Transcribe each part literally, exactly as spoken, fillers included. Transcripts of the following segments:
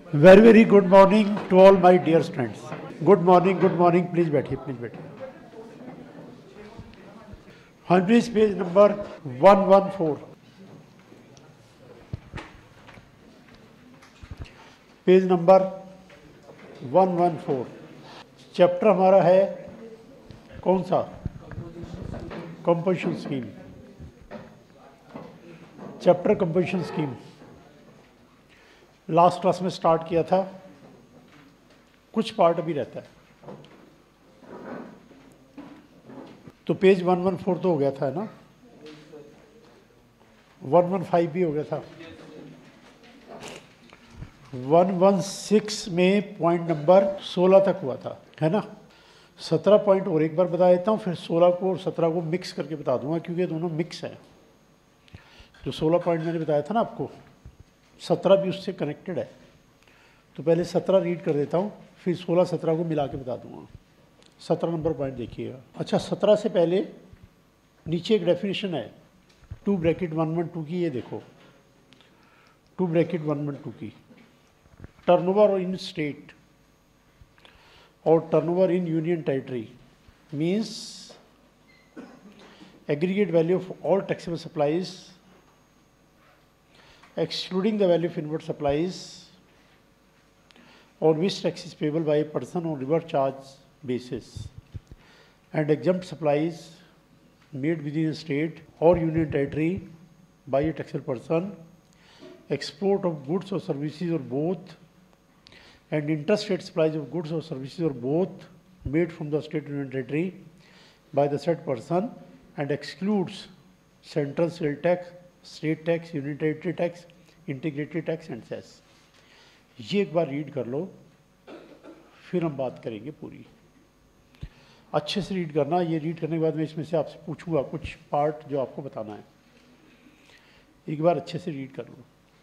Very very good morning to all my dear students. Good morning, good morning. Please बैठिए, please बैठिए। हाँ please, page number one one four. Page number one one four. Chapter हमारा है कौन सा? Composition scheme. Chapter composition scheme last class में start किया था, कुछ पार्ट अभी रहता है। तो पेज वन वन फोर तो हो गया था ना, वन वन फाइव भी हो गया था। वन वन सिक्स में पॉइंट नंबर सोलह तक हुआ था, है ना। सत्रह पॉइंट और एक बार बता देता हूँ, फिर सोलह को और सत्रह को मिक्स करके बता दूंगा, क्योंकि दोनों मिक्स हैं। जो सोलह पॉइंट मैंने बताया था ना आपको, सत्रह भी उससे कनेक्टेड है। तो पहले सत्रह रीड कर देता हूँ, फिर सोलह सत्रह को मिला के बता दूंगा। सत्रह नंबर पॉइंट देखिएगा। अच्छा, सत्रह से पहले नीचे एक डेफिनेशन है two bracket one one two की, ये देखो। Two bracket one one two की टर्नओवर इन स्टेट और turnover in union territory means aggregate value of all taxable supplies excluding the value of inward supplies on which tax is payable by a person on reverse charge basis, and exempt supplies made within a state or union territory by a taxable person, export of goods or services or both, and interstate supplies of goods or services or both made from the state or union territory by the said person, and excludes central sale tax, state tax, union territory tax, integrated tax and cess. ये एक बार read कर लो, फिर हम बात करेंगे पूरी। अच्छे से रीड करना। ये रीड करने के बाद मैं इसमें से आपसे पूछूंगा कुछ पार्ट जो आपको बताना है। एक बार अच्छे से रीड कर लो।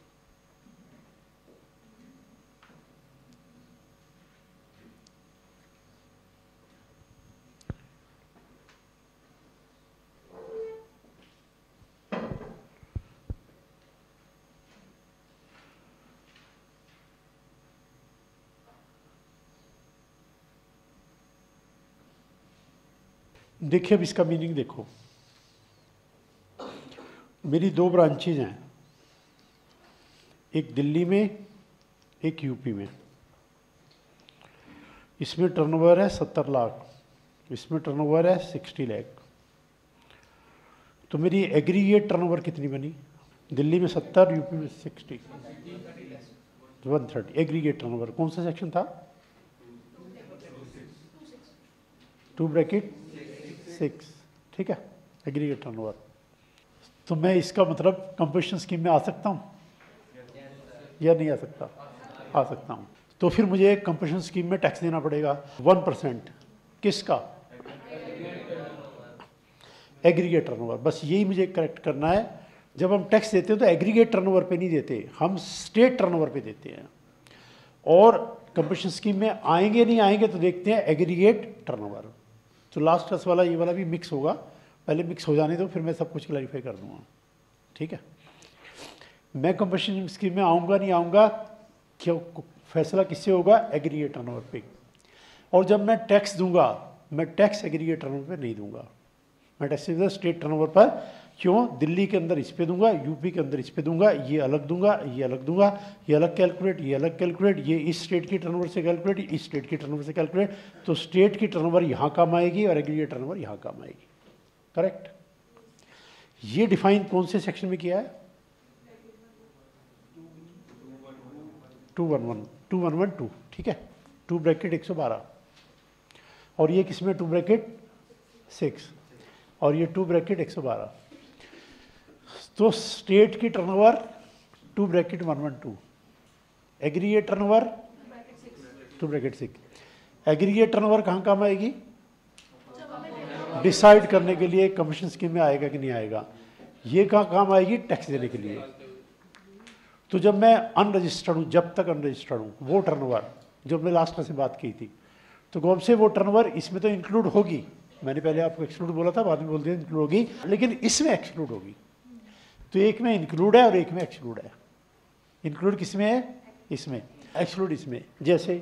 देखिए, अब इसका मीनिंग देखो। मेरी दो ब्रांचेज हैं, एक दिल्ली में, एक यूपी में। इसमें टर्नओवर है सत्तर लाख, इसमें टर्नओवर है सिक्सटी लाख। तो मेरी एग्रीगेट टर्नओवर कितनी बनी? दिल्ली में सत्तर, यूपी में sixty, one thirty. Aggregate turnover कौन सा सेक्शन था? टू ब्रैकेट सिक्स, ठीक है, एग्रीगेट टर्नओवर। तो मैं इसका मतलब कंपोजिशन स्कीम में आ सकता हूँ या नहीं आ सकता? आ सकता हूँ। तो फिर मुझे कंपोजिशन स्कीम में टैक्स देना पड़ेगा वन परसेंट। किसका? Aggregate turnover. बस यही मुझे करेक्ट करना है। जब हम टैक्स देते हैं तो एग्रीगेट टर्नओवर पे नहीं देते, हम स्टेट टर्नओवर पे देते हैं। और कंपोजिशन स्कीम में आएंगे नहीं आएंगे तो देखते हैं एग्रीगेट टर्नओवर। तो लास्ट क्लास वाला ये वाला भी मिक्स होगा, पहले मिक्स हो जाने दो, फिर मैं सब कुछ क्लैरिफाई कर दूंगा, ठीक है। मैं कंपोजिशन स्कीम में आऊँगा नहीं आऊँगा, क्यों? फैसला किससे होगा? एग्रीगेट टर्नओवर पे। और जब मैं टैक्स दूंगा, मैं टैक्स एग्रीगेट टर्नओवर पे नहीं दूंगा, मैं टैक्स स्टेट टर्नओवर पर। क्यों? दिल्ली के अंदर इस पे दूंगा, यूपी के अंदर इस पे दूंगा, ये अलग दूंगा, ये अलग दूंगा, ये अलग कैलकुलेट, ये अलग कैलकुलेट, ये इस स्टेट की टर्नओवर से कैलकुलेट, इस स्टेट की टर्नओवर से कैलकुलेट। तो स्टेट की टर्नओवर यहाँ काम आएगी और एग्रीगेट टर्नओवर यहाँ काम आएगी। करेक्ट? ये डिफाइन कौन से सेक्शन में किया है? Two one one two one one two, ठीक है। टू ब्रैकेट एक सौ बारह, और ये किसमें? टू ब्रैकेट सिक्स, और ये टू ब्रैकेट एक सौ बारह। तो स्टेट की turnover two bracket one one two, aggregate turnover two bracket six. Aggregate turnover कहाँ काम आएगी? डिसाइड करने के लिए कमीशन स्कीम में आएगा कि नहीं आएगा। ये कहाँ काम आएगी? टैक्स देने के लिए। तो जब मैं अनरजिस्टर्ड हूँ, जब तक अनरजिस्टर्ड हूँ, वो टर्नओवर जो मैं लास्ट में से बात की थी, तो कौन से वो टर्नओवर इसमें तो इंक्लूड होगी। मैंने पहले आपको एक्सक्लूड बोला था, बाद में बोल दिया इंक्लूड होगी, लेकिन इसमें एक्सक्लूड होगी। तो एक में इंक्लूड है और एक में एक्सक्लूड है। इंक्लूड किस में है? इसमें। एक्सक्लूड इसमें, जैसे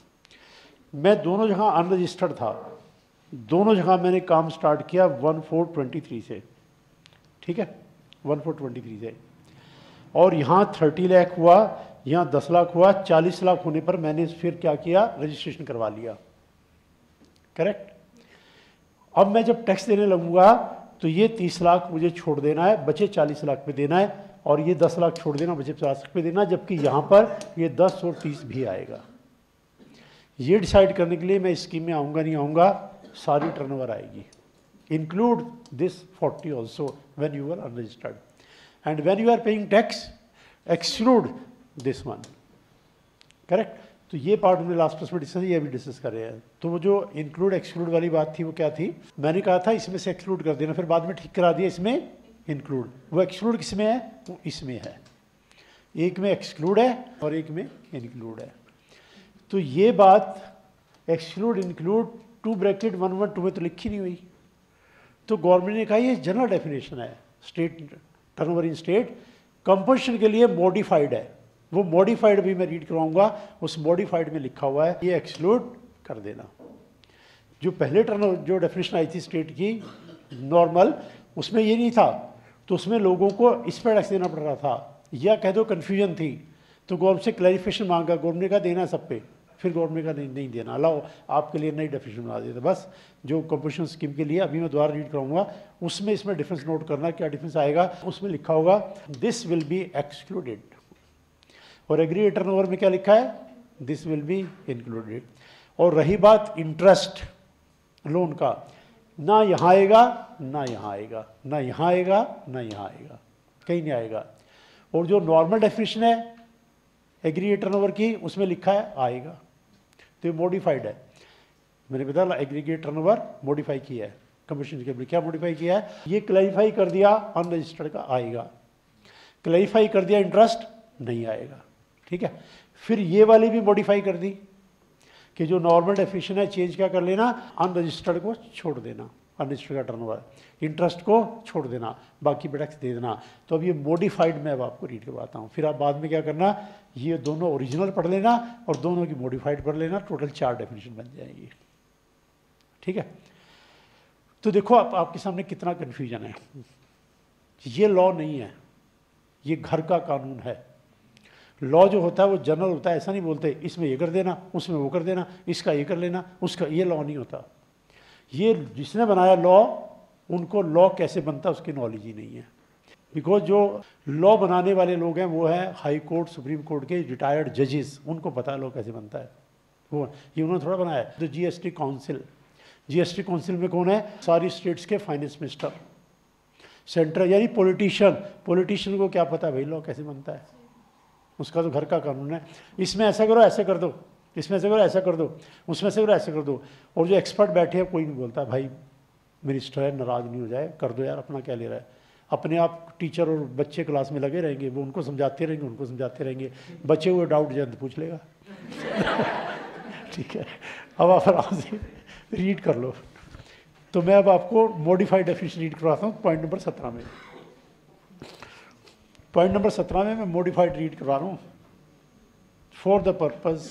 मैं दोनों जगह अनरजिस्टर्ड था, दोनों जगह मैंने काम स्टार्ट किया वन फोर ट्वेंटी थ्री से, ठीक है, वन फोर ट्वेंटी थ्री से, और यहाँ थर्टी लाख हुआ, यहाँ दस लाख हुआ, चालीस लाख होने पर मैंने फिर क्या किया, रजिस्ट्रेशन करवा लिया, करेक्ट। अब मैं जब टैक्स देने लगूंगा तो ये तीस लाख मुझे छोड़ देना है, बचे चालीस लाख पे देना है, और ये दस लाख छोड़ देना, बचे पचास लाख पे देना, जबकि यहाँ पर ये दस और तीस भी आएगा। ये डिसाइड करने के लिए मैं स्कीम में आऊँगा नहीं आऊँगा, सारी टर्नओवर आएगी, include this forty also when you are unregistered, and when you are paying tax exclude this one, correct. तो ये पार्ट हमने लास्ट क्लास में डिस्कस, ये भी डिस्कस कर रहे हैं। तो वो जो इंक्लूड एक्सक्लूड वाली बात थी वो क्या थी, मैंने कहा था इसमें से एक्सक्लूड कर देना, फिर बाद में ठीक करा दिया इसमें इंक्लूड। वो एक्सक्लूड किस में है, वो इसमें है, एक में एक्सक्लूड है और एक में इंक्लूड है। तो ये बात exclude include two bracket one one two में तो लिखी नहीं हुई, तो गवर्नमेंट ने कहा ये जनरल डेफिनेशन है, state turnover in state, composition के लिए मॉडिफाइड है, वो मॉडिफाइड भी मैं रीड करवाऊंगा, उस मॉडिफाइड में लिखा हुआ है ये एक्सक्लूड कर देना। जो पहले टर्न जो डेफिनेशन आई थी स्टेट की नॉर्मल, उसमें ये नहीं था, तो उसमें लोगों को इस पर टैक्स देना पड़ रहा था, या कह दो कन्फ्यूजन थी, तो गवर्नमेंट से क्लैरिफिकेशन मांगा, गवर्नमेंट का देना सब पे, फिर गवर्नमेंट का नहीं, नहीं देना, अलाओ आपके लिए नई डेफिनेशन बना देता। बस जो कंपोजिशन स्कीम के लिए अभी मैं दोबारा रीड कराऊंगा, उसमें इसमें डिफरेंस नोट करना, क्या डिफरेंस आएगा, उसमें लिखा होगा दिस विल बी एक्सक्लूडेड, और एग्रीगेट टर्नओवर में क्या लिखा है, दिस विल बी इंक्लूडेड। और रही बात इंटरेस्ट लोन का, ना यहाँ आएगा ना यहाँ आएगा, ना यहाँ आएगा ना यहाँ आएगा, कहीं नहीं आएगा। और जो नॉर्मल डेफिनेशन है एग्रीगेट टर्नओवर की, उसमें लिखा है आएगा, तो ये मॉडिफाइड है। मैंने बताया एग्रीगेट टर्नओवर मॉडिफाई किया है, कमीशन के क्या मॉडिफाई किया है, ये क्लैरिफाई कर दिया अनरजिस्टर्ड का आएगा, क्लैरिफाई कर दिया इंटरेस्ट नहीं आएगा, ठीक है। फिर ये वाली भी मॉडिफाई कर दी कि जो नॉर्मल डेफिनेशन है चेंज क्या कर लेना, अनरजिस्टर्ड को छोड़ देना, अनरजिस्टर्ड का टर्नओवर, इंटरेस्ट को छोड़ देना, बाकी पे टैक्स दे देना। तो अब ये मॉडिफाइड मैं अब आपको रीड करवाता हूँ, फिर आप बाद में क्या करना, ये दोनों ओरिजिनल पढ़ लेना और दोनों की मॉडिफाइड पढ़ लेना, टोटल चार डेफिनेशन बन जाएगी, ठीक है। तो देखो आप, आपके सामने कितना कन्फ्यूजन है, ये लॉ नहीं है, ये घर का कानून है। लॉ जो होता है वो जनरल होता है, ऐसा नहीं बोलते इसमें ये कर देना, उसमें वो कर देना, इसका ये कर लेना, उसका ये लॉ नहीं होता। ये जिसने बनाया लॉ, उनको लॉ कैसे बनता है उसकी नॉलेज ही नहीं है, बिकॉज जो लॉ बनाने वाले लोग हैं वो हैं हाई कोर्ट सुप्रीम कोर्ट के रिटायर्ड जजेस, उनको पता है लॉ कैसे बनता है, वो ये उन्होंने थोड़ा बनाया है। तो जीएसटी काउंसिल, जीएसटी काउंसिल में कौन है, सारी स्टेट्स के फाइनेंस मिनिस्टर, सेंट्रल यानी पॉलिटिशियन, पॉलिटिशियन को क्या पता है भाई लॉ कैसे बनता है, उसका तो घर का कानून है, इसमें ऐसा करो ऐसे कर दो, इसमें ऐसे करो ऐसा कर दो, उसमें ऐसे करो ऐसे कर दो। और जो एक्सपर्ट बैठे हैं कोई नहीं बोलता भाई मिनिस्टर है नाराज नहीं हो जाए, कर दो यार, अपना क्या ले रहा है। अपने आप टीचर और बच्चे क्लास में लगे रहेंगे, वो उनको समझाते रहेंगे उनको समझाते रहेंगे, बच्चे हुए डाउट जल्द पूछ लेगा ठीक है। अब आप आराम से रीड कर लो। तो मैं अब आपको मॉडिफाइड डेफिनेशन रीड करवाता हूँ पॉइंट नंबर सत्रह में। पॉइंट नंबर सत्रह में मैं मॉडिफाइड रीड करवा रहा हूँ। For the purpose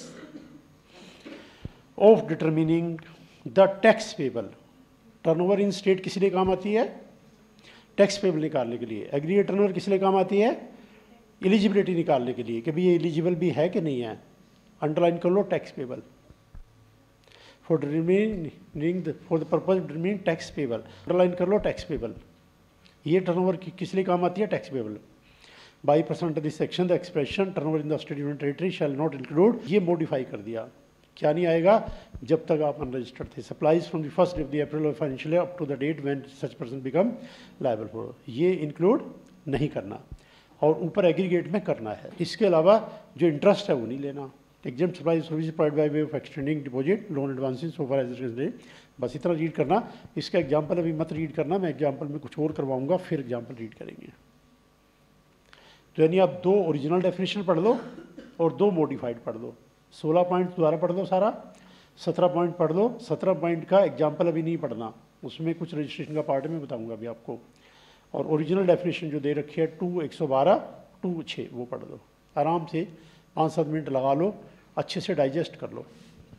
of determining the tax payable, turnover in state किस लिए काम आती है, टैक्स पेबल निकालने के लिए। एग्रीगेट टर्नओवर किस लिए काम आती है, एलिजिबिलिटी निकालने के लिए कि भाई ये एलिजिबल भी है कि नहीं है। अंडरलाइन कर लो tax payable. For determining for the purpose of determining tax payable, underline कर लो टैक्स पेबल। ये टर्नओवर किस लिए काम आती है, tax payable. By percent this section the expression turnover in the state union territory shall not include, ये modify कर दिया, क्या नहीं आएगा जब तक आप अनरजिस्टर्ड थे। Supplies from the first of the April of financial year up to the date when such person become liable for, ये इंक्लूड नहीं करना और ऊपर एग्रीगेट में करना है। इसके अलावा जो इंटरेस्ट है वो नहीं लेना। Exam supply service provide by way of extending deposit loan advances so far as it is, बस इतना रीड करना। इसका एग्जाम्पल अभी मत रीड करना, मैं एग्जाम्पल में कुछ और करवाऊंगा फिर एग्जाम्पल रीड करेंगे। तो यानी आप दो ओरिजिनल डेफिनेशन पढ़ लो और दो मॉडिफाइड पढ़ लो। सोलह पॉइंट दोबारा पढ़ लो सारा, सत्रह पॉइंट पढ़ लो। सत्रह पॉइंट का एग्जाम्पल अभी नहीं पढ़ना, उसमें कुछ रजिस्ट्रेशन का पार्ट में बताऊंगा अभी आपको। और ओरिजिनल डेफिनेशन जो दे रखी है टू एक सौ बारह टू छः वो पढ़ लो आराम से, पाँच सात मिनट लगा लो, अच्छे से डाइजेस्ट कर लो।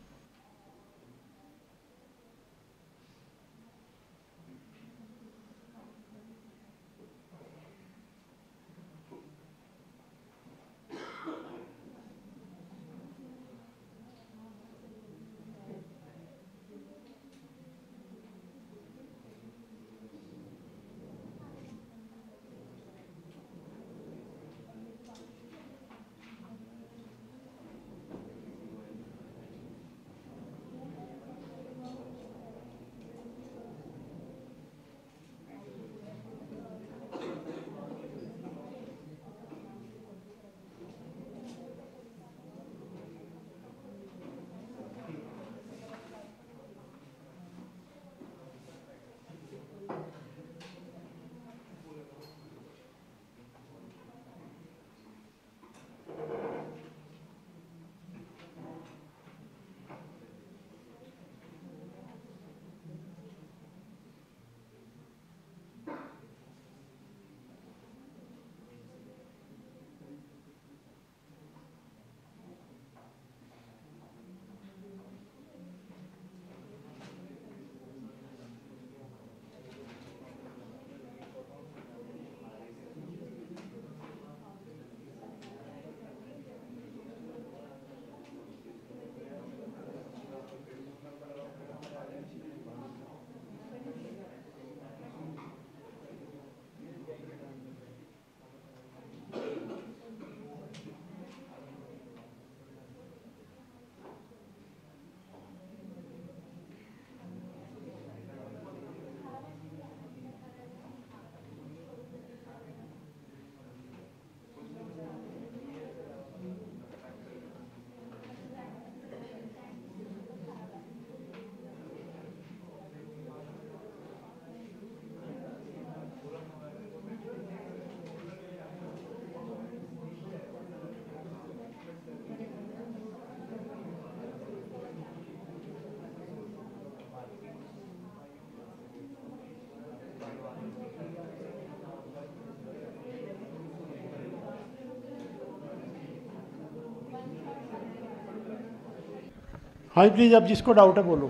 हाँ प्लीज़, अब जिसको डाउट है बोलो,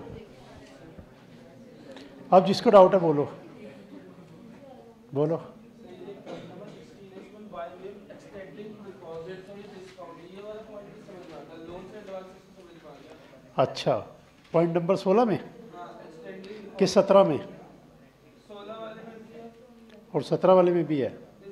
अब जिसको डाउट है बोलो बोलो। अच्छा, पॉइंट नंबर सोलह में कि सत्रह में? और सत्रह वाले में भी है।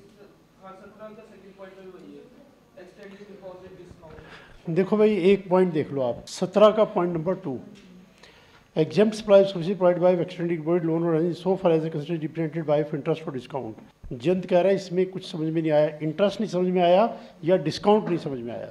देखो भाई, एक पॉइंट देख लो आप, सत्रह का point number two, exempt supply service provided by extended deposit loan और so for as considered dependent by interest और डिस्काउंट। जयंत कह रहा है इसमें कुछ समझ में नहीं आया, इंटरेस्ट नहीं समझ में आया या डिस्काउंट नहीं समझ में आया?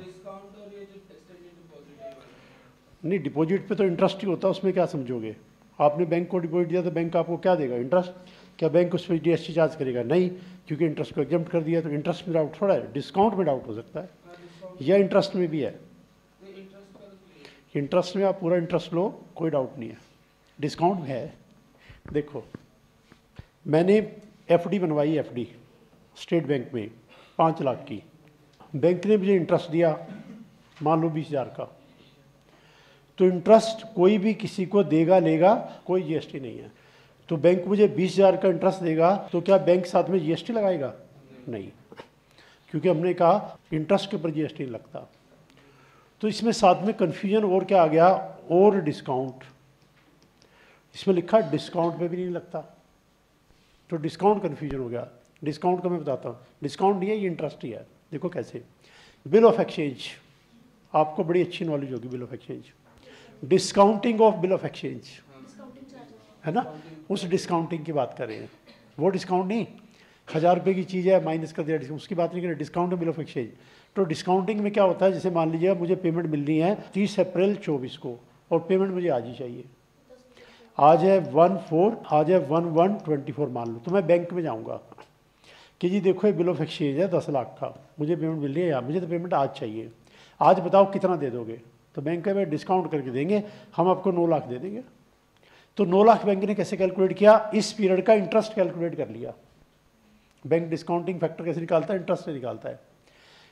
नहीं, डिपॉजिट पे तो इंटरेस्ट ही होता है, उसमें क्या समझोगे? आपने बैंक को डिपॉजिट दिया तो बैंक आपको क्या देगा? इंटरेस्ट। क्या बैंक उस पर जीएसटी चार्ज करेगा? नहीं, क्योंकि इंटरेस्ट को एग्जाम्प्ट कर दिया। तो इंटरेस्ट में डाउट थोड़ा है, डिस्काउंट में डाउट हो सकता है, या इंटरेस्ट में भी है। इंटरेस्ट में आप पूरा इंटरेस्ट लो, कोई डाउट नहीं है। डिस्काउंट में है, देखो मैंने एफडी बनवाई, एफडी स्टेट बैंक में पाँच लाख की, बैंक ने मुझे इंटरेस्ट दिया मान लो बीस हज़ार का, तो इंटरेस्ट कोई भी किसी को देगा लेगा, कोई जीएसटी नहीं है। तो बैंक मुझे बीस हज़ार का इंटरेस्ट देगा, तो क्या बैंक साथ में जीएसटी लगाएगा? नहीं, क्योंकि हमने कहा इंटरेस्ट के ऊपर जीएसटी नहीं लगता। तो इसमें साथ में कन्फ्यूजन और क्या आ गया, और डिस्काउंट। इसमें लिखा डिस्काउंट पे भी नहीं लगता, तो डिस्काउंट कन्फ्यूजन हो गया। डिस्काउंट का मैं बताता हूँ, डिस्काउंट नहीं है, ये इंटरेस्ट ही है। देखो कैसे, बिल ऑफ एक्सचेंज, आपको बड़ी अच्छी नॉलेज होगी bill of exchange. Discounting of bill of exchange है ना, उस डिस्काउंटिंग की बात कर रहे हैं। वो डिस्काउंट नहीं, हज़ार रुपये की चीज़ है माइनस कर दिया, उसकी बात नहीं कर रहे, डिस्काउंट बिल ऑफ एक्सचेंज। तो डिस्काउंटिंग में क्या होता है, जैसे मान लीजिए मुझे पेमेंट मिलनी है तीस अप्रैल चौबीस को, और पेमेंट मुझे आज ही चाहिए, आज है वन फोर, आज है वन वन ट्वेंटी फोर मान लो। तो मैं बैंक में जाऊँगा कि जी देखो ये बिल ऑफ एक्सचेंज है दस लाख का, मुझे पेमेंट मिल रही है यार, मुझे तो पेमेंट आज चाहिए, आज बताओ कितना दे दोगे? तो बैंक में डिस्काउंट करके देंगे, हम आपको नौ लाख दे देंगे। तो नौ लाख बैंक ने कैसे कैलकुलेट किया? इस पीरियड का इंटरेस्ट कैलकुलेट कर लिया। बैंक डिस्काउंटिंग फैक्टर कैसे निकालता है? इंटरेस्ट से निकालता है।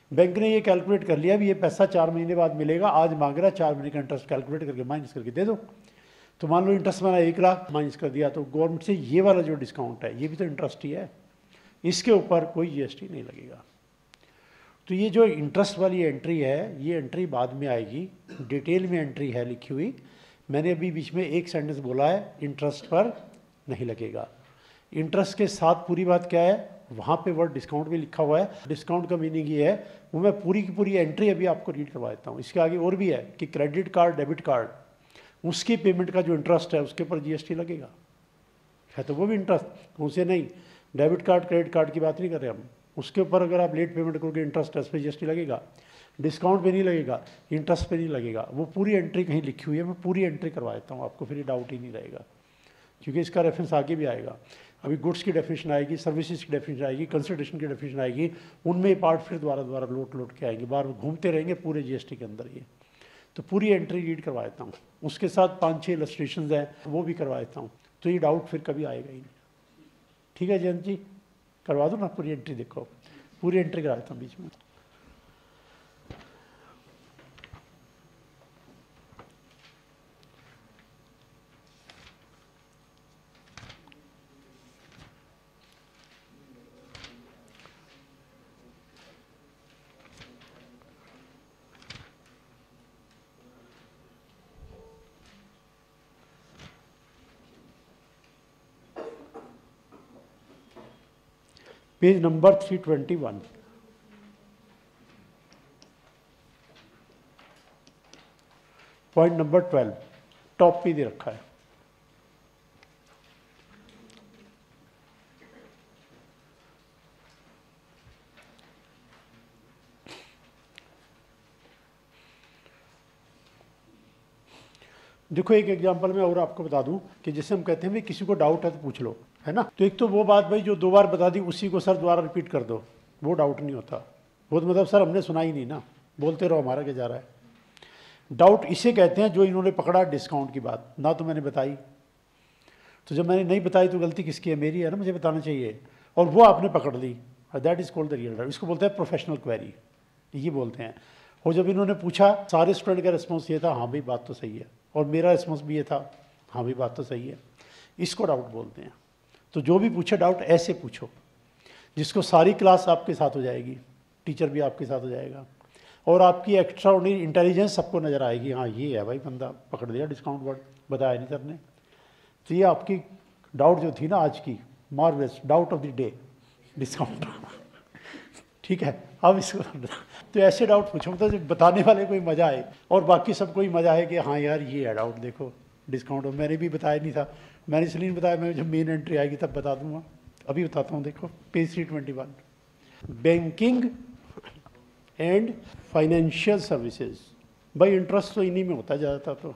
बैंक ने ये कैलकुलेट कर लिया भी ये पैसा चार महीने बाद मिलेगा, आज मांग रहा है, चार महीने का इंटरेस्ट कैलकुलेट करके माइनस करके दे दो। तो मान लो इंटरेस्ट मैंने एक लाख माइनस कर दिया, तो गवर्नमेंट से ये वाला जो डिस्काउंट है ये भी तो इंटरेस्ट ही है, इसके ऊपर कोई जीएसटी नहीं लगेगा। तो ये जो इंटरेस्ट वाली एंट्री है ये एंट्री बाद में आएगी, डिटेल में एंट्री है लिखी हुई। मैंने अभी बीच में एक सेंटेंस बोला है इंटरेस्ट पर नहीं लगेगा। इंटरेस्ट के साथ पूरी बात क्या है, वहाँ पे वर्ड डिस्काउंट भी लिखा हुआ है। डिस्काउंट का मीनिंग ये है, वो मैं पूरी की पूरी एंट्री अभी आपको रीड करवा देता हूँ। इसके आगे और भी है कि क्रेडिट कार्ड डेबिट कार्ड उसकी पेमेंट का जो इंटरेस्ट है उसके ऊपर जीएसटी लगेगा, है तो वो भी इंटरेस्ट, उसे नहीं। डेबिट कार्ड क्रेडिट कार्ड की बात नहीं कर रहे हम, उसके ऊपर अगर आप लेट पेमेंट करोगे इंटरेस्ट है, उस पर जीएसटी लगेगा। डिस्काउंट पे नहीं लगेगा, इंटरेस्ट पे नहीं लगेगा। वो पूरी एंट्री कहीं लिखी हुई है, मैं पूरी एंट्री करवा देता हूँ आपको, फिर ये डाउट ही नहीं रहेगा, क्योंकि इसका रेफरेंस आगे भी आएगा। अभी गुड्स की डेफिनेशन आएगी, सर्विसेज की डेफिनेशन आएगी, कंसिडरेशन की डेफिनेशन आएगी, उनमें ये पार्ट फिर दोबारा दोबारा लोट लोट के आएंगे, बार घूमते रहेंगे पूरे जीएसटी के अंदर ये। तो पूरी एंट्री रीड करवा देता हूँ, उसके साथ पाँच छः इलस्ट्रेशन हैं वो भी करवा देता हूँ, तो ये डाउट फिर कभी आएगा ही नहीं। ठीक है जयंत जी, करवा दो ना पूरी एंट्री, देखो पूरी एंट्री करा देता हूँ बीच में। Page number three twenty one. Point number twelve top पे दे रखा है। देखो एक एग्जांपल में और आपको बता दूं कि जैसे हम कहते हैं भाई किसी को डाउट है तो पूछ लो, है ना। तो एक तो वो बात भाई जो दो बार बता दी उसी को सर दोबारा रिपीट कर दो, वो डाउट नहीं होता। वो तो मतलब सर हमने सुना ही नहीं ना, बोलते रहो हमारा क्या जा रहा है। डाउट इसे कहते हैं जो इन्होंने पकड़ा डिस्काउंट की बात, ना तो मैंने बताई, तो जब मैंने नहीं बताई तो गलती किसकी है, मेरी है ना, मुझे बताना चाहिए, और वो आपने पकड़ ली, that is called the real doubt. इसको बोलते हैं प्रोफेशनल क्वेरी, ये बोलते हैं। और जब इन्होंने पूछा सारे स्टूडेंट का रिस्पॉन्स ये था हाँ भाई बात तो सही है, और मेरा रिस्पॉन्स भी ये था हाँ भाई बात तो सही है, इसको डाउट बोलते हैं। तो जो भी पूछे डाउट ऐसे पूछो जिसको सारी क्लास आपके साथ हो जाएगी, टीचर भी आपके साथ हो जाएगा, और आपकी एक्स्ट्रा ऑर्डिनरी इंटेलिजेंस सबको नज़र आएगी, हाँ ये है भाई बंदा पकड़ दिया डिस्काउंट वर्ड, बताया नहीं सर ने। तो ये आपकी डाउट जो थी ना आज की, marvellous doubt of the day, discount. ठीक है, अब इसको तो ऐसे डाउट पूछो मतलब जब बताने वाले कोई मज़ा आए और बाकी सबको ही मज़ा आए कि हाँ यार ये है डाउट, देखो डिस्काउंट। मैंने भी बताया नहीं था, मैंने इसलिए नहीं बताया, मैं जब मेन एंट्री आएगी तब बता दूंगा, अभी बताता हूँ। देखो page three twenty one, banking and financial services, भाई इंटरेस्ट तो इन्हीं में होता है ज़्यादातर। तो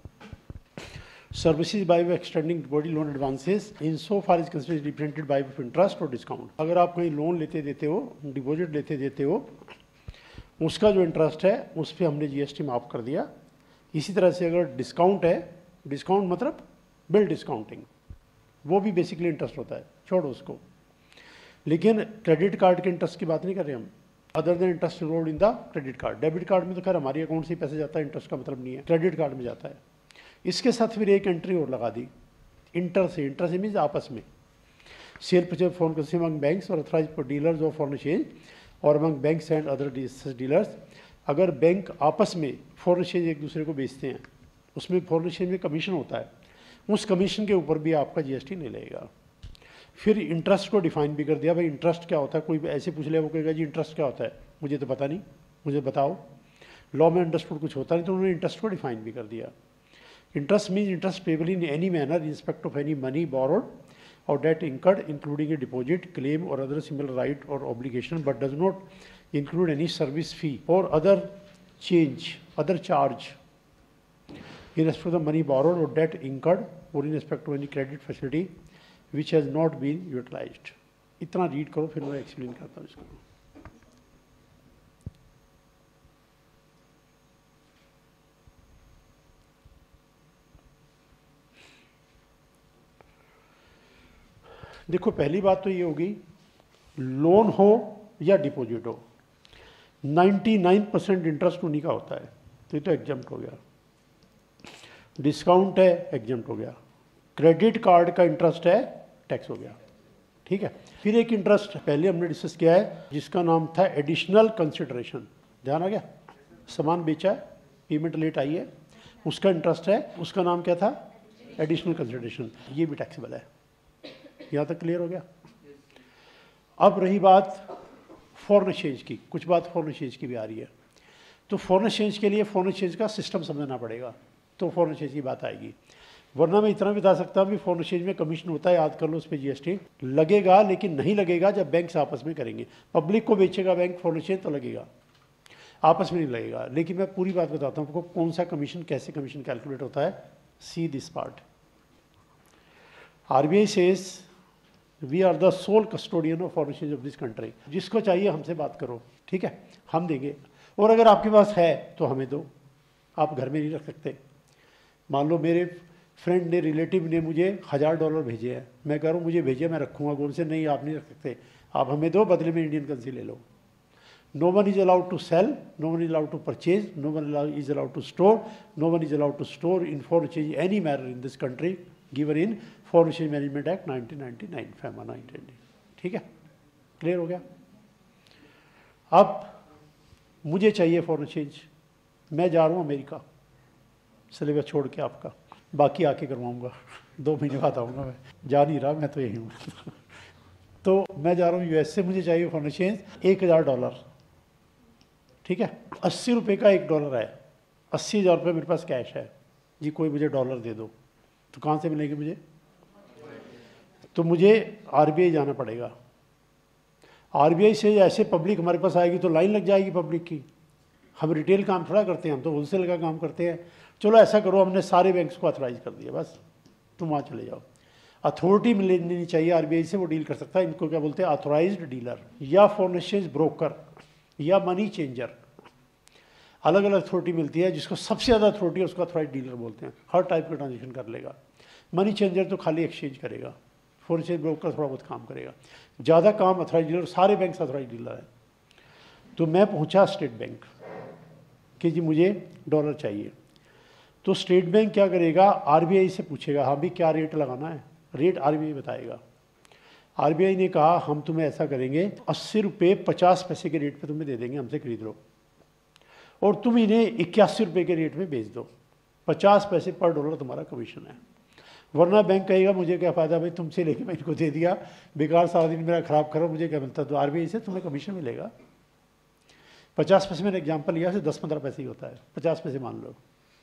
services by extending body loan advances in so far is considered represented by interest और डिस्काउंट। अगर आप कहीं लोन लेते देते हो, डिपॉजिट लेते देते हो, उसका जो इंटरेस्ट है उस पर हमने जीएसटी माफ़ कर दिया। इसी तरह से अगर डिस्काउंट है, डिस्काउंट मतलब बिल डिस्काउंटिंग, वो भी बेसिकली इंटरेस्ट होता है, छोड़ो उसको। लेकिन क्रेडिट कार्ड के इंटरेस्ट की बात नहीं कर रहे हम, other than interest involved in the credit card. Debit card में तो खैर हमारी अकाउंट से ही पैसे जाता है, इंटरेस्ट का मतलब नहीं है, क्रेडिट कार्ड में जाता है। इसके साथ फिर एक एंट्री और लगा दी, इंटर से। इंटर से मीन्स आपस में sale purchase foreign currency among banks और authorise for dealers of foreign exchange और among banks and other dealers. अगर बैंक आपस में फॉरेन एक्सचेंज एक दूसरे को बेचते हैं, उसमें फॉरेन एक्सचेंज में कमीशन होता है, उस कमीशन के ऊपर भी आपका जीएसटी नहीं लगेगा। फिर इंटरेस्ट को डिफाइन भी कर दिया, भाई इंटरेस्ट क्या होता है। कोई ऐसे पूछ लिया, वो कहेगा जी इंटरेस्ट क्या होता है, मुझे तो पता नहीं, मुझे बताओ। लॉ में अंडरस्टूड कुछ होता नहीं, तो उन्होंने इंटरेस्ट को डिफाइन भी कर दिया। Interest means interest payable in any manner in respect of any money borrowed or debt incurred including a deposit, claim or other similar right or obligation, but does not include any service fee or other change, other charge in respect of the money borrowed or debt incurred or in respect to any credit facility which has not been utilized. इतना read करो फिर मैं explain करता हूँ इसको। देखो पहली बात तो ये होगी, लोन हो या डिपॉजिट हो, निन्यानवे परसेंट इंटरेस्ट उन्हीं का होता है, तो ये तो एग्जम्प्ट हो गया। डिस्काउंट है, एग्जम्प्ट हो गया। क्रेडिट कार्ड का इंटरेस्ट है, टैक्स हो गया, ठीक है। फिर एक इंटरेस्ट पहले हमने डिस्कस किया है जिसका नाम था एडिशनल कंसिडरेशन, ध्यान आ गया। सामान बेचा है, पेमेंट लेट आई है, उसका इंटरेस्ट है, उसका नाम क्या था, एडिशनल कंसिडरेशन, ये भी टैक्सेबल है। यहाँ तक क्लियर हो गया। अब रही बात फॉरेन एक्सचेंज की, कुछ बात फॉरेन एक्सचेंज की भी आ रही है। तो फॉरेन एक्सचेंज के लिए फॉरेन एक्सचेंज का सिस्टम समझना पड़ेगा, तो फॉरेन एक्सचेंज की बात आएगी। वरना मैं इतना भी बता सकता हूँ कि फॉरेन एक्सचेंज में कमीशन होता है, याद कर लो, उस पर जीएसटी लगेगा, लेकिन नहीं लगेगा जब बैंक आपस में करेंगे। पब्लिक को बेचेगा बैंक फॉरेन एक्सचेंज तो लगेगा, आपस में नहीं लगेगा। लेकिन मैं पूरी बात बताता हूँ आपको कौन सा कमीशन, कैसे कमीशन कैलकुलेट होता है। See this part. RBI says we are the sole custodian of foreign exchange of this country. जिसको चाहिए हमसे बात करो, ठीक है, हम देंगे। और अगर आपके पास है तो हमें दो, आप घर में नहीं रख सकते। मान लो मेरे फ्रेंड ने, रिलेटिव ने मुझे हज़ार डॉलर भेजे हैं, मैं कह रहा हूँ मुझे भेजिए, मैं रखूँगा गोल्ड से, नहीं आप नहीं रख सकते, आप हमें दो, बदले में इंडियन करेंसी ले लो। No one is allowed to sell, no one is allowed to purchase, no one is allowed to store, no one is allowed to store in foreign exchange any manner in this country given in foreign exchange management act nineteen ninety nine, FEMA nineteen. ठीक है, clear हो गया। अब मुझे चाहिए foreign exchange, मैं जा रहा हूँ अमेरिका, सिलेबस छोड़ के आपका, बाकी आके करवाऊँगा, दो महीने बाद आऊँगा, मैं जा नहीं रहा, मैं तो यही हूँ। तो मैं जा रहा हूँ यूएस से, मुझे चाहिए फॉरेन एक्सचेंज एक हज़ार डॉलर, ठीक है, अस्सी रुपये का एक डॉलर है, अस्सी हज़ार रुपये मेरे पास कैश है जी, कोई मुझे डॉलर दे दो। तो कहाँ से मिलेंगे मुझे? तो मुझे आरबीआई जाना पड़ेगा। आरबीआई से ऐसे पब्लिक हमारे पास आएगी तो लाइन लग जाएगी पब्लिक की। हम रिटेल काम थोड़ा करते हैं, हम तो होलसेल का काम करते हैं। चलो ऐसा करो, हमने सारे बैंक्स को ऑथराइज कर दिया, बस तुम वहाँ चले जाओ। अथॉरिटी मिलनी चाहिए आरबीआई से, वो डील कर सकता है। इनको क्या बोलते हैं? ऑथराइज्ड डीलर या फॉरेन एक्सचेंज ब्रोकर या मनी चेंजर, अलग अलग अथॉरिटी मिलती है। जिसको सबसे ज़्यादा अथॉरिटी है उसको ऑथराइज्ड डीलर बोलते हैं, हर टाइप का ट्रांजेक्शन कर लेगा। मनी चेंजर तो खाली एक्सचेंज करेगा, फॉरेन एक्सचेंज ब्रोकर थोड़ा बहुत काम करेगा, ज़्यादा काम ऑथराइज्ड डीलर। सारे बैंक ऑथराइज्ड डीलर है। तो मैं पहुंचा स्टेट बैंक कि जी मुझे डॉलर चाहिए। तो स्टेट बैंक क्या करेगा? आरबीआई से पूछेगा, हाँ भी क्या रेट लगाना है, रेट आरबीआई बताएगा। आरबीआई ने कहा हम तुम्हें ऐसा करेंगे, अस्सी रुपये पचास पैसे के रेट पे तुम्हें दे देंगे, हमसे खरीद लो, और तुम इन्हें इक्यासी रुपये के रेट में बेच दो, पचास पैसे पर डॉलर तुम्हारा कमीशन है। वरना बैंक कहेगा मुझे क्या फ़ायदा भाई, तुमसे लेके मैं इनको दे दिया, बेकार सारा दिन मेरा ख़राब करो, मुझे क्या मिलता। तो आरबीआई से तुम्हें कमीशन मिलेगा पचास पैसे। मैंने एग्जाम्पल लिया से दस पंद्रह पैसे ही होता है, पचास पैसे मान लो।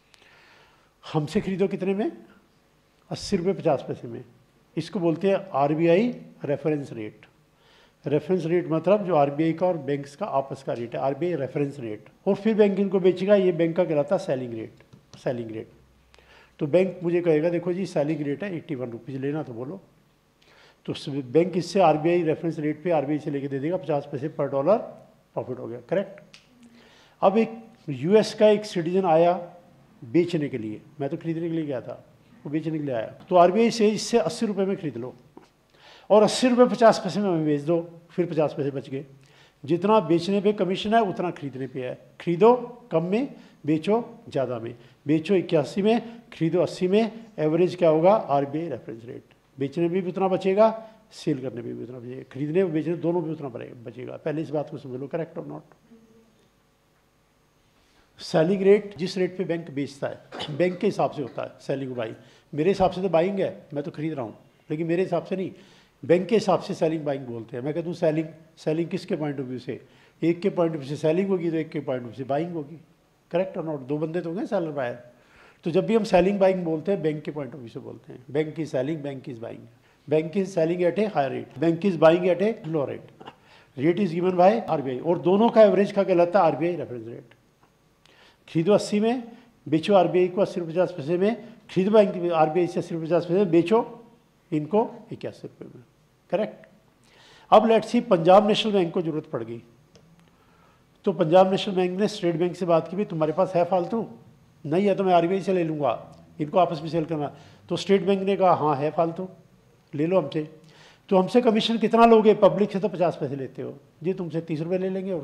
हमसे खरीदो कितने में? अस्सी रुपये पचास पैसे में। इसको बोलते हैं RBI reference rate. Reference rate मतलब जो आरबीआई का और बैंक्स का आपस का रेट है, आरबीआई रेफरेंस रेट। और फिर बैंक इनको बेचेगा, ये बैंक का कहलाता है सेलिंग रेट। सेलिंग रेट तो बैंक मुझे कहेगा देखो जी सेलिंग रेट है एट्टी वन रुपीज़, लेना तो बोलो। तो बैंक इससे आरबीआई रेफरेंस रेट पे आरबीआई से लेके दे देगा पचास पैसे पर डॉलर, प्रॉफिट हो गया, करेक्ट। अब एक यूएस का एक सिटीजन आया बेचने के लिए, मैं तो खरीदने के लिए गया था, वो बेचने के लिए आया। तो आरबीआई से इससे अस्सी रुपये में खरीद लो और अस्सी रुपये पचास पैसे में हमें बेच दो, फिर पचास पैसे बच गए। जितना बेचने पे कमीशन है उतना खरीदने पे है। खरीदो कम में, बेचो ज़्यादा में। बेचो इक्यासी में, खरीदो अस्सी में। एवरेज क्या होगा? RBI reference rate. बेचने में भी उतना बचेगा, सेल करने में भी उतना बचेगा, खरीदने और बेचने दोनों में उतना बचेगा। पहले इस बात को समझ लो, करेक्ट और नॉट। सेलिंग रेट जिस रेट पे बैंक बेचता है, बैंक के हिसाब से होता है सेलिंग बाइंग। मेरे हिसाब से तो बाइंग है, मैं तो खरीद रहा हूँ, लेकिन मेरे हिसाब से नहीं, बैंक के हिसाब से सेलिंग बाइंग बोलते हैं। मैं कहता हूँ सेलिंग, सेलिंग किसके पॉइंट ऑफ व्यू से? एक के पॉइंट ऑफ व्यू से सेलिंग होगी तो एक के पॉइंट ऑफ व्यू से बाइंग होगी, करेक्ट और नॉट। दो बंदे तो होंगे सेलर बायर। तो जब भी हम सेलिंग बाइंग बोलते हैं बैंक के पॉइंट ऑफ व्यू से बोलते हैं। बैंक की selling, bank is buying. Bank is selling at a high rate, bank is buying at a low rate. Rate is given by RBI, और दोनों का एवरेज का कहलाता है आरबीआई रेफरेंस रेट। खरीदो अस्सी में, बेचो आरबीआई को अस्सी रुपये पचास पैसे में। खरीदो बैंक आरबीआई से अस्सी रुपये पचास पैसे में, बेचो इनको इक्यासी रुपये में, करेक्ट। अब let's see Punjab National Bank को जरूरत पड़ गई, तो पंजाब नेशनल बैंक ने स्टेट बैंक से बात की, भाई तुम्हारे पास है फालतू? नहीं है तो मैं आरबीआई से ले लूँगा, इनको आपस में सेल करना। तो स्टेट बैंक ने कहा हाँ है फालतू, ले लो हमसे। तो हमसे कमीशन कितना लोगे? पब्लिक से तो पचास पैसे लेते हो जी, तुमसे तीस रुपये ले लेंगे और क्या,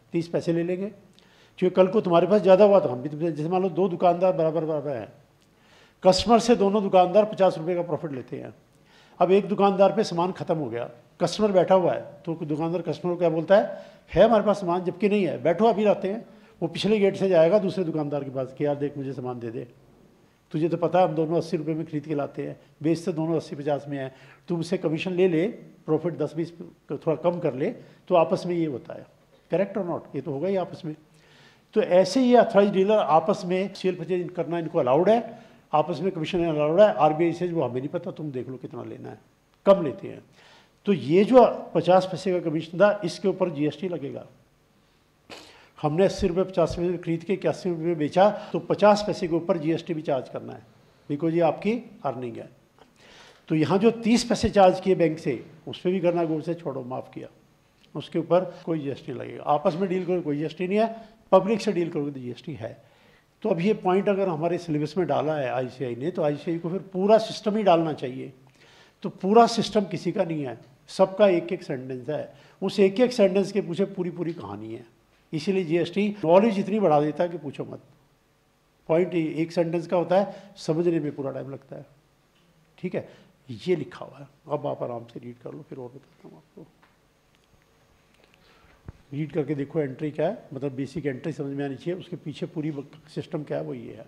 तीस पैसे ले लेंगे, क्योंकि कल को तुम्हारे पास ज़्यादा हुआ तो हम भी तुमसे, जैसे मान लो दो दुकानदार बराबर बराबर हैं, कस्टमर से दोनों दुकानदार पचास रुपये का प्रॉफिट लेते हैं। अब एक दुकानदार पे सामान खत्म हो गया, कस्टमर बैठा हुआ है, तो दुकानदार कस्टमर को क्या बोलता है, है हमारे पास सामान, जबकि नहीं है, बैठो अभी लाते हैं। वो पिछले गेट से जाएगा दूसरे दुकानदार के पास कि यार देख मुझे सामान दे दे, तुझे तो पता है हम दोनों अस्सी रुपये में खरीद के लाते हैं, बेचते दोनों अस्सी पचास में है, तू मुझसे कमीशन ले ले, प्रॉफिट दस बीस थोड़ा कम कर ले, तो आपस में ये होता है। करेक्ट और नॉट? ये तो होगा ही आपस में। तो ऐसे ही अथॉराइज डीलर आपस में सेल परचेज करना इनको अलाउड है, आपस में कमीशन अलाउड है। आरबीआई से वो हमें नहीं पता, तुम देख लो कितना लेना है, कम लेते हैं। तो ये जो पचास पैसे का कमीशन था, इसके ऊपर जीएसटी लगेगा। हमने अस्सी रुपये पचास पैसे में खरीद के इक्यासी रुपये में बेचा, तो पचास पैसे के ऊपर जीएसटी भी चार्ज करना है, बिकॉज ये आपकी अर्निंग है। तो यहाँ जो तीस पैसे चार्ज किए बैंक से, उस पर भी करना गोल से छोड़ो, माफ़ किया, उसके ऊपर कोई जीएसटी लगेगा। आपस में डील करो कोई जीएसटी नहीं है, पब्लिक से डील करोगे तो जीएसटी है। तो अब ये पॉइंट अगर हमारे सिलेबस में डाला है आईसीआई ने, तो आईसीआई को फिर पूरा सिस्टम ही डालना चाहिए। तो पूरा सिस्टम किसी का नहीं है, सबका एक एक सेंटेंस है, उस एक एक सेंटेंस के पीछे पूरी पूरी कहानी है। इसीलिए जीएसटी नॉलेज इतनी बढ़ा देता है कि पूछो मत। पॉइंट एक सेंटेंस का होता है, समझने में पूरा टाइम लगता है। ठीक है, ये लिखा हुआ है, अब आप आराम से रीड कर लो, फिर और बताता हूँ आपको। रीड करके देखो एंट्री क्या है, मतलब बेसिक एंट्री समझ में आनी चाहिए, उसके पीछे पूरी सिस्टम क्या है वो ये है।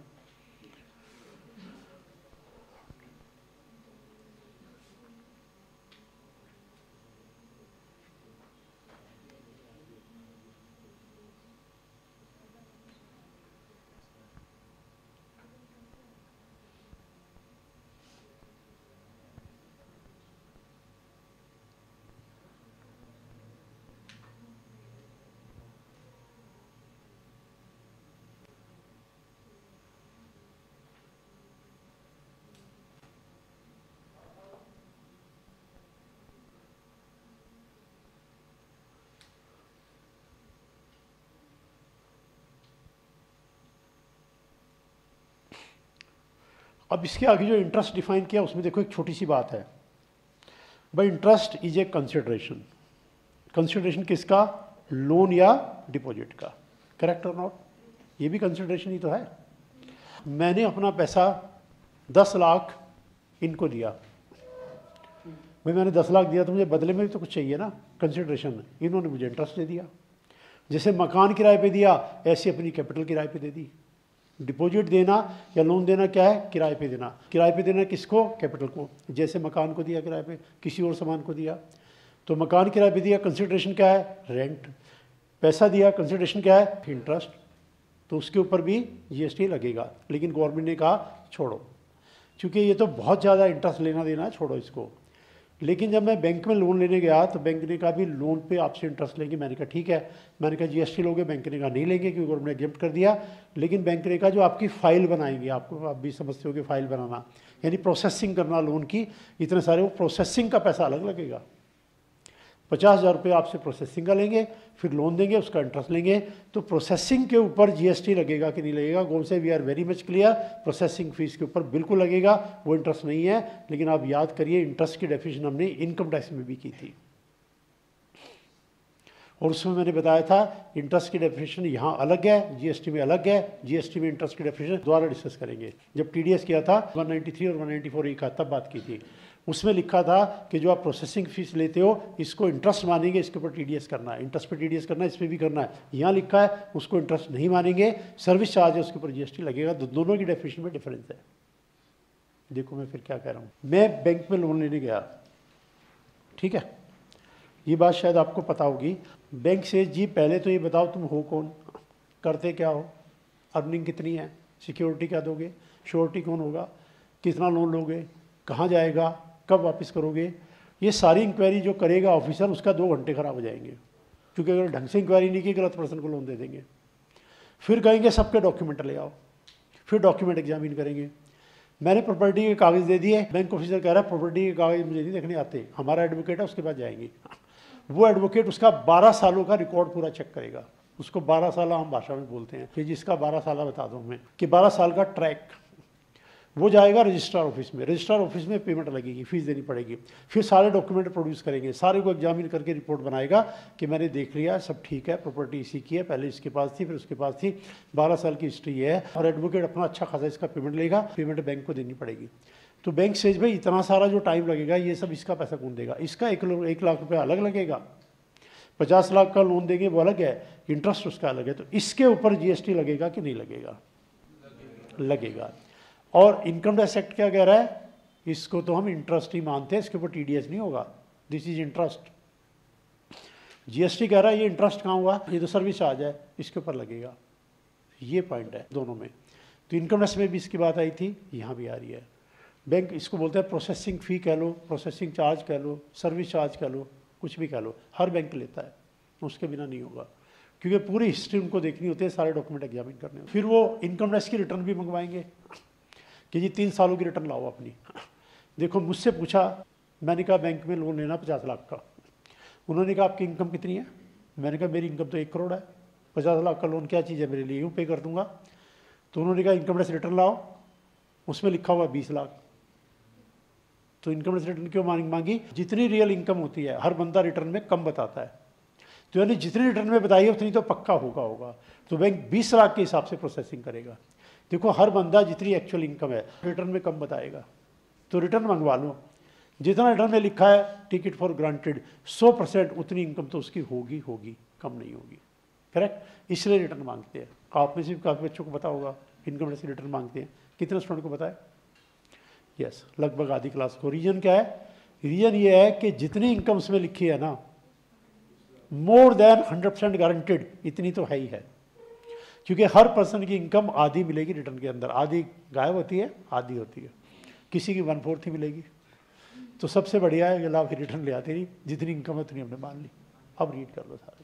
अब इसके आगे जो इंटरेस्ट डिफाइन किया उसमें देखो एक छोटी सी बात है भाई, interest is a consideration. Consideration किसका? लोन या डिपॉजिट का। करेक्ट और नॉट? ये भी कंसिडरेशन ही तो है। मैंने अपना पैसा दस लाख इनको दिया, भाई मैंने दस लाख दिया तो मुझे बदले में भी तो कुछ चाहिए ना, कंसिडरेशन। इन्होंने मुझे इंटरेस्ट दे दिया, जैसे मकान किराए पे दिया ऐसे अपनी कैपिटल किराए पे दे दी। डिपॉजिट देना या लोन देना क्या है? किराए पे देना। किराए पे देना किसको? कैपिटल को। जैसे मकान को दिया किराए पे, किसी और सामान को दिया, तो मकान किराए पे दिया, कंसिडरेशन क्या है? रेंट। पैसा दिया, कंसिडरेशन क्या है? इंटरेस्ट। तो उसके ऊपर भी जीएसटी लगेगा, लेकिन गवर्नमेंट ने कहा छोड़ो, क्योंकि ये तो बहुत ज़्यादा इंटरेस्ट लेना देना है, छोड़ो इसको। लेकिन जब मैं बैंक में लोन लेने गया तो बैंक ने कहा भी लोन पे आपसे इंटरेस्ट लेंगे। मैंने कहा ठीक है। मैंने कहा जीएसटी लोगे? बैंक ने कहा नहीं लेंगे, क्योंकि गवर्नमेंट ने एग्जेम्प्ट कर दिया। लेकिन बैंक ने कहा जो आपकी फ़ाइल बनाएंगे, आपको आप भी समझते हो कि फ़ाइल बनाना यानी प्रोसेसिंग करना लोन की, इतने सारे, वो प्रोसेसिंग का पैसा अलग लगेगा। पचास हज़ार रुपये आपसे प्रोसेसिंग का लेंगे, फिर लोन देंगे, उसका इंटरेस्ट लेंगे। तो प्रोसेसिंग के ऊपर जीएसटी लगेगा कि नहीं लगेगा? गोल से we are very much clear, processing fees के ऊपर बिल्कुल लगेगा, वो इंटरेस्ट नहीं है। लेकिन आप याद करिए इंटरेस्ट की डेफिनेशन हमने इनकम टैक्स में भी की थी, और उसमें मैंने बताया था इंटरेस्ट की डेफिनेशन यहाँ अलग है, जीएसटी में अलग है। जीएसटी में इंटरेस्ट की डेफिनेशन दोबारा डिस्कस करेंगे। जब टीडीएस किया था एक सौ तिरानवे और एक सौ चौरानवे एक तब बात की थी, उसमें लिखा था कि जो आप प्रोसेसिंग फीस लेते हो इसको इंटरेस्ट मानेंगे, इसके ऊपर टीडीएस करना है, इंटरेस्ट पे टीडीएस करना है, इस पर भी करना है। यहाँ लिखा है उसको इंटरेस्ट नहीं मानेंगे, सर्विस चार्ज है उसके ऊपर जीएसटी लगेगा। तो दोनों की डेफिनेशन में डिफरेंस है। देखो मैं फिर क्या कह रहा हूँ। मैं बैंक में लोन लेने गया, ठीक है, ये बात शायद आपको पता होगी। बैंक से जी पहले तो ये बताओ तुम हो कौन, करते क्या हो, अर्निंग कितनी है, सिक्योरिटी क्या दोगे, श्योरिटी कौन होगा, कितना लोन लोगे, कहाँ जाएगा, कब वापस करोगे। ये सारी इंक्वायरी जो करेगा ऑफिसर, उसका दो घंटे खराब हो जाएंगे, क्योंकि अगर ढंग से इंक्वायरी नहीं की गलत पर्सन को लोन दे देंगे। फिर कहेंगे सबके डॉक्यूमेंट ले आओ, फिर डॉक्यूमेंट एग्जामिन करेंगे। मैंने प्रॉपर्टी के कागज़ दे दिए, बैंक ऑफिसर कह रहा है प्रॉपर्टी के कागज़ मुझे नहीं देखने आते, हमारा एडवोकेट है उसके पास जाएंगे। वो एडवोकेट उसका बारह सालों का रिकॉर्ड पूरा चेक करेगा। उसको बारह साल हम भाषा में बोलते हैं कि जिसका बारह साल बता दो हमें, कि बारह साल का ट्रैक, वो जाएगा रजिस्ट्रार ऑफिस में, रजिस्ट्रार ऑफिस में पेमेंट लगेगी, फीस देनी पड़ेगी, फिर सारे डॉक्यूमेंट प्रोड्यूस करेंगे, सारे को एग्जामिन करके रिपोर्ट बनाएगा कि मैंने देख लिया सब ठीक है, प्रॉपर्टी इसी की है, पहले इसके पास थी फिर उसके पास थी, बारह साल की हिस्ट्री है, और एडवोकेट अपना अच्छा खासा इसका पेमेंट लेगा, पेमेंट बैंक को देनी पड़ेगी। तो बैंक सेज भाई इतना सारा जो टाइम लगेगा ये सब इसका पैसा कौन देगा, इसका एक एक लाख रुपये अलग लगेगा, पचास लाख का लोन देंगे वो अलग है, इंटरेस्ट उसका अलग है, तो इसके ऊपर जीएसटी लगेगा कि नहीं लगेगा? लगेगा। और इनकम टैक्स एक्ट क्या कह रहा है, इसको तो हम इंटरेस्ट ही मानते हैं, इसके ऊपर टीडीएस नहीं होगा, दिस इज इंटरेस्ट। जीएसटी कह रहा है ये इंटरेस्ट कहाँ हुआ, ये तो सर्विस चार्ज है, इसके ऊपर लगेगा। ये पॉइंट है दोनों में। तो इनकम टैक्स में भी इसकी बात आई थी, यहाँ भी आ रही है। बैंक इसको बोलते हैं प्रोसेसिंग फ़ी कह लो, प्रोसेसिंग चार्ज कह लो, सर्विस चार्ज कह लो, कुछ भी कह लो, हर बैंक लेता है, उसके बिना नहीं होगा, क्योंकि पूरी हिस्ट्री उनको देखनी होती है, सारे डॉक्यूमेंट एग्जामिन करने। फिर वो इनकम टैक्स की रिटर्न भी मंगवाएंगे कि जी तीन सालों की रिटर्न लाओ अपनी। देखो मुझसे पूछा, मैंने कहा बैंक में लोन लेना पचास लाख का, उन्होंने कहा आपकी इनकम कितनी है, मैंने कहा मेरी इनकम तो एक करोड़ है, पचास लाख का लोन क्या चीज़ है मेरे लिए, यूँ पे कर दूंगा। तो उन्होंने कहा इनकम टैक्स रिटर्न लाओ, उसमें लिखा हुआ बीस लाख। तो इनकम टैक्स रिटर्न क्यों मांग मांगी, जितनी रियल इनकम होती है हर बंदा रिटर्न में कम बताता है, तो यानी जितनी रिटर्न में बताई है उतनी तो पक्का होगा होगा तो बैंक बीस लाख के हिसाब से प्रोसेसिंग करेगा। देखो हर बंदा जितनी एक्चुअल इनकम है रिटर्न में कम बताएगा, तो रिटर्न मंगवा लो, जितना रिटर्न में लिखा है टिकट फॉर ग्रांटेड सौ परसेंट उतनी इनकम तो उसकी होगी होगी कम नहीं होगी, करेक्ट, इसलिए रिटर्न मांगते हैं। आप में से काफ़ी बच्चों को पता होगा इनकम टैक्स रिटर्न मांगते हैं, कितने स्टूडेंट को पता है? यस, लगभग आधी क्लास को। रीजन क्या है? रीजन ये है कि जितनी इनकम उसमें लिखी है ना, more than hundred percent guaranteed इतनी तो है ही है, क्योंकि हर पर्सन की इनकम आधी मिलेगी रिटर्न के अंदर, आधी गायब होती है आधी होती है, किसी की वन फोर्थ ही मिलेगी। तो सबसे बढ़िया है कि ला फिर रिटर्न ले आते नहीं, जितनी इनकम है उतनी हमने मान ली। अब रीड कर लो सारे।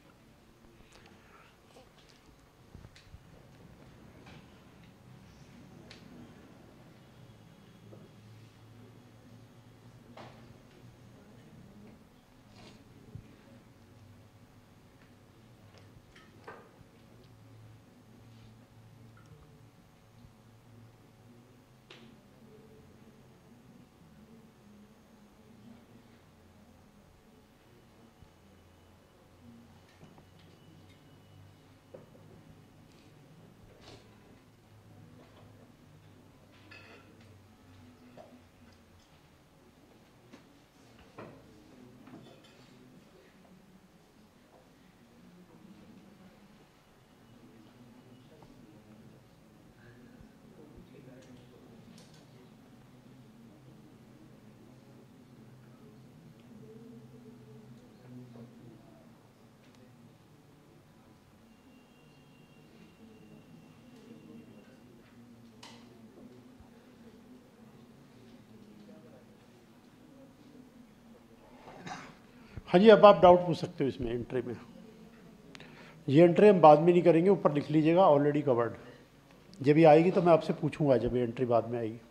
हाँ जी, अब आप डाउट पूछ सकते हो इसमें एंट्री में। ये एंट्री हम बाद में नहीं करेंगे, ऊपर लिख लीजिएगा ऑलरेडी कवर्ड। जब भी आएगी तो मैं आपसे पूछूंगा, जब ये एंट्री बाद में आएगी।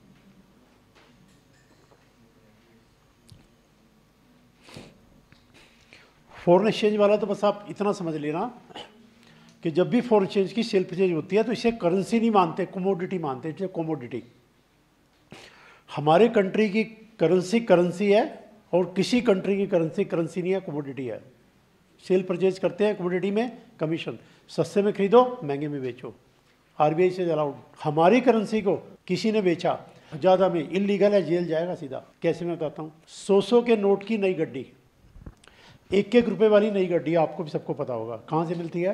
फॉरेन एक्सचेंज वाला तो बस आप इतना समझ लेना कि जब भी फॉरेन एक्सचेंज की सेल परचेज होती है तो इसे करेंसी नहीं मानते, कमोडिटी मानते हैं। कमोडिटी हमारे कंट्री की करेंसी करेंसी है और किसी कंट्री की करेंसी करेंसी नहीं है, कमोडिटी है। सेल परचेज करते हैं कमोडिटी में कमीशन, सस्ते में खरीदो महंगे में बेचो, आरबीआई से अलाउड। हमारी करेंसी को किसी ने बेचा ज़्यादा में, इलीगल है, जेल जाएगा सीधा। कैसे मैं बताता हूँ, सौ सौ के नोट की नई गड्डी, एक एक रुपए वाली नई गड्डी, आपको भी सबको पता होगा कहाँ से मिलती है?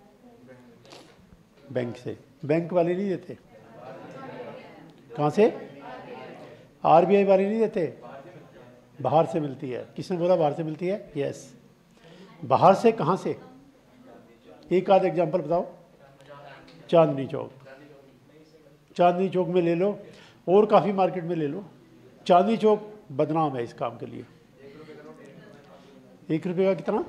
बैंक से। बैंक वाले नहीं देते। कहाँ से? आरबीआई वाले नहीं देते, बाहर से मिलती है। किसने बोला बाहर से मिलती है? यस। बाहर से कहाँ से? एक आध एग्जांपल बताओ। चांदनी चौक, चांदनी चौक में ले लो, और काफ़ी मार्केट में ले लो। चांदनी चौक बदनाम है इस काम के लिए। एक रुपये का कितना?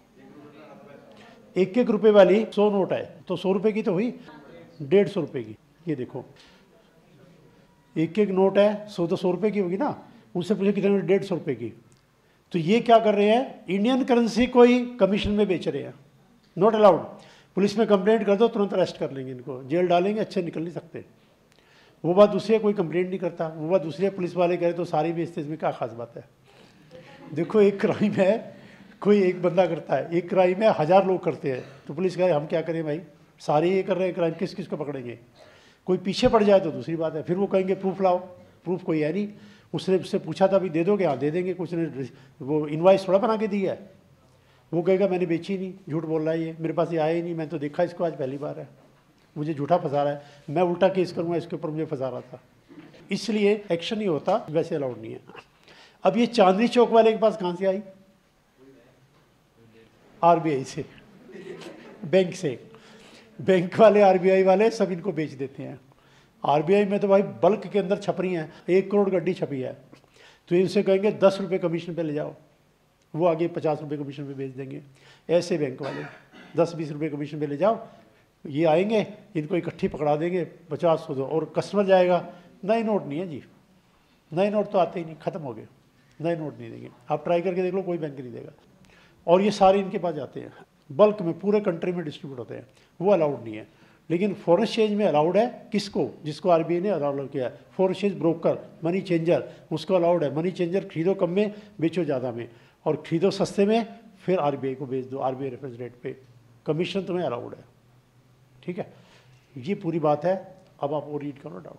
एक एक रुपये वाली सौ नोट है, तो सौ रुपये की तो हुई डेढ़ सौ रुपये की। ये देखो एक एक नोट है, सौ तो सौ रुपये की होगी ना, उनसे पूछे कितने? डेढ़ सौ रुपये की। तो ये क्या कर रहे हैं? इंडियन करेंसी को ही कमीशन में बेच रहे हैं। Not allowed. पुलिस में कंप्लेंट कर दो, तुरंत अरेस्ट कर लेंगे इनको, जेल डालेंगे, अच्छे निकल नहीं सकते। वो बात दूसरी है, कोई कंप्लेंट नहीं करता। वो बात दूसरी है, पुलिस वाले कह रहे तो सारी बेचते, इसमें क्या खास बात है। देखो एक क्राइम है, कोई एक बंदा करता है, एक क्राइम है हज़ार लोग करते हैं, तो पुलिस कहे हम क्या करें भाई, सारे ये कर रहे हैं क्राइम, किस किस को पकड़ेंगे। कोई पीछे पड़ जाए तो दूसरी बात है, फिर वो कहेंगे प्रूफ लाओ, प्रूफ कोई है नहीं। उसने उससे पूछा था, अभी दे दोगे? हाँ दे देंगे। कुछ ने वो इनवाइस थोड़ा बना के दी है, वो कहेगा मैंने बेची नहीं, झूठ बोल रहा है ये, मेरे पास ये आया ही नहीं, मैंने तो देखा इसको आज पहली बार है, मुझे झूठा फंसा रहा है, मैं उल्टा केस करूँगा इसके ऊपर, मुझे फंसा रहा था। इसलिए एक्शन नहीं होता, वैसे अलाउड नहीं है। अब ये चांदनी चौक वाले के पास कहाँ से आई? आरबीआई से, बैंक से। बैंक वाले, आरबीआई वाले सब इनको बेच देते हैं। आरबीआई में तो भाई बल्क के अंदर छप रही हैं, एक करोड़ गड्डी छपी है, तो इनसे कहेंगे दस रुपये कमीशन पे ले जाओ, वो आगे पचास रुपये कमीशन पे बेच देंगे। ऐसे बैंक वाले दस बीस रुपये कमीशन पे ले जाओ, ये आएंगे, इनको इकट्ठी पकड़ा देंगे, पचास सौ दो, और कस्टमर जाएगा। नए नोट नहीं है जी, नए नोट तो आते ही नहीं, ख़त्म हो गए, नए नोट नहीं देंगे। आप ट्राई करके देख लो, कोई बैंक नहीं देगा। और ये सारे इनके पास जाते हैं, बल्क में पूरे कंट्री में डिस्ट्रीब्यूट होते हैं, वो अलाउड नहीं है। लेकिन फॉरेन एक्सचेंज में अलाउड है। किसको? जिसको आरबीआई ने अलाउड किया है। Foreign exchange broker, money changer, उसको अलाउड है। मनी चेंजर खरीदो कम में, बेचो ज़्यादा में, और खरीदो सस्ते में, फिर आरबीआई को बेच दो आरबीआई रेफरेंस रेट पे, कमीशन तुम्हें अलाउड है। ठीक है, ये पूरी बात है। अब आप वो रीड करो डाउट।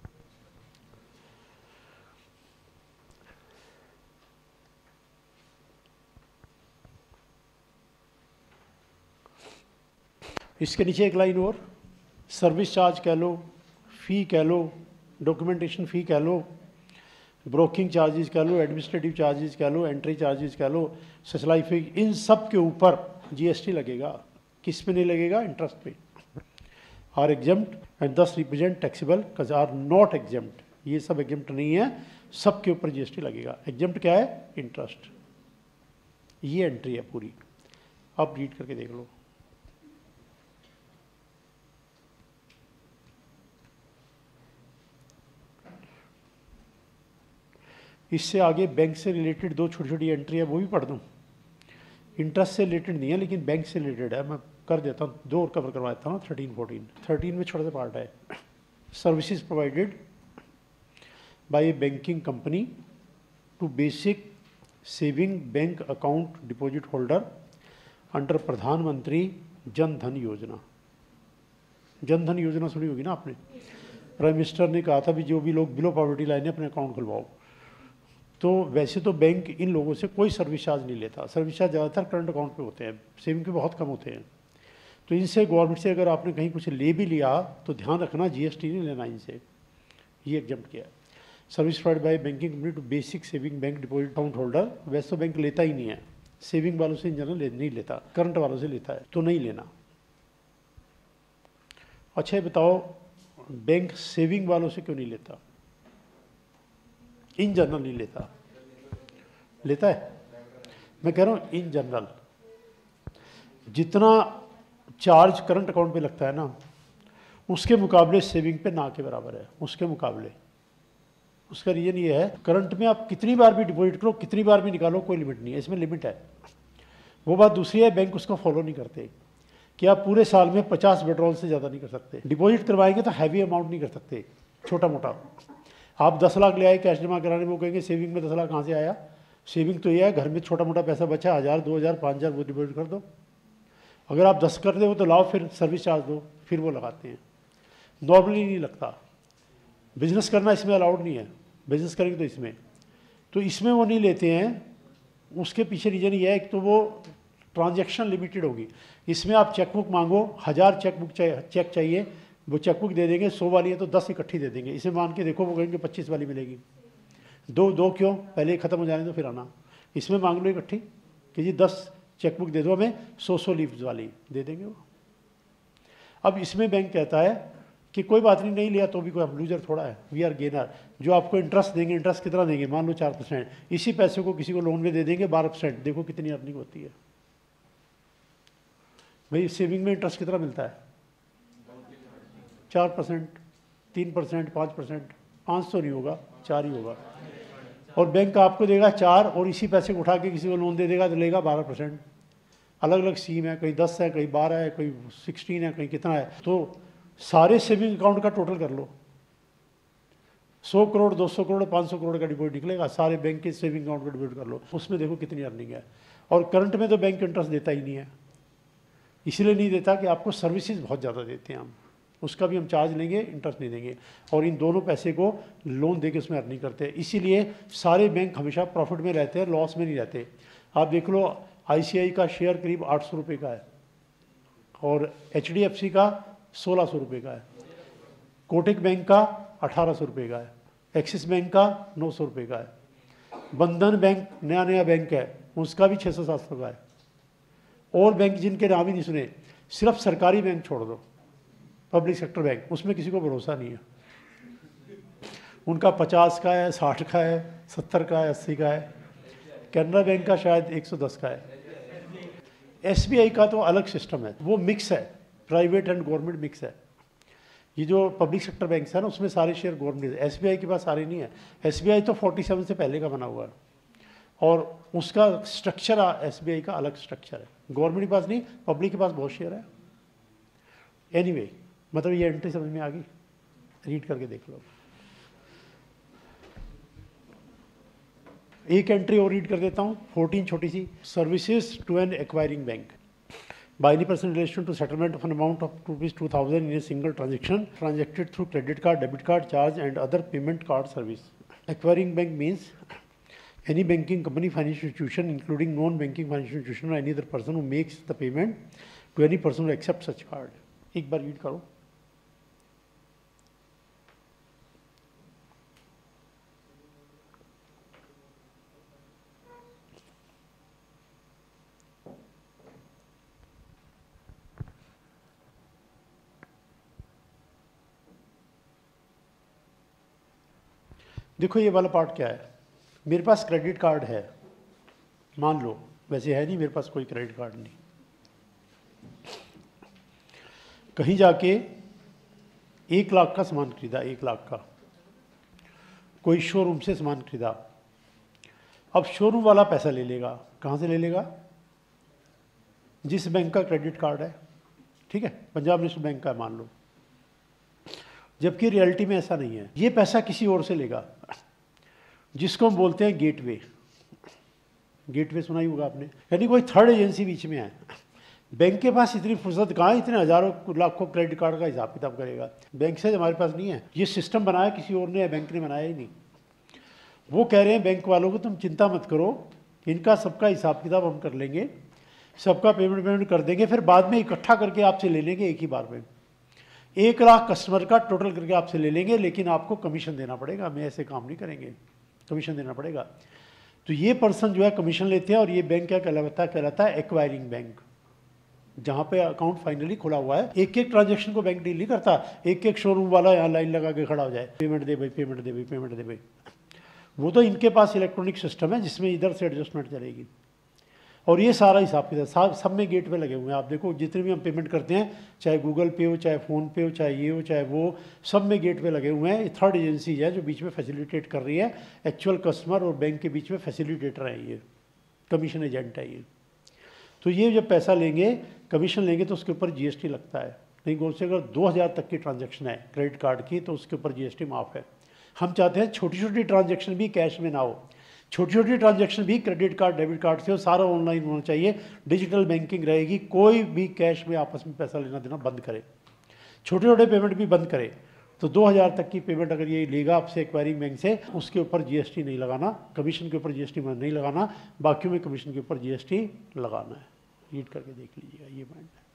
इसके नीचे एक लाइन और, सर्विस चार्ज कह लो, फ़ी कह लो, डॉक्यूमेंटेशन फ़ी कह लो, ब्रोकिंग चार्जेस कह लो, एडमिनिस्ट्रेटिव चार्जेस कह लो, एंट्री चार्जेस कह लो, सप्लाई फी, इन सब के ऊपर जीएसटी लगेगा। किस पे नहीं लगेगा? इंटरेस्ट पे। Are exempt and this represent taxable cause are not exempt. ये सब एग्जम्प्ट नहीं है, सब के ऊपर जीएसटी लगेगा। एग्जम्प्ट क्या है? इंटरेस्ट। ये एंट्री है पूरी, आप रीड करके देख लो। इससे आगे बैंक से रिलेटेड दो छोटी छोटी एंट्री है, वो भी पढ़ दूँ। इंटरेस्ट से रिलेटेड नहीं है, लेकिन बैंक से रिलेटेड है, मैं कर देता हूँ, दो और कवर करवा देता हूँ। थर्टीन फोर्टीन थर्टीन में छोटा सा पार्ट है, services provided by a banking company to basic saving bank account deposit holder under Pradhan Mantri Jan धन योजना। जन धन योजना सुनी होगी ना आपने, प्राइम मिनिस्टर ने कहा था भी जो भी लोग बिलो पॉवर्टी लाइन है अपने अकाउंट खुलवाओ। तो वैसे तो बैंक इन लोगों से कोई सर्विस चार्ज नहीं लेता, सर्विस चार्ज ज़्यादातर करंट अकाउंट पे होते हैं, सेविंग के बहुत कम होते हैं। तो इनसे गवर्नमेंट से अगर आपने कहीं कुछ ले भी लिया तो ध्यान रखना जीएसटी नहीं लेना इनसे, ये एग्जम्प्ट किया है। Service provide by banking company to basic saving bank deposit account holder. वैसे तो बैंक लेता ही नहीं है, सेविंग वालों से इन जनरल ले, नहीं लेता, करंट वालों से लेता है, तो नहीं लेना। अच्छा बताओ, बैंक सेविंग वालों से क्यों नहीं लेता? इन जनरल नहीं लेता, लेता है? मैं कह रहा हूँ इन जनरल जितना चार्ज करंट अकाउंट पे लगता है ना, उसके मुकाबले सेविंग पे ना के बराबर है, उसके मुकाबले। उसका रीज़न ये है, करंट में आप कितनी बार भी डिपॉजिट करो, कितनी बार भी निकालो, कोई लिमिट नहीं है, इसमें लिमिट है। वो बात दूसरी है, बैंक उसको फॉलो नहीं करते कि आप पूरे साल में पचास विड्रॉल से ज़्यादा नहीं कर सकते। डिपॉजिट करवाएंगे तो हैवी अमाउंट नहीं कर सकते, छोटा मोटा। आप दस लाख ले आए कैश जमा कराने में, वो कहेंगे सेविंग में दस लाख कहाँ से आया? सेविंग तो ये है, घर में छोटा मोटा पैसा बचा, हज़ार दो हज़ार पाँच हज़ार वो डिपॉजिट कर दो। अगर आप दस कर दो तो लाओ, फिर सर्विस चार्ज दो, फिर वो लगाते हैं। नॉर्मली नहीं लगता। बिजनेस करना इसमें अलाउड नहीं है, बिजनेस करेंगे तो इसमें तो इसमें वो नहीं लेते हैं। उसके पीछे रीज़न ये है, एक तो वो ट्रांजैक्शन लिमिटेड होगी। इसमें आप चेकबुक मांगो, हज़ार चेकबुक चेक चाहिए, वो चेकबुक दे देंगे। सौ वाली है तो दस इकट्ठी दे देंगे। इसे मान के देखो, वो कहेंगे पच्चीस वाली मिलेगी। दो दो क्यों, पहले ख़त्म हो जाने दो फिर आना। इसमें मांग लो इकट्ठी कि जी दस चेकबुक दे दो हमें, सौ सौ लीव्स वाली दे देंगे वो। अब इसमें बैंक कहता है कि कोई बात नहीं, नहीं लिया तो भी कोई हम लूजर थोड़ा है, वी आर गेनर। जो आपको इंटरेस्ट देंगे, इंटरेस्ट कितना देंगे? मान लो चार परसेंट। इसी पैसे को किसी को लोन में दे देंगे बारह परसेंट। देखो कितनी अर्निंग होती है भाई। सेविंग में इंटरेस्ट कितना मिलता है? चार परसेंट, तीन परसेंट, पाँच परसेंट। पाँच सौ नहीं होगा, चार ही होगा। और बैंक आपको देगा चार, और इसी पैसे को उठा के किसी को लोन दे देगा तो लेगा बारह परसेंट। अलग अलग स्कीम है, कहीं दस है, कहीं बारह है, कहीं सिक्सटीन है, कहीं कितना है। तो सारे सेविंग अकाउंट का टोटल कर लो, सौ करोड़, दो सौ करोड़, पाँच सौ करोड़ का डिपॉजिट निकलेगा, सारे बैंक के सेविंग अकाउंट का डिपॉजिट कर लो, उसमें देखो कितनी अर्निंग है। और करंट में तो बैंक इंटरेस्ट देता ही नहीं है, इसलिए नहीं देता कि आपको सर्विसेज बहुत ज़्यादा देते हैं हम, उसका भी हम चार्ज लेंगे, इंटरेस्ट नहीं देंगे, और इन दोनों पैसे को लोन दे के उसमें अर्निंग करते हैं। इसीलिए सारे बैंक हमेशा प्रॉफिट में रहते हैं, लॉस में नहीं रहते। आप देख लो, आईसीआई का शेयर करीब आठ सौ रुपये का है और एचडीएफसी का सोलह सौ रुपये का है, कोटक बैंक का अठारह सौ रुपये का है, एक्सिस बैंक का नौ सौ रुपये का है, बंधन बैंक नया नया बैंक है उसका भी छः सौ सात सौ का है, और बैंक जिनके नाम ही नहीं सुने, सिर्फ सरकारी बैंक छोड़ दो, पब्लिक सेक्टर बैंक, उसमें किसी को भरोसा नहीं है, उनका पचास का है, साठ का है, सत्तर का है, अस्सी का है। कैनरा बैंक का शायद एक सौ दस का है। एसबीआई का तो अलग सिस्टम है, वो मिक्स है, प्राइवेट एंड गवर्नमेंट मिक्स है। ये जो पब्लिक सेक्टर बैंक है ना, उसमें सारे शेयर गवर्नमेंट है, एसबीआई के पास सारे नहीं है। एसबीआई तो सैंतालीस से पहले का बना हुआ है और उसका स्ट्रक्चर एसबीआई का अलग स्ट्रक्चर है, गवर्नमेंट के पास नहीं, पब्लिक के पास बहुत शेयर है। एनीवे anyway, मतलब ये एंट्री समझ में आ गई, रीड करके देख लो। एक एंट्री और रीड कर देता हूँ, फोर्टीन छोटी सी, services to an acquiring bank by any person in relation to settlement of an amount of rupees two thousand in a single transaction transacted through credit card, debit card, charge and other payment card service. Acquiring bank means any banking company, financial institution including non-banking financial institution or any other person who makes the payment to any person who accepts such card. एक बार read करो। देखो ये वाला part क्या है, मेरे पास credit card है, मान लो, वैसे है नहीं मेरे पास कोई क्रेडिट कार्ड नहीं, कहीं जाके एक लाख का सामान खरीदा, एक लाख का कोई शोरूम से सामान खरीदा, अब शोरूम वाला पैसा ले लेगा, कहाँ से ले लेगा, जिस बैंक का क्रेडिट कार्ड है, ठीक है, पंजाब नेशनल बैंक का मान लो, जबकि रियलिटी में ऐसा नहीं है, ये पैसा किसी और से लेगा, जिसको हम बोलते हैं गेटवे। गेटवे सुना ही होगा आपने, यानी कोई थर्ड एजेंसी बीच में है। बैंक के पास इतनी फुर्सत कहाँ है, इतने हजारों लाखों क्रेडिट कार्ड का हिसाब किताब करेगा, बैंक से हमारे पास नहीं है, ये सिस्टम बनाया किसी और ने, बैंक ने बनाया ही नहीं। वो कह रहे हैं बैंक वालों को तुम चिंता मत करो, इनका सबका हिसाब किताब हम कर लेंगे, सबका पेमेंट पेमेंट कर देंगे, फिर बाद में इकट्ठा करके आपसे ले लेंगे एक ही बार में, एक लाख कस्टमर का टोटल करके आपसे ले लेंगे, लेकिन आपको कमीशन देना पड़ेगा, हमें ऐसे काम नहीं करेंगे, कमीशन देना पड़ेगा। तो ये पर्सन जो है कमीशन लेते हैं, और ये बैंक क्या कहलाता है, कहलाता है एक्वायरिंग बैंक, जहाँ पे अकाउंट फाइनली खुला हुआ है। एक एक ट्रांजेक्शन को बैंक डील नहीं करता, एक एक शोरूम वाला यहाँ लाइन लगा के खड़ा हो जाए, पेमेंट दे भाई, पेमेंट दे भाई, पेमेंट दे भाई, वो तो इनके पास इलेक्ट्रॉनिक सिस्टम है जिसमें इधर से एडजस्टमेंट चलेगी, और ये सारा हिसाब किताब सब में गेट पे लगे हुए हैं। आप देखो जितने भी हम पेमेंट करते हैं, चाहे गूगल पे हो, चाहे फ़ोन पे हो, चाहे ये हो, चाहे वो, सब में गेट पे लगे हुए हैं। ये थर्ड एजेंसी है जो बीच में फैसिलिटेट कर रही है, एक्चुअल कस्टमर और बैंक के बीच में फैसिलिटेटर है, ये कमीशन एजेंट है ये। तो ये जब पैसा लेंगे, कमीशन लेंगे, तो उसके ऊपर जीएसटी लगता है। नहीं गौर से, अगर दो हज़ार तक की ट्रांजेक्शन है क्रेडिट कार्ड की, तो उसके ऊपर जीएसटी माफ़ है। हम चाहते हैं छोटी छोटी ट्रांजेक्शन भी कैश में ना हो, छोटी छोटी ट्रांजैक्शन भी क्रेडिट कार्ड, डेबिट कार्ड से हो, सारा ऑनलाइन होना चाहिए, डिजिटल बैंकिंग रहेगी, कोई भी कैश में आपस में पैसा लेना देना बंद करे, छोटे छोटे पेमेंट भी बंद करे। तो दो हज़ार तक की पेमेंट अगर ये लेगा आपसे एक्वायरिंग बैंक से, उसके ऊपर जीएसटी नहीं लगाना, कमीशन के ऊपर जीएसटी नहीं लगाना, बाकियों में कमीशन के ऊपर जीएसटी लगाना है। रीड करके देख लीजिएगा, ये पॉइंट है।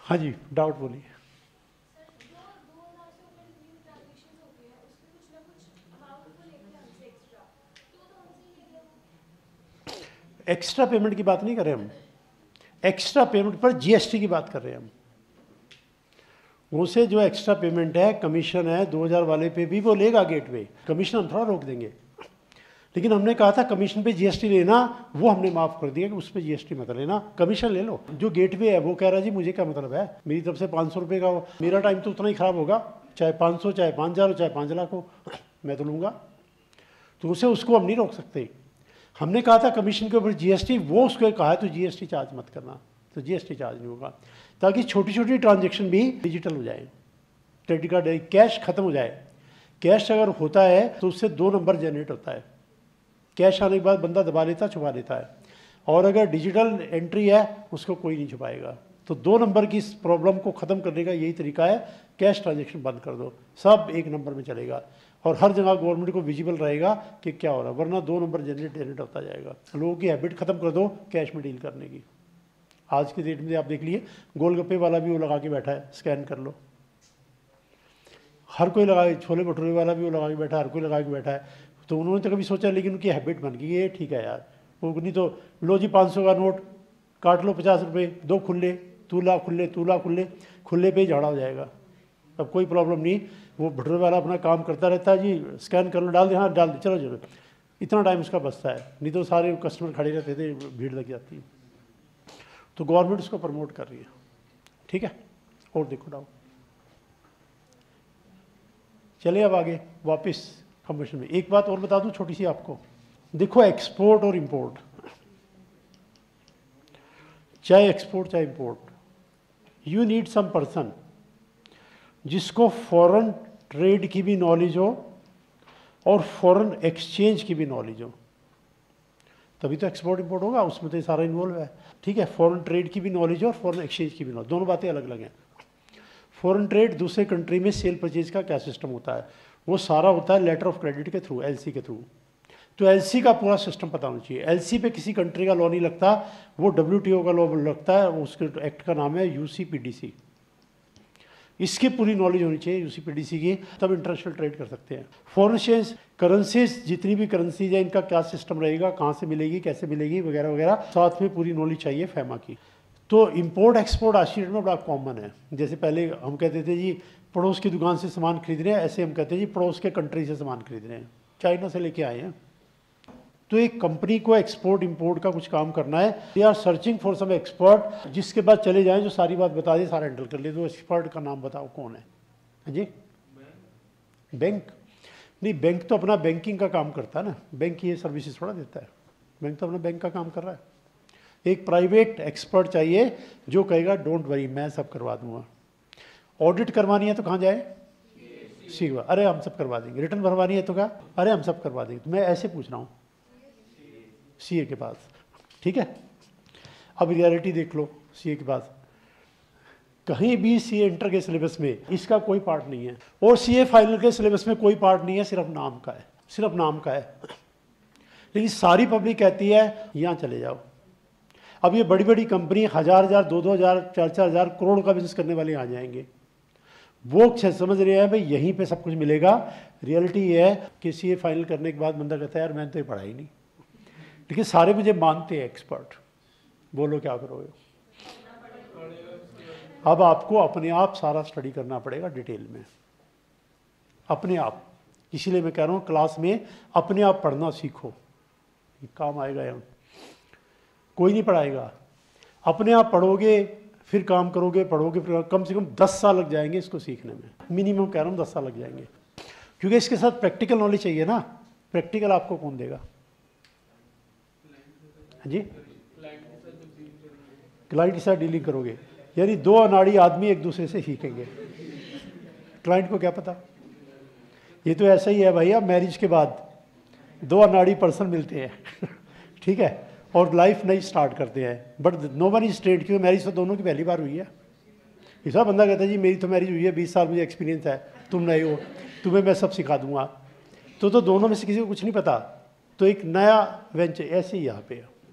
हाँ जी, डाउट बोलिए। एक्स्ट्रा पेमेंट की बात नहीं कर रहे हम, एक्स्ट्रा पेमेंट पर जीएसटी की बात कर रहे हैं हम। उनसे जो एक्स्ट्रा पेमेंट है, कमीशन है दो हज़ार वाले पे भी वो लेगा गेटवे, कमीशन हम थोड़ा रोक देंगे। लेकिन हमने कहा था कमीशन पे जीएसटी लेना, वो हमने माफ़ कर दिया कि उस पर जीएसटी मत लेना, कमीशन ले लो। जो गेटवे है वो कह रहा है जी मुझे क्या मतलब है, मेरी तरफ से पाँच सौ रुपये का हो, मेरा टाइम तो उतना ही ख़राब होगा, चाहे पाँच सौ चाहे पाँच हज़ार हो चाहे पाँच लाख हो, मैं तो लूँगा। तो उसे उसको हम नहीं रोक सकते। हमने कहा था कमीशन के ऊपर जीएसटी, वो उसको कहा है तो जीएसटी चार्ज मत करना, तो जीएसटी चार्ज नहीं होगा, ताकि छोटी छोटी ट्रांजैक्शन भी डिजिटल हो जाए, क्रेडिट कार्ड कैश खत्म हो जाए। कैश अगर होता है तो उससे दो नंबर जनरेट होता है, कैश आने के बाद बंदा दबा लेता छुपा लेता है, और अगर डिजिटल एंट्री है उसको कोई नहीं छुपाएगा। तो दो नंबर की इस प्रॉब्लम को ख़त्म करने का यही तरीका है, कैश ट्रांजैक्शन बंद कर दो, सब एक नंबर में चलेगा और हर जगह गवर्नमेंट को विजिबल रहेगा कि क्या हो रहा है, वरना दो नंबर जनरेट जनरेट होता जाएगा। लोगों की हैबिट ख़त्म कर दो कैश में डील करने की। आज के डेट में आप देख लिए गोलगप्पे वाला भी वो लगा के बैठा है, स्कैन कर लो, हर कोई लगा, छोले भटूरे वाला भी वो लगा के बैठा है, हर कोई लगा के बैठा है। तो उन्होंने तो कभी सोचा, लेकिन उनकी हैबिट बन गई है, ठीक है यार, वो नहीं तो लो जी पाँच सौ का नोट काट लो पचास रुपये, दो खुले तूला खुले तूला खुले खुले पे ही झाड़ा हो जाएगा, अब कोई प्रॉब्लम नहीं। वो भटूरे वाला अपना काम करता रहता है जी, स्कैन कर लो, डाल दे, हाँ डाल दे, चलो चलो, इतना टाइम उसका बचता है, नहीं तो सारे कस्टमर खड़े रहते थे, भीड़ लग जाती है। तो गवर्नमेंट उसको प्रमोट कर रही है, ठीक है। और देखो डाउट, चलिए अब आगे वापस कम्बशन में। एक बात और बता दूं छोटी सी आपको, देखो एक्सपोर्ट और इंपोर्ट, चाहे एक्सपोर्ट चाहे import, you need some person जिसको फॉरेन ट्रेड की भी नॉलेज हो और फॉरेन एक्सचेंज की भी नॉलेज हो, तभी तो एक्सपोर्ट इंपोर्ट होगा, उसमें तो सारा इन्वॉल्व है, ठीक है। फॉरेन ट्रेड की भी नॉलेज हो और फॉरेन एक्सचेंज की भी नॉलेज, दोनों बातें अलग अलग हैं। फॉरेन ट्रेड दूसरे कंट्री में सेल परचेज का क्या सिस्टम होता है, वो सारा होता है लेटर ऑफ क्रेडिट के थ्रू, एलसी के थ्रू। तो एलसी का पूरा सिस्टम पता होना चाहिए। एलसी पे किसी कंट्री का लॉ नहीं लगता, वो डब्ल्यूटीओ का लॉ लगता है, उसके एक्ट का नाम है यूसीपीडीसी। इसकी पूरी नॉलेज होनी चाहिए यूसीपीडीसी की, तब इंटरनेशनल ट्रेड कर सकते हैं। फॉरेन एक्सचेंज, करेंसीज, जितनी भी करेंसीज है इनका क्या सिस्टम रहेगा, कहाँ से मिलेगी, कैसे मिलेगी, वगैरह वगैरह, साथ में पूरी नॉलेज चाहिए फैमा की। तो इंपोर्ट एक्सपोर्ट आज की डेट में बड़ा कॉमन है। जैसे पहले हम कहते थे जी पड़ोस की दुकान से सामान खरीद रहे हैं, ऐसे हम कहते हैं जी पड़ोस के कंट्री से सामान खरीद रहे हैं, चाइना से लेके आए हैं। तो एक कंपनी को एक्सपोर्ट इंपोर्ट का कुछ काम करना है, they are searching for some expert, जिसके बाद चले जाएं जो सारी बात बता दे, सारा हैंडल कर ले। तो एक्सपर्ट का नाम बताओ कौन है? हाँ जी, बैंक नहीं, बैंक तो अपना बैंकिंग का काम करता है ना, बैंक ये सर्विसेज थोड़ा देता है, बैंक तो अपना बैंक का काम कर रहा है। एक प्राइवेट एक्सपर्ट चाहिए जो कहेगा डोंट वरी मैं सब करवा दूंगा। ऑडिट करवानी है तो कहाँ जाए? सी, अरे हम सब करवा देंगे। रिटर्न भरवानी है तो क्या? अरे हम सब करवा देंगे। तो मैं ऐसे पूछ रहा हूँ सीए के पास, ठीक है। अब रियलिटी देख लो, सीए के पास कहीं भी सीए इंटर के सिलेबस में इसका कोई पार्ट नहीं है, और सीए फाइनल के सिलेबस में कोई पार्ट नहीं है, सिर्फ नाम का है, सिर्फ नाम का है। लेकिन सारी पब्लिक कहती है यहाँ चले जाओ। अब ये बड़ी बड़ी कंपनी हजार हजार दो दो हजार चार चार हजार करोड़ का बिजनेस करने वाले आ जाएंगे, वो समझ रहे हैं भाई यहीं पे सब कुछ मिलेगा। रियलिटी ये है कि सीए फाइनल करने के बाद बंदा कहता है यार मैंने तो ये पढ़ा ही नहीं, लेकिन सारे मुझे मानते हैं एक्सपर्ट। बोलो क्या करोगे? अब आपको अपने आप सारा स्टडी करना पड़ेगा डिटेल में, अपने आप। इसीलिए मैं कह रहा हूँ क्लास में अपने आप पढ़ना सीखो, काम आएगा। यहाँ कोई नहीं पढ़ाएगा, अपने आप पढ़ोगे फिर काम करोगे, पढ़ोगे फिर कम से कम दस साल लग जाएंगे इसको सीखने में, मिनिमम कह रहा हूँ दस साल लग जाएंगे, क्योंकि इसके साथ प्रैक्टिकल नॉलेज चाहिए ना। प्रैक्टिकल आपको कौन देगा? जी, क्लाइंट के साथ डीलिंग करोगे, यानी दो अनाड़ी आदमी एक दूसरे से सीखेंगे। क्लाइंट को क्या पता? ये तो ऐसा ही है भाई, अब मैरिज के बाद दो अनाड़ी पर्सन मिलते हैं ठीक है, और लाइफ नई स्टार्ट करते हैं, but no one is straight, क्योंकि मैरिज तो दोनों की पहली बार हुई है। ऐसा बंदा कहता है जी मेरी तो मैरिज हुई है, बीस साल मुझे एक्सपीरियंस है, तुम नए हो, तुम्हें मैं सब सिखा दूंगा। तो तो दोनों में से किसी को कुछ नहीं पता, तो एक नया वेंचर ऐसे ही यहाँ पे है,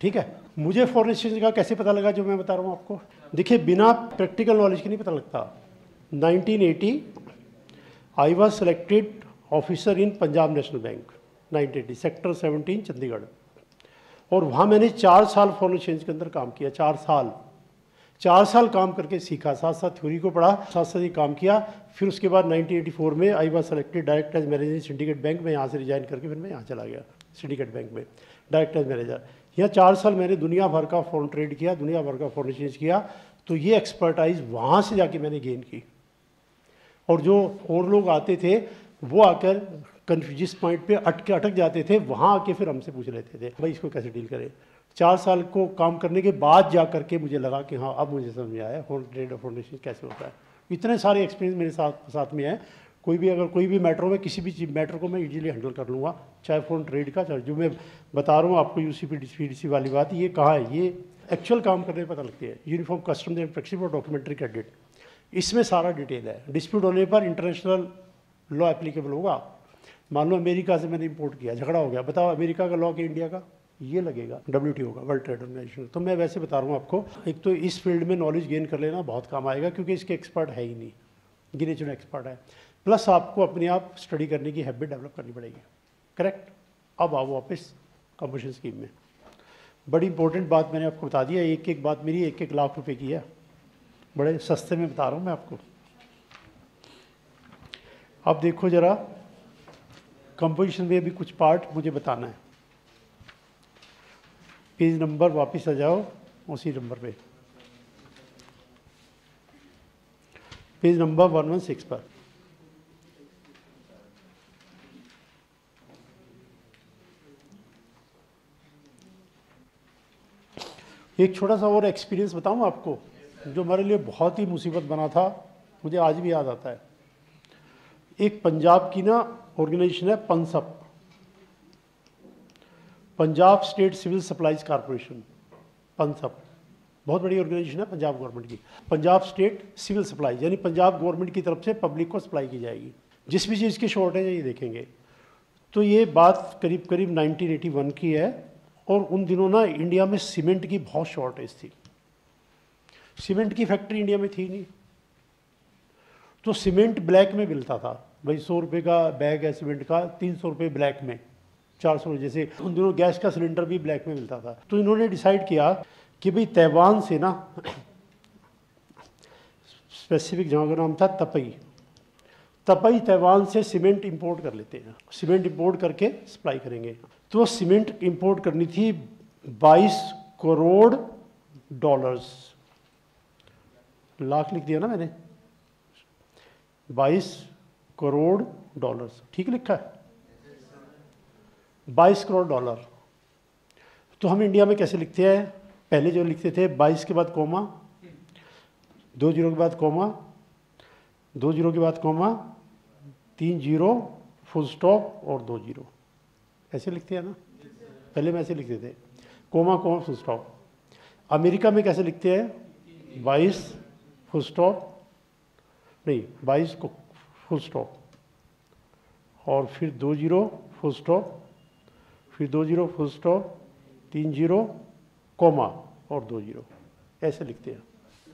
ठीक है। मुझे फॉरेन एक्सचेंज का कैसे पता लगा जो मैं बता रहा हूँ आपको? देखिए, बिना प्रैक्टिकल नॉलेज के नहीं पता लगता। Nineteen eighty I was selected officer in Punjab National Bank, nineteen eighty, sector seventeen, Chandigarh. और वहाँ मैंने चार साल फॉरेन एक्सचेंज के अंदर काम किया। चार साल चार साल काम करके सीखा, साथ साथ थ्योरी को पढ़ा, साथ साथ ही काम किया। फिर उसके बाद नाइनटीन एटी फोर में I was selected director as manager Syndicate Bank में। यहाँ से रिजाइन करके फिर मैं यहाँ चला गया सिंडिकेट बैंक में डायरेक्टर एज मैनेजर। यहाँ चार साल मैंने दुनिया भर का फॉरेन ट्रेड किया, दुनिया भर का फॉरेन एक्सचेंज किया। तो ये एक्सपर्टाइज वहाँ से जाके मैंने गेन की। और जो और लोग आते थे वो आकर कन्फ्यूज जिस पॉइंट पे अटक अटक जाते थे, वहाँ आके फिर हमसे पूछ लेते थे भाई इसको कैसे डील करें। चार साल को काम करने के बाद जा करके मुझे लगा कि हाँ अब मुझे समझ में आया फॉरेन ट्रेड और फॉरेन एक्सचेंज कैसे होता है। इतने सारे एक्सपीरियंस मेरे साथ साथ में है। कोई भी अगर कोई भी मैटर हो, मैं किसी भी मैटर को मैं इजीली हैंडल कर लूँगा, चाहे फॉरेन ट्रेड का, चाहे जो मैं बता रहा हूँ आपको यूसीपी डीसीपीडीसी वाली बात, ये कहाँ है, ये एक्चुअल काम करने पता लगती है। यूनिफॉर्म कस्टम्स एंड प्रैक्टिस और डॉक्यूमेंट्री क्रेडिट, इसमें सारा डिटेल है। डिस्प्यूट होने पर इंटरनेशनल लॉ एप्लीकेबल होगा। मान लो अमेरिका से मैंने इंपोर्ट किया, झगड़ा हो गया, बताओ अमेरिका का लॉ कि इंडिया का, ये लगेगा डब्ल्यूटीओ का, वर्ल्ड ट्रेड ऑर्गेनाइजेशन। तो मैं वैसे बता रहा हूँ आपको, एक तो इस फील्ड में नॉलेज गेन कर लेना बहुत काम आएगा, क्योंकि इसके एक्सपर्ट है ही नहीं, गिने चुने एक्सपर्ट है। प्लस आपको अपने आप स्टडी करने की हैबिट डेवलप करनी पड़ेगी। करेक्ट। अब आओ वापस कंपटीशन स्कीम में। बड़ी इंपॉर्टेंट बात मैंने आपको बता दिया, एक एक बात मेरी एक एक लाख रुपए की है, बड़े सस्ते में बता रहा हूँ मैं आपको। अब देखो जरा, कंपोजिशन में भी कुछ पार्ट मुझे बताना है। पेज नंबर वापस आ जाओ उसी नंबर पे, page number one one six पर। एक छोटा सा और एक्सपीरियंस बताऊं आपको, जो हमारे लिए बहुत ही मुसीबत बना था, मुझे आज भी याद आता है। एक पंजाब की ना ऑर्गेनाइजेशन है Punsup, Punjab State Civil Supplies Corporation, Punsup, बहुत बड़ी ऑर्गेनाइजेशन है पंजाब गवर्नमेंट की। पंजाब स्टेट सिविल सप्लाईज यानी पंजाब गवर्नमेंट की तरफ से पब्लिक को सप्लाई की जाएगी। जिस भी चीज़ की शॉर्टेज है ये देखेंगे। तो ये बात करीब करीब नाइनटीन एटी वन की है। और उन दिनों ना इंडिया में सीमेंट की बहुत शॉर्टेज थी, सीमेंट की फैक्ट्री इंडिया में थी नहीं। तो सीमेंट ब्लैक में मिलता था, भाई सौ रुपये का बैग है सीमेंट का, तीन सौ रुपये ब्लैक में, चार सौ, जैसे उन दिनों गैस का सिलेंडर भी ब्लैक में मिलता था। तो इन्होंने डिसाइड किया कि भाई तैवान से ना, स्पेसिफिक जगह का नाम था तपई, तपई तैवान से सीमेंट इंपोर्ट कर लेते हैं, सीमेंट इंपोर्ट करके सप्लाई करेंगे। तो सीमेंट इंपोर्ट करनी थी बाईस करोड़ डॉलर्स, लाख लिख दिया ना मैंने, बाईस करोड़ डॉलर्स, ठीक लिखा है, बाईस करोड़ डॉलर। तो हम इंडिया में कैसे लिखते हैं, पहले जो लिखते थे बाईस के बाद कोमा, दो जीरो के बाद कोमा, दो जीरो के बाद कोमा, तीन जीरो, फुल स्टॉप और दो जीरो, ऐसे लिखते हैं ना, पहले में ऐसे लिखते थे, comma comma full stop. America में कैसे लिखते हैं, बाईस फुल स्टॉप, नहीं बाईस को फुल स्टॉप और फिर दो जीरो फुल स्टॉप, फिर दो जीरो फुल स्टॉप, तीन जीरो कोमा और दो जीरो, ऐसे लिखते हैं।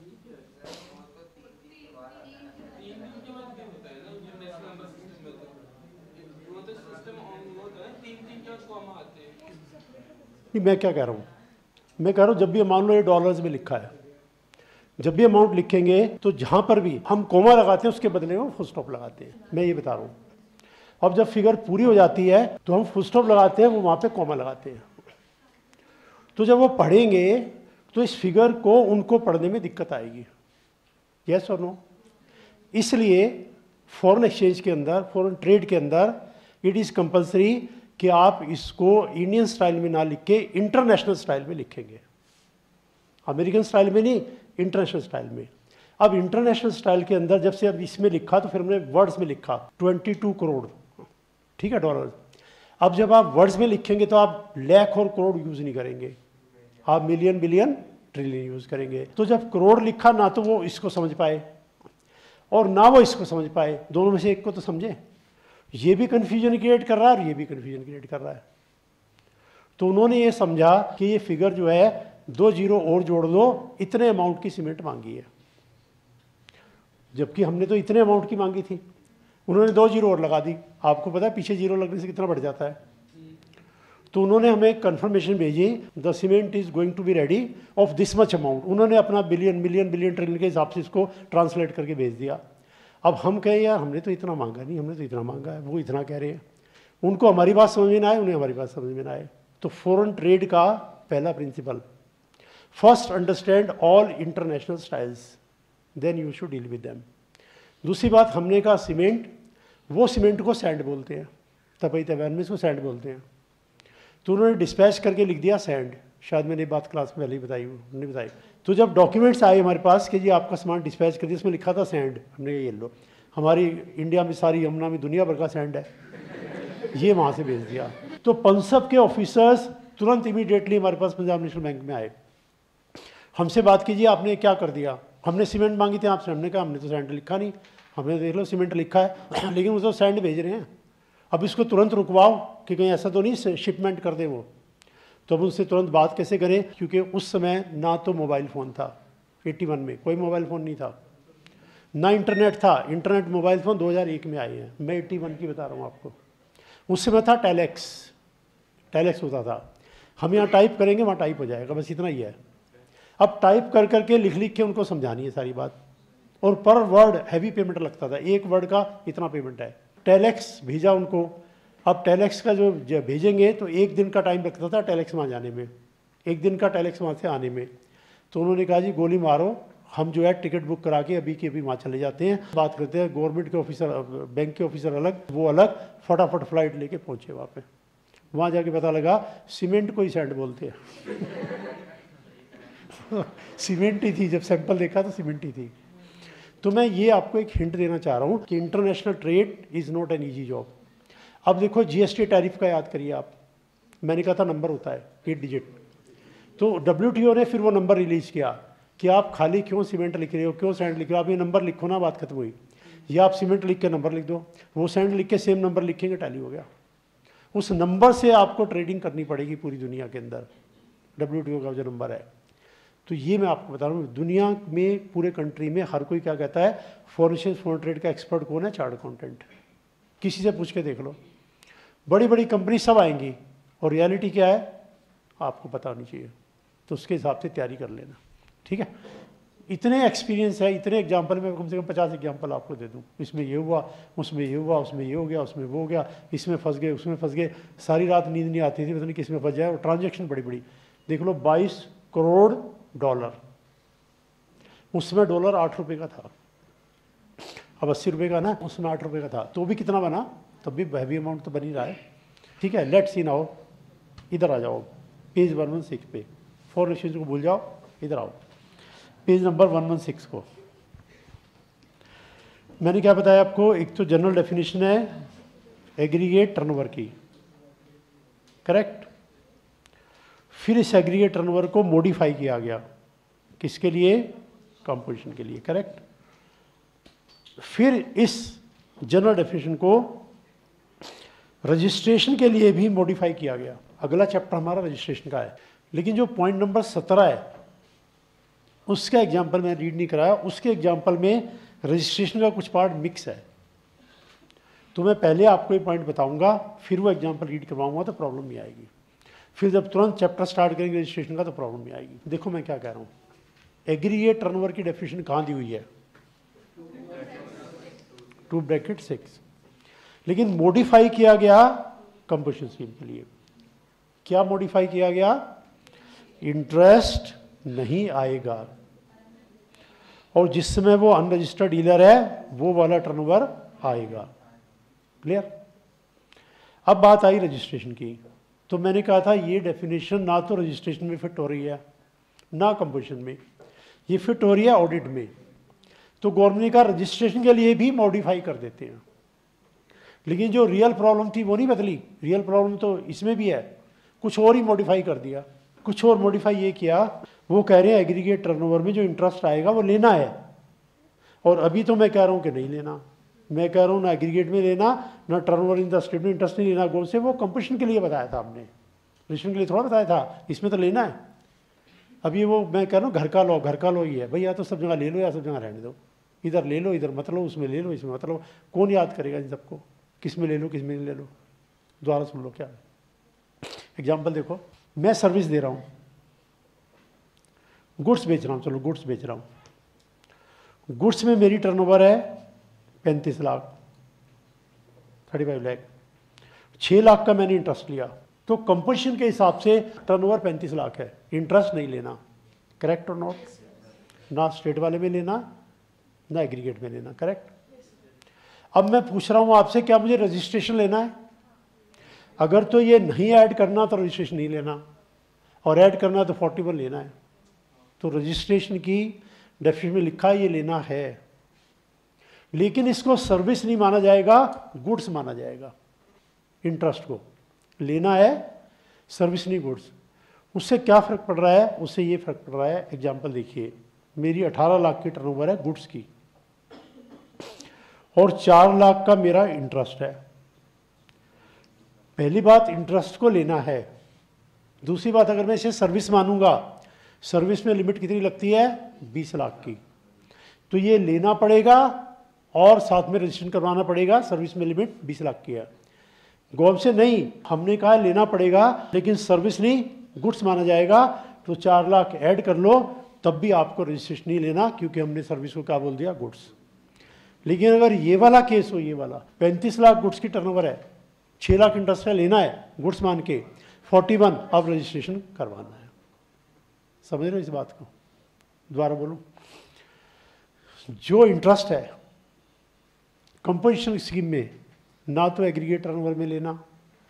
नहीं, मैं क्या कह रहा हूँ, मैं कह रहा हूँ जब भी मान लो ये डॉलर्स में लिखा है, जब भी अमाउंट लिखेंगे तो जहाँ पर भी हम कोमा लगाते हैं उसके बदले में फुल स्टॉप लगाते हैं, मैं ये बता रहा हूँ। अब जब फिगर पूरी हो जाती है तो हम फुल स्टॉप लगाते हैं, वो वहाँ पे कोमा लगाते हैं। तो जब वो पढ़ेंगे तो इस फिगर को उनको पढ़ने में दिक्कत आएगी, यस और नो। इसलिए फॉरेन एक्सचेंज के अंदर, फॉरेन ट्रेड के अंदर इट इज़ कंपल्सरी कि आप इसको इंडियन स्टाइल में ना लिख के इंटरनेशनल स्टाइल में लिखेंगे, अमेरिकन स्टाइल में नहीं, इंटरनेशनल स्टाइल में। अब इंटरनेशनल स्टाइल के अंदर जब से अब इसमें लिखा तो फिर हमने वर्ड्स में लिखा बाईस करोड़, ठीक है, डॉलर। अब जब आप वर्ड्स में लिखेंगे तो आप लाख और करोड़ यूज़ नहीं करेंगे, आप मिलियन बिलियन ट्रिलियन यूज़ करेंगे। तो जब करोड़ लिखा ना तो वो इसको समझ पाए और ना वो इसको समझ पाए, दोनों में से एक को तो समझे। ये भी कन्फ्यूजन क्रिएट कर रहा है और ये भी कन्फ्यूजन क्रिएट कर रहा है। तो उन्होंने ये समझा कि ये फिगर जो है दो जीरो और जोड़ दो, इतने अमाउंट की सीमेंट मांगी है, जबकि हमने तो इतने अमाउंट की मांगी थी, उन्होंने दो जीरो और लगा दी। आपको पता है पीछे जीरो लगने से कितना बढ़ जाता है। तो उन्होंने हमें कंफर्मेशन भेजी, the cement is going to be ready of this much amount. उन्होंने अपना बिलियन मिलियन बिलियन ट्रिलियन के हिसाब से इसको ट्रांसलेट करके भेज दिया। अब हम कहें यार हमने तो इतना मांगा नहीं, हमने तो इतना मांगा है, वो इतना कह रहे हैं। उनको हमारी बात समझ में ना आए, उन्हें हमारी बात समझ में ना आए। तो फॉरेन ट्रेड का पहला principle, first understand all international styles, then you should deal with them. दूसरी बात, हमने कहा सीमेंट, वो सीमेंट को सैंड बोलते हैं, तपई तवैन में इसको सैंड बोलते हैं। तो उन्होंने डिस्पैच करके लिख दिया सैंड। शायद मैंने बात क्लास में पहले ही बताई, उन्होंने बताई। तो जब डॉक्यूमेंट्स आए हमारे पास कि जी आपका सामान डिस्पैच कर दिया, इसमें लिखा था सैंड, हमने ये लो, हमारी इंडिया में सारी यमुना में दुनिया भर का सैंड है, ये वहाँ से भेज दिया। तो पंसब के ऑफिसर्स तुरंत इमीडिएटली हमारे पास पंजाब नेशनल बैंक में आए, हमसे बात कीजिए आपने क्या कर दिया, हमने सीमेंट मांगी थी आपसे, हमने कहा हमने तो सैंड लिखा नहीं, हमने देख लो सीमेंट लिखा है लेकिन वो तो सैंड भेज रहे हैं, अब इसको तुरंत रुकवाओ कि कहीं ऐसा तो नहीं शिपमेंट कर दे वो। तो अब उनसे तुरंत बात कैसे करें, क्योंकि उस समय ना तो मोबाइल फ़ोन था, इक्यासी में कोई मोबाइल फ़ोन नहीं था, ना इंटरनेट था। इंटरनेट मोबाइल फ़ोन दो हज़ार एक में आए हैं, मैं इक्यासी की बता रहा हूँ आपको। उस समय था टेलेक्स, टेलेक्स होता था, हम यहाँ टाइप करेंगे वहाँ टाइप हो जाएगा, बस इतना ही है। अब टाइप कर करके लिख लिख के उनको समझानी है सारी बात, और पर वर्ड हैवी पेमेंट लगता था, एक वर्ड का इतना पेमेंट है। टेलेक्स भेजा उनको। अब टेलेक्स का जो भेजेंगे तो एक दिन का टाइम लगता था टेलेक्स वहाँ जाने में, एक दिन का टेलेक्स वहाँ से आने में। तो उन्होंने कहा जी गोली मारो, हम जो है टिकट बुक करा के अभी के अभी वहाँ चले जाते हैं, बात करते हैं। गवर्नमेंट के ऑफिसर, बैंक के ऑफिसर अलग, वो अलग, फटाफट फ्लाइट लेके पहुँचे वहाँ पे। वहाँ जाके पता लगा सीमेंट को ही सैंड बोलते हैं सीमेंट ही थी, जब सैंपल देखा तो सीमेंट ही थी। तो मैं ये आपको एक हिंट देना चाह रहा हूँ कि international trade is not an easy job. अब देखो जीएसटी टैरिफ का याद करिए आप, मैंने कहा था नंबर होता है एट डिजिट, तो डब्ल्यूटीओ ने फिर वो नंबर रिलीज किया कि आप खाली क्यों सीमेंट लिख रहे हो, क्यों सैंड लिख रहे हो, आप ये नंबर लिखो ना, बात खत्म हुई। या आप सीमेंट लिख के नंबर लिख दो, वो सैंड लिख के सेम नंबर लिखेंगे, टैली हो गया। उस नंबर से आपको ट्रेडिंग करनी पड़ेगी पूरी दुनिया के अंदर, डब्ल्यूटीओ का जो नंबर है। तो ये मैं आपको बता रहा हूँ, दुनिया में पूरे कंट्री में हर कोई क्या कहता है, फॉरेन एक्सचेंज फॉरेन ट्रेड का एक्सपर्ट कौन है, चार्ट अकाउंटेंट। किसी से पूछ के देख लो, बड़ी बड़ी कंपनी सब आएंगी, और रियलिटी क्या है आपको पता होनी चाहिए, तो उसके हिसाब से तैयारी कर लेना, ठीक है। इतने एक्सपीरियंस है, इतने एग्जाम्पल में कम से कम पचास एग्जाम्पल आपको दे दूँ, इसमें ये हुआ, उसमें ये हुआ, उसमें ये हो गया, उसमें वो हो गया, इसमें फंस गए, उसमें फंस गए, सारी रात नींद नहीं आती थी, पता नहीं किस में फंस जाए। और ट्रांजेक्शन बड़ी बड़ी, देख लो बाईस करोड़ डॉलर, उसमें डॉलर आठ रुपये का था, अब अस्सी रुपये का ना, उसमें आठ रुपये का था, तो भी कितना बना, तब भी हैवी अमाउंट तो बन ही रहा है, ठीक है। लेट्स सी नाउ, इधर आ जाओ पेज वन वन सिक्स पे, फॉरेन एक्सचेंज को भूल जाओ, इधर आओ page number one one six को। मैंने क्या बताया आपको, एक तो जनरल डेफिनेशन है एग्रीगेट टर्नओवर की, करेक्ट। फिर इस एग्रीगेट टर्नओवर को मॉडिफाई किया गया, किसके लिए, कंपोजिशन के लिए, करेक्ट। फिर इस जनरल डेफिनेशन को रजिस्ट्रेशन के लिए भी मॉडिफाई किया गया। अगला चैप्टर हमारा रजिस्ट्रेशन का है, लेकिन जो पॉइंट नंबर सत्रह है उसका एग्जाम्पल मैं रीड नहीं कराया, उसके एग्जाम्पल में रजिस्ट्रेशन का कुछ पार्ट मिक्स है। तो मैं पहले आपको ये पॉइंट बताऊंगा, फिर वो एग्जाम्पल रीड करवाऊंगा तो प्रॉब्लम नहीं आएगी। फिर जब तुरंत चैप्टर स्टार्ट करेंगे रजिस्ट्रेशन का तो प्रॉब्लम नहीं आएगी। देखो मैं क्या कह रहा हूँ, एग्रीगेट टर्नओवर की डेफिनेशन कहाँ दी हुई है, टू ब्रैकेट सिक्स, लेकिन मॉडिफाई किया गया कंपोजिशन स्कीम के लिए। क्या मॉडिफाई किया गया, इंटरेस्ट नहीं आएगा, और जिस समय वो अनरजिस्टर्ड डीलर है वो वाला टर्नओवर आएगा, क्लियर। अब बात आई रजिस्ट्रेशन की, तो मैंने कहा था ये डेफिनेशन ना तो रजिस्ट्रेशन में फिट हो रही है ना कंपोजिशन में, ये फिट हो रही है ऑडिट में। तो गवर्नमेंट का रजिस्ट्रेशन के लिए भी मॉडिफाई कर देते हैं, लेकिन जो रियल प्रॉब्लम थी वो नहीं बदली, रियल प्रॉब्लम तो इसमें भी है, कुछ और ही मॉडिफाई कर दिया। कुछ और मॉडिफाई ये किया, वो कह रहे हैं एग्रीगेट टर्नओवर में जो इंटरेस्ट आएगा वो लेना है, और अभी तो मैं कह रहा हूँ कि नहीं लेना। मैं कह रहा हूँ ना एग्रीगेट में लेना, ना turnover in the statement interest नहीं लेना। कौन से, वो कंपोजिशन के लिए बताया था हमने, रजिस्ट्रेशन के लिए थोड़ा बताया था, इसमें तो लेना है। अब ये वो मैं कह रहा हूँ घर का लो, घर का लो ही है भाई, या तो सब जगह ले लो या सब जगह रहने दो, इधर ले लो इधर मत लो, उसमें ले लो इसमें मत लो। कौन याद करेगा इन सबको, किस में ले लो किस में नहीं ले लो। दोबारा सुन लो क्या एग्जाम्पल देखो, मैं सर्विस दे रहा हूँ, गुड्स बेच रहा हूँ, चलो गुड्स बेच रहा हूँ। गुड्स में मेरी टर्नओवर है पैंतीस लाख, थर्टी फाइव लाख, छः लाख का मैंने इंटरेस्ट लिया, तो कंपोजिशन के हिसाब से टर्नओवर पैंतीस लाख है, इंटरेस्ट नहीं लेना, करेक्ट और नॉट? ना स्टेट वाले में लेना ना एग्रीगेट में लेना, करेक्ट। अब मैं पूछ रहा हूँ आपसे, क्या मुझे रजिस्ट्रेशन लेना है? अगर तो ये नहीं ऐड करना तो रजिस्ट्रेशन नहीं लेना, और ऐड करना तो फोर्टी वन लेना है। तो रजिस्ट्रेशन की डेफिनेशन में लिखा है ये लेना है, लेकिन इसको सर्विस नहीं माना जाएगा, गुड्स माना जाएगा। इंटरेस्ट को लेना है, सर्विस नहीं गुड्स। उससे क्या फ़र्क पड़ रहा है? उससे ये फ़र्क पड़ रहा है, एग्जांपल देखिए, मेरी अठारह लाख की टर्नओवर है गुड्स की, और चार लाख का मेरा इंटरेस्ट है। पहली बात, इंटरेस्ट को लेना है। दूसरी बात, अगर मैं इसे सर्विस मानूंगा, सर्विस में लिमिट कितनी लगती है? बीस लाख की। तो ये लेना पड़ेगा और साथ में रजिस्ट्रेशन करवाना पड़ेगा, सर्विस में लिमिट बीस लाख की है। गौर से नहीं, हमने कहा लेना पड़ेगा लेकिन सर्विस नहीं गुड्स माना जाएगा, तो चार लाख ऐड कर लो, तब भी आपको रजिस्ट्रेशन नहीं लेना, क्योंकि हमने सर्विस को क्या बोल दिया? गुड्स। लेकिन अगर ये वाला केस हो, ये वाला पैंतीस लाख गुड्स की टर्नओवर है, छः लाख इंटरेस्ट है, लेना है गुड्स मान के, फोर्टी वन अब रजिस्ट्रेशन करवाना है। समझ रहे हो इस बात को? दोबारा बोलूं, जो इंटरेस्ट है कंपोजिशन स्कीम में, ना तो एग्रीगेट टर्नओवर में लेना,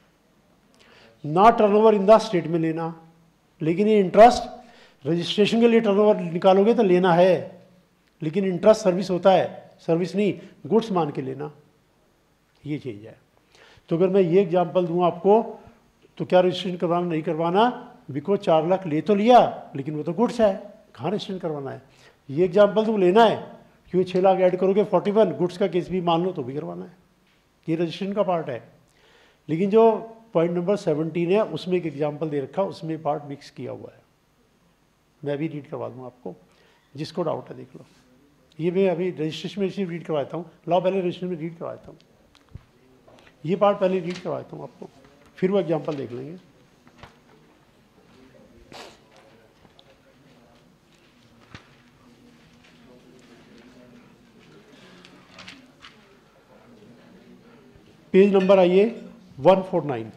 ना टर्नओवर इन द स्टेट में लेना, लेकिन ये इंटरेस्ट रजिस्ट्रेशन के लिए टर्नओवर निकालोगे तो लेना है, लेकिन इंटरेस्ट सर्विस होता है, सर्विस नहीं गुड्स मान के लेना, ये चीज़ है। तो अगर मैं ये एग्जांपल दूं आपको, तो क्या रजिस्ट्रेशन करवाना नहीं करवाना? बिकॉज चार लाख ले तो लिया, लेकिन वो तो गुड्स है, कहाँ रजिस्ट्रेशन करवाना है? ये एग्जांपल दूं लेना है, क्योंकि छः लाख ऐड करोगे फोर्टी वन, गुड्स का केस भी मान लो तो भी करवाना है, ये रजिस्ट्रेशन का पार्ट है। लेकिन जो पॉइंट नंबर सेवनटीन है उसमें एक एग्जांपल दे रखा, उसमें पार्ट मिक्स किया हुआ है। मैं भी रीड करवा दूँ आपको, जिसको डाउट है देख लो। ये मैं अभी रजिस्ट्रेशन में सिर्फ रीड करवाता हूँ, लाओ पहले रजिस्ट्रेशन में रीड करवाता हूँ, ये पार्ट पहले रीड करवाता हूँ आपको, फिर वो एग्जांपल देख लेंगे। पेज नंबर आइए one four nine,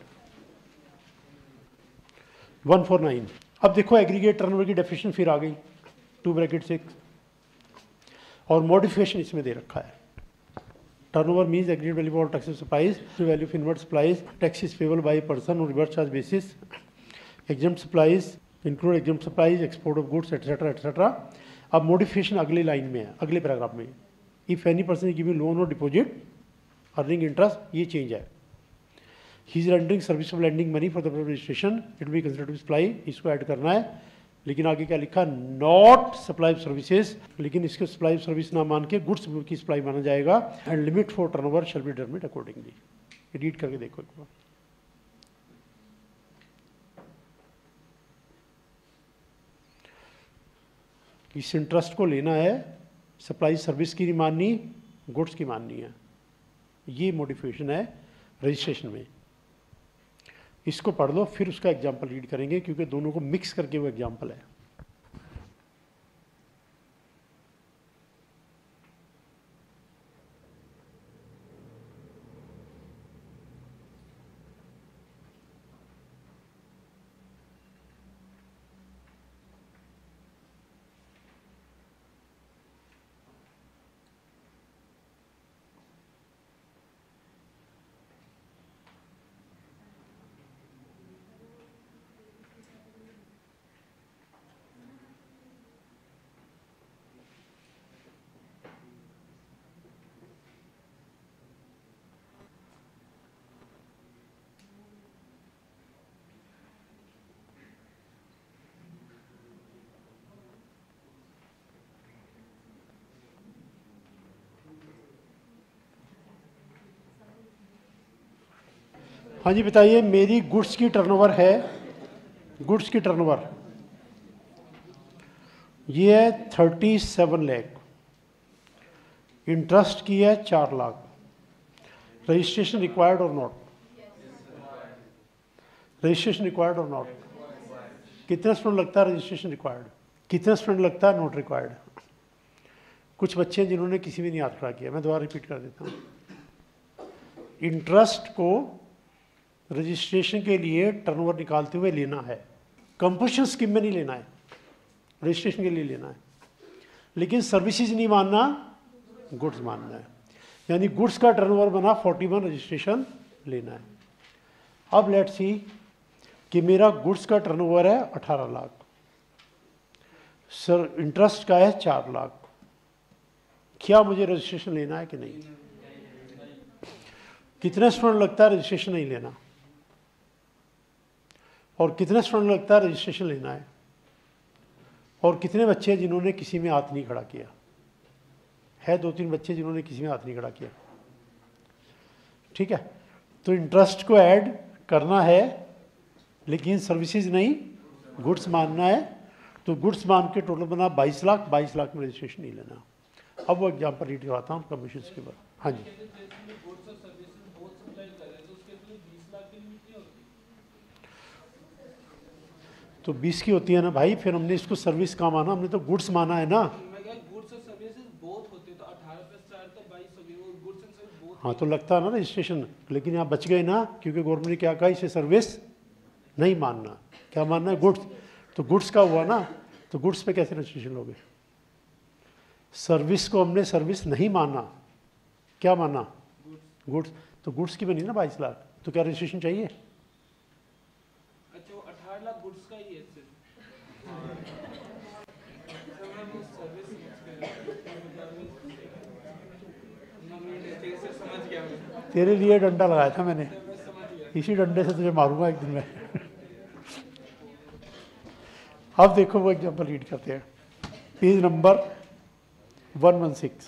one four nine. अब देखो एग्रीगेट टर्नओवर की डेफिनेशन फिर आ गई, टू ब्रैकेट सिक्स, और मॉडिफिकेशन इसमें दे रखा है। Turnover means aggregate value of taxes supplies, value of invert supplies, tax is payable by person on reverse charge basis, exempt supplies include exempt supplies, export of goods etcetera etcetera. अब modification अगली line में है, अगले paragraph में, if any person giving loan or deposit earning interest, ये change है। He is rendering service of lending money for the registration, it will be considered supply, इसको add करना है। लेकिन आगे क्या लिखा? नॉट सप्लाई ऑफ सर्विसेज, लेकिन इसके सप्लाई ऑफ सर्विस ना मान के गुड्स की सप्लाई माना जाएगा। And limit for turnover shall be determined accordingly. Read करके देखो एक बार। इस इंटरेस्ट को लेना है, सप्लाई सर्विस की नहीं माननी, गुड्स की माननी है। ये मॉडिफिकेशन है रजिस्ट्रेशन में। इसको पढ़ लो, फिर उसका एग्जाम्पल रीड करेंगे, क्योंकि दोनों को मिक्स करके वो एग्जाम्पल है। हाँ जी बताइए, मेरी गुड्स की टर्नओवर है गुड्स की टर्नओवर ये है थर्टी सेवन लाख, इंटरेस्ट की है चार lakh. Registration required or not? Registration required or not? कितना स्टूडेंट लगता है रजिस्ट्रेशन रिक्वायर्ड? कितना स्टूडेंट लगता है नॉट रिक्वायर्ड? कुछ बच्चे जिन्होंने किसी भी नहीं हाथ खड़ा किया। मैं दोबारा रिपीट कर देता हूँ, इंटरेस्ट को रजिस्ट्रेशन के लिए टर्नओवर निकालते हुए लेना है, कंपोजिशन स्कीम में नहीं लेना है, रजिस्ट्रेशन के लिए लेना है। लेकिन सर्विसेज नहीं मानना, गुड्स मानना है। यानी गुड्स का टर्नओवर बना फोर्टी वन, रजिस्ट्रेशन लेना है। अब लेट्स सी कि मेरा गुड्स का टर्नओवर है अठारह लाख, सर इंटरेस्ट का है चार लाख, क्या मुझे रजिस्ट्रेशन लेना है कि नहीं? कितने स्टूडेंट लगता है रजिस्ट्रेशन नहीं लेना? और कितने स्टूडेंट लगता है रजिस्ट्रेशन लेना है? और कितने बच्चे जिन्होंने किसी में हाथ नहीं खड़ा किया है? दो तीन बच्चे जिन्होंने किसी में हाथ नहीं खड़ा किया। ठीक है, तो इंटरेस्ट को ऐड करना है लेकिन सर्विसेज नहीं, गुड्स मानना है। तो गुड्स मान के टोटल बना बाईस लाख, बाईस लाख में रजिस्ट्रेशन नहीं लेना। अब वो एग्जाम्पल रीड करवाता हूँ कमीशन के बाद। हाँ जी, तो बीस की होती है ना भाई, फिर हमने इसको सर्विस का माना, हमने तो गुड्स माना है ना। हाँ, तो लगता है ना रजिस्ट्रेशन, लेकिन यहाँ बच गए ना, क्योंकि गवर्नमेंट ने क्या कहा, इसे सर्विस नहीं मानना। क्या मानना है? गुड्स। तो गुड्स का हुआ ना, तो गुड्स पे कैसे रजिस्ट्रेशन लोगे? सर्विस को हमने सर्विस नहीं माना, क्या माना? गुड्स। तो गुड्स की बनी ना बाईस लाख, तो क्या रजिस्ट्रेशन चाहिए? अच्छा, वो अठारह लाख गुड्स का ही है सिर्फ। तेरे लिए डंडा लगाया था मैंने, इसी डंडे से तुझे मारूंगा एक दिन में। अब देखो वो एग्जाम्पल रीड करते हैं, page number one one six,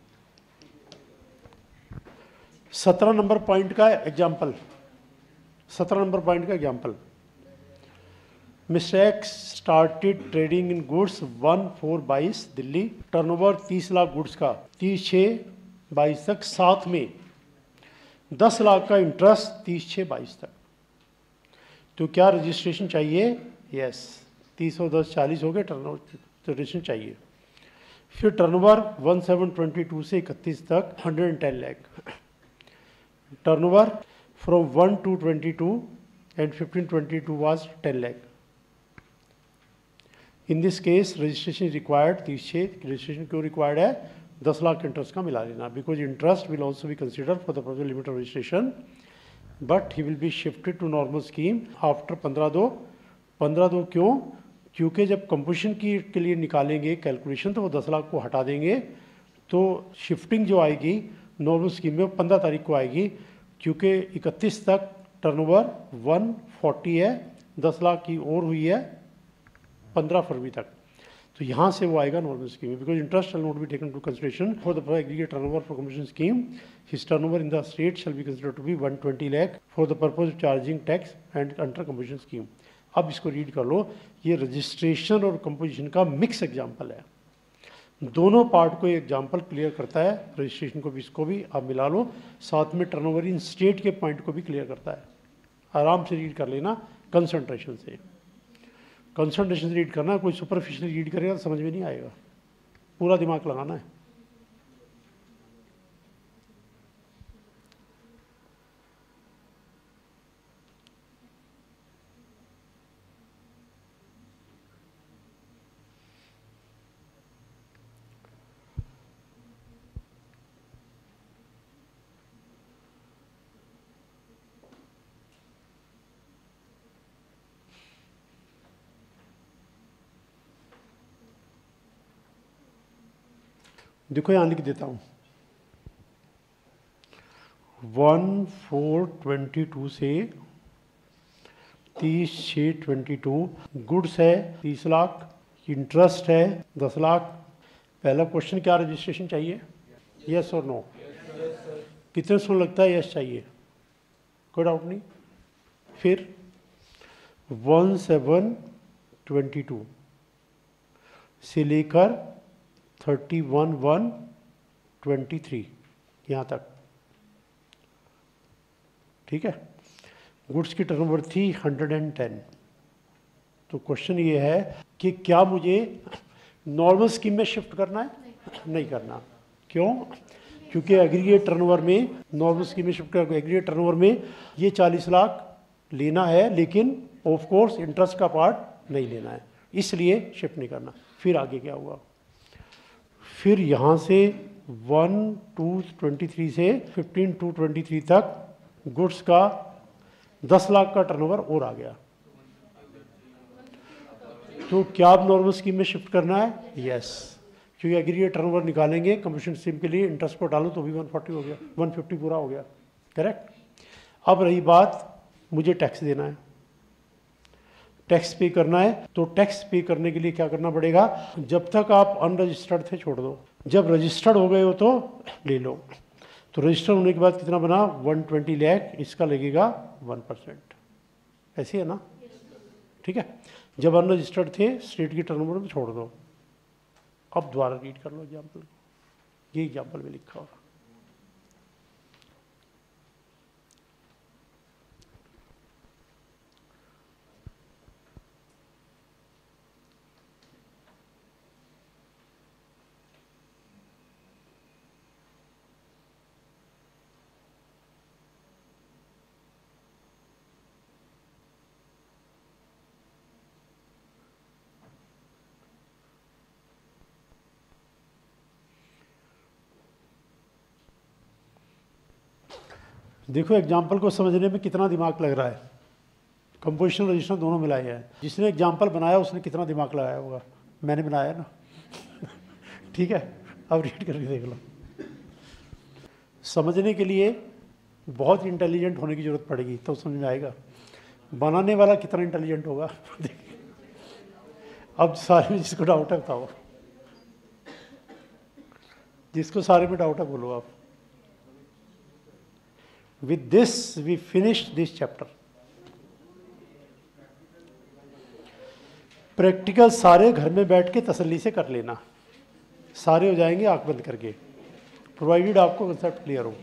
सत्रह नंबर पॉइंट का एग्जाम्पल, सत्रह नंबर पॉइंट का example. Mister X started trading in goods one four बाईस दिल्ली, टर्नओवर तीस लाख गुड्स का, तीस छः बाईस तक, साथ में दस लाख का इंटरेस्ट तीस छः बाईस तक। तो क्या रजिस्ट्रेशन चाहिए? यस, तीस और दस चालीस हो गए, टर्नओवर रजिस्ट्रेशन चाहिए। फिर turnover one seven twenty two से इकतीस तक hundred and ten lakh, turnover from one two twenty two and fifteen twenty two was ten lakh. In this case registration required, तीस छः रजिस्ट्रेशन क्यों रिक्वायर्ड है? दस लाख इंटरेस्ट का मिला लेना, because interest will also be consider for the purpose limit of registration, but he will be shifted to normal scheme after पंद्रह दो। पंद्रह दो क्यों? क्योंकि जब कंपोजिशन की के लिए निकालेंगे कैलकुलेशन, तो वो दस लाख को हटा देंगे, तो शिफ्टिंग जो आएगी नॉर्मल स्कीम में वो पंद्रह तारीख को आएगी, क्योंकि इकतीस तक टर्नओवर वन फोर्टी है, दस लाख की और हुई है पंद्रह फरवरी तक। तो यहाँ से वो आएगा नॉर्मल स्कीम में, because interest shall not be taken to consideration for the aggregate turnover for composition scheme. His turnover in the state shall be considered to be one twenty lakh for the purpose of charging tax and under composition scheme. अब इसको read कर लो, ये registration और composition का mix example है, दोनों part को ये एग्जाम्पल क्लियर करता है, रजिस्ट्रेशन को भी इसको भी आप मिला लो, साथ में टर्नओवर इन स्टेट के पॉइंट को भी क्लियर करता है। आराम से रीड कर लेना, कंसंट्रेशन से, कंसंट्रेशन से रीड करना, कोई सुपरफिशियल रीड करेगा तो समझ में नहीं आएगा, पूरा दिमाग लगाना है। देखो यहाँ लिख देता हूँ, वन फोर ट्वेंटी टू से तीस छः ट्वेंटी टू, गुड्स है तीस लाख, इंटरेस्ट है दस लाख। पहला क्वेश्चन क्या रजिस्ट्रेशन चाहिए? यस और नो? कितने सौ लगता है? यस चाहिए, कोई डाउट नहीं। फिर वन सेवन ट्वेंटी टू से लेकर thirty one one twenty three यहाँ तक, ठीक है। गुड्स की टर्नओवर थी हंड्रेड एंड टेन। तो क्वेश्चन ये है कि क्या मुझे नॉर्मल स्कीम में शिफ्ट करना है? नहीं, नहीं करना। क्यों? क्योंकि एग्रीगेट टर्नओवर में, नॉर्मल स्कीम में शिफ्ट कर एग्रीगेट टर्नओवर में ये चालीस लाख लेना है, लेकिन ऑफ कोर्स इंटरेस्ट का पार्ट नहीं लेना है, इसलिए शिफ्ट नहीं करना। फिर आगे क्या हुआ? फिर यहाँ से वन टू ट्वेंटी थ्री से फिफ्टीन टू ट्वेंटी थ्री तक गुड्स का दस लाख का टर्नओवर और आ गया। तो क्या अब नॉर्मल स्कीम में शिफ्ट करना है? यस, क्योंकि एग्रीगेट टर्नओवर निकालेंगे कंपटीशन स्कीम के लिए, इंटरेस्ट को डालो तो भी वन फोर्टी हो गया, वन फिफ्टी पूरा हो गया, करेक्ट। अब रही बात, मुझे टैक्स देना है, टैक्स पे करना है। तो टैक्स पे करने के लिए क्या करना पड़ेगा? जब तक आप अनरजिस्टर्ड थे छोड़ दो, जब रजिस्टर्ड हो गए हो तो ले लो। तो रजिस्टर होने के बाद कितना बना? वन ट्वेंटी लाख, इसका लगेगा वन परसेंट, ऐसे है ना, ठीक है। जब अनरजिस्टर्ड थे स्टेट की टर्नओवर में छोड़ दो। अब दोबारा रीड कर लो एग्जाम्पल, ये एग्जाम्पल में लिखा होगा। देखो एग्जाम्पल को समझने में कितना दिमाग लग रहा है, कंपोजिशन रजिस्टर दोनों मिलाए हैं। जिसने एग्जाम्पल बनाया उसने कितना दिमाग लगाया होगा? मैंने बनाया ना ठीक है, अब रीड करके देख लो। समझने के लिए बहुत इंटेलिजेंट होने की जरूरत पड़ेगी तो समझ में आएगा। बनाने वाला कितना इंटेलिजेंट होगा अब सारे में जिसको डाउट है बताओ, जिसको सारे में डाउट है बोलो आप। With this we finish this chapter. Practical सारे घर में बैठ के तसल्ली से कर लेना, सारे हो जाएंगे आंख बंद करके, प्रोवाइडेड आपको कंसेप्ट क्लियर हो।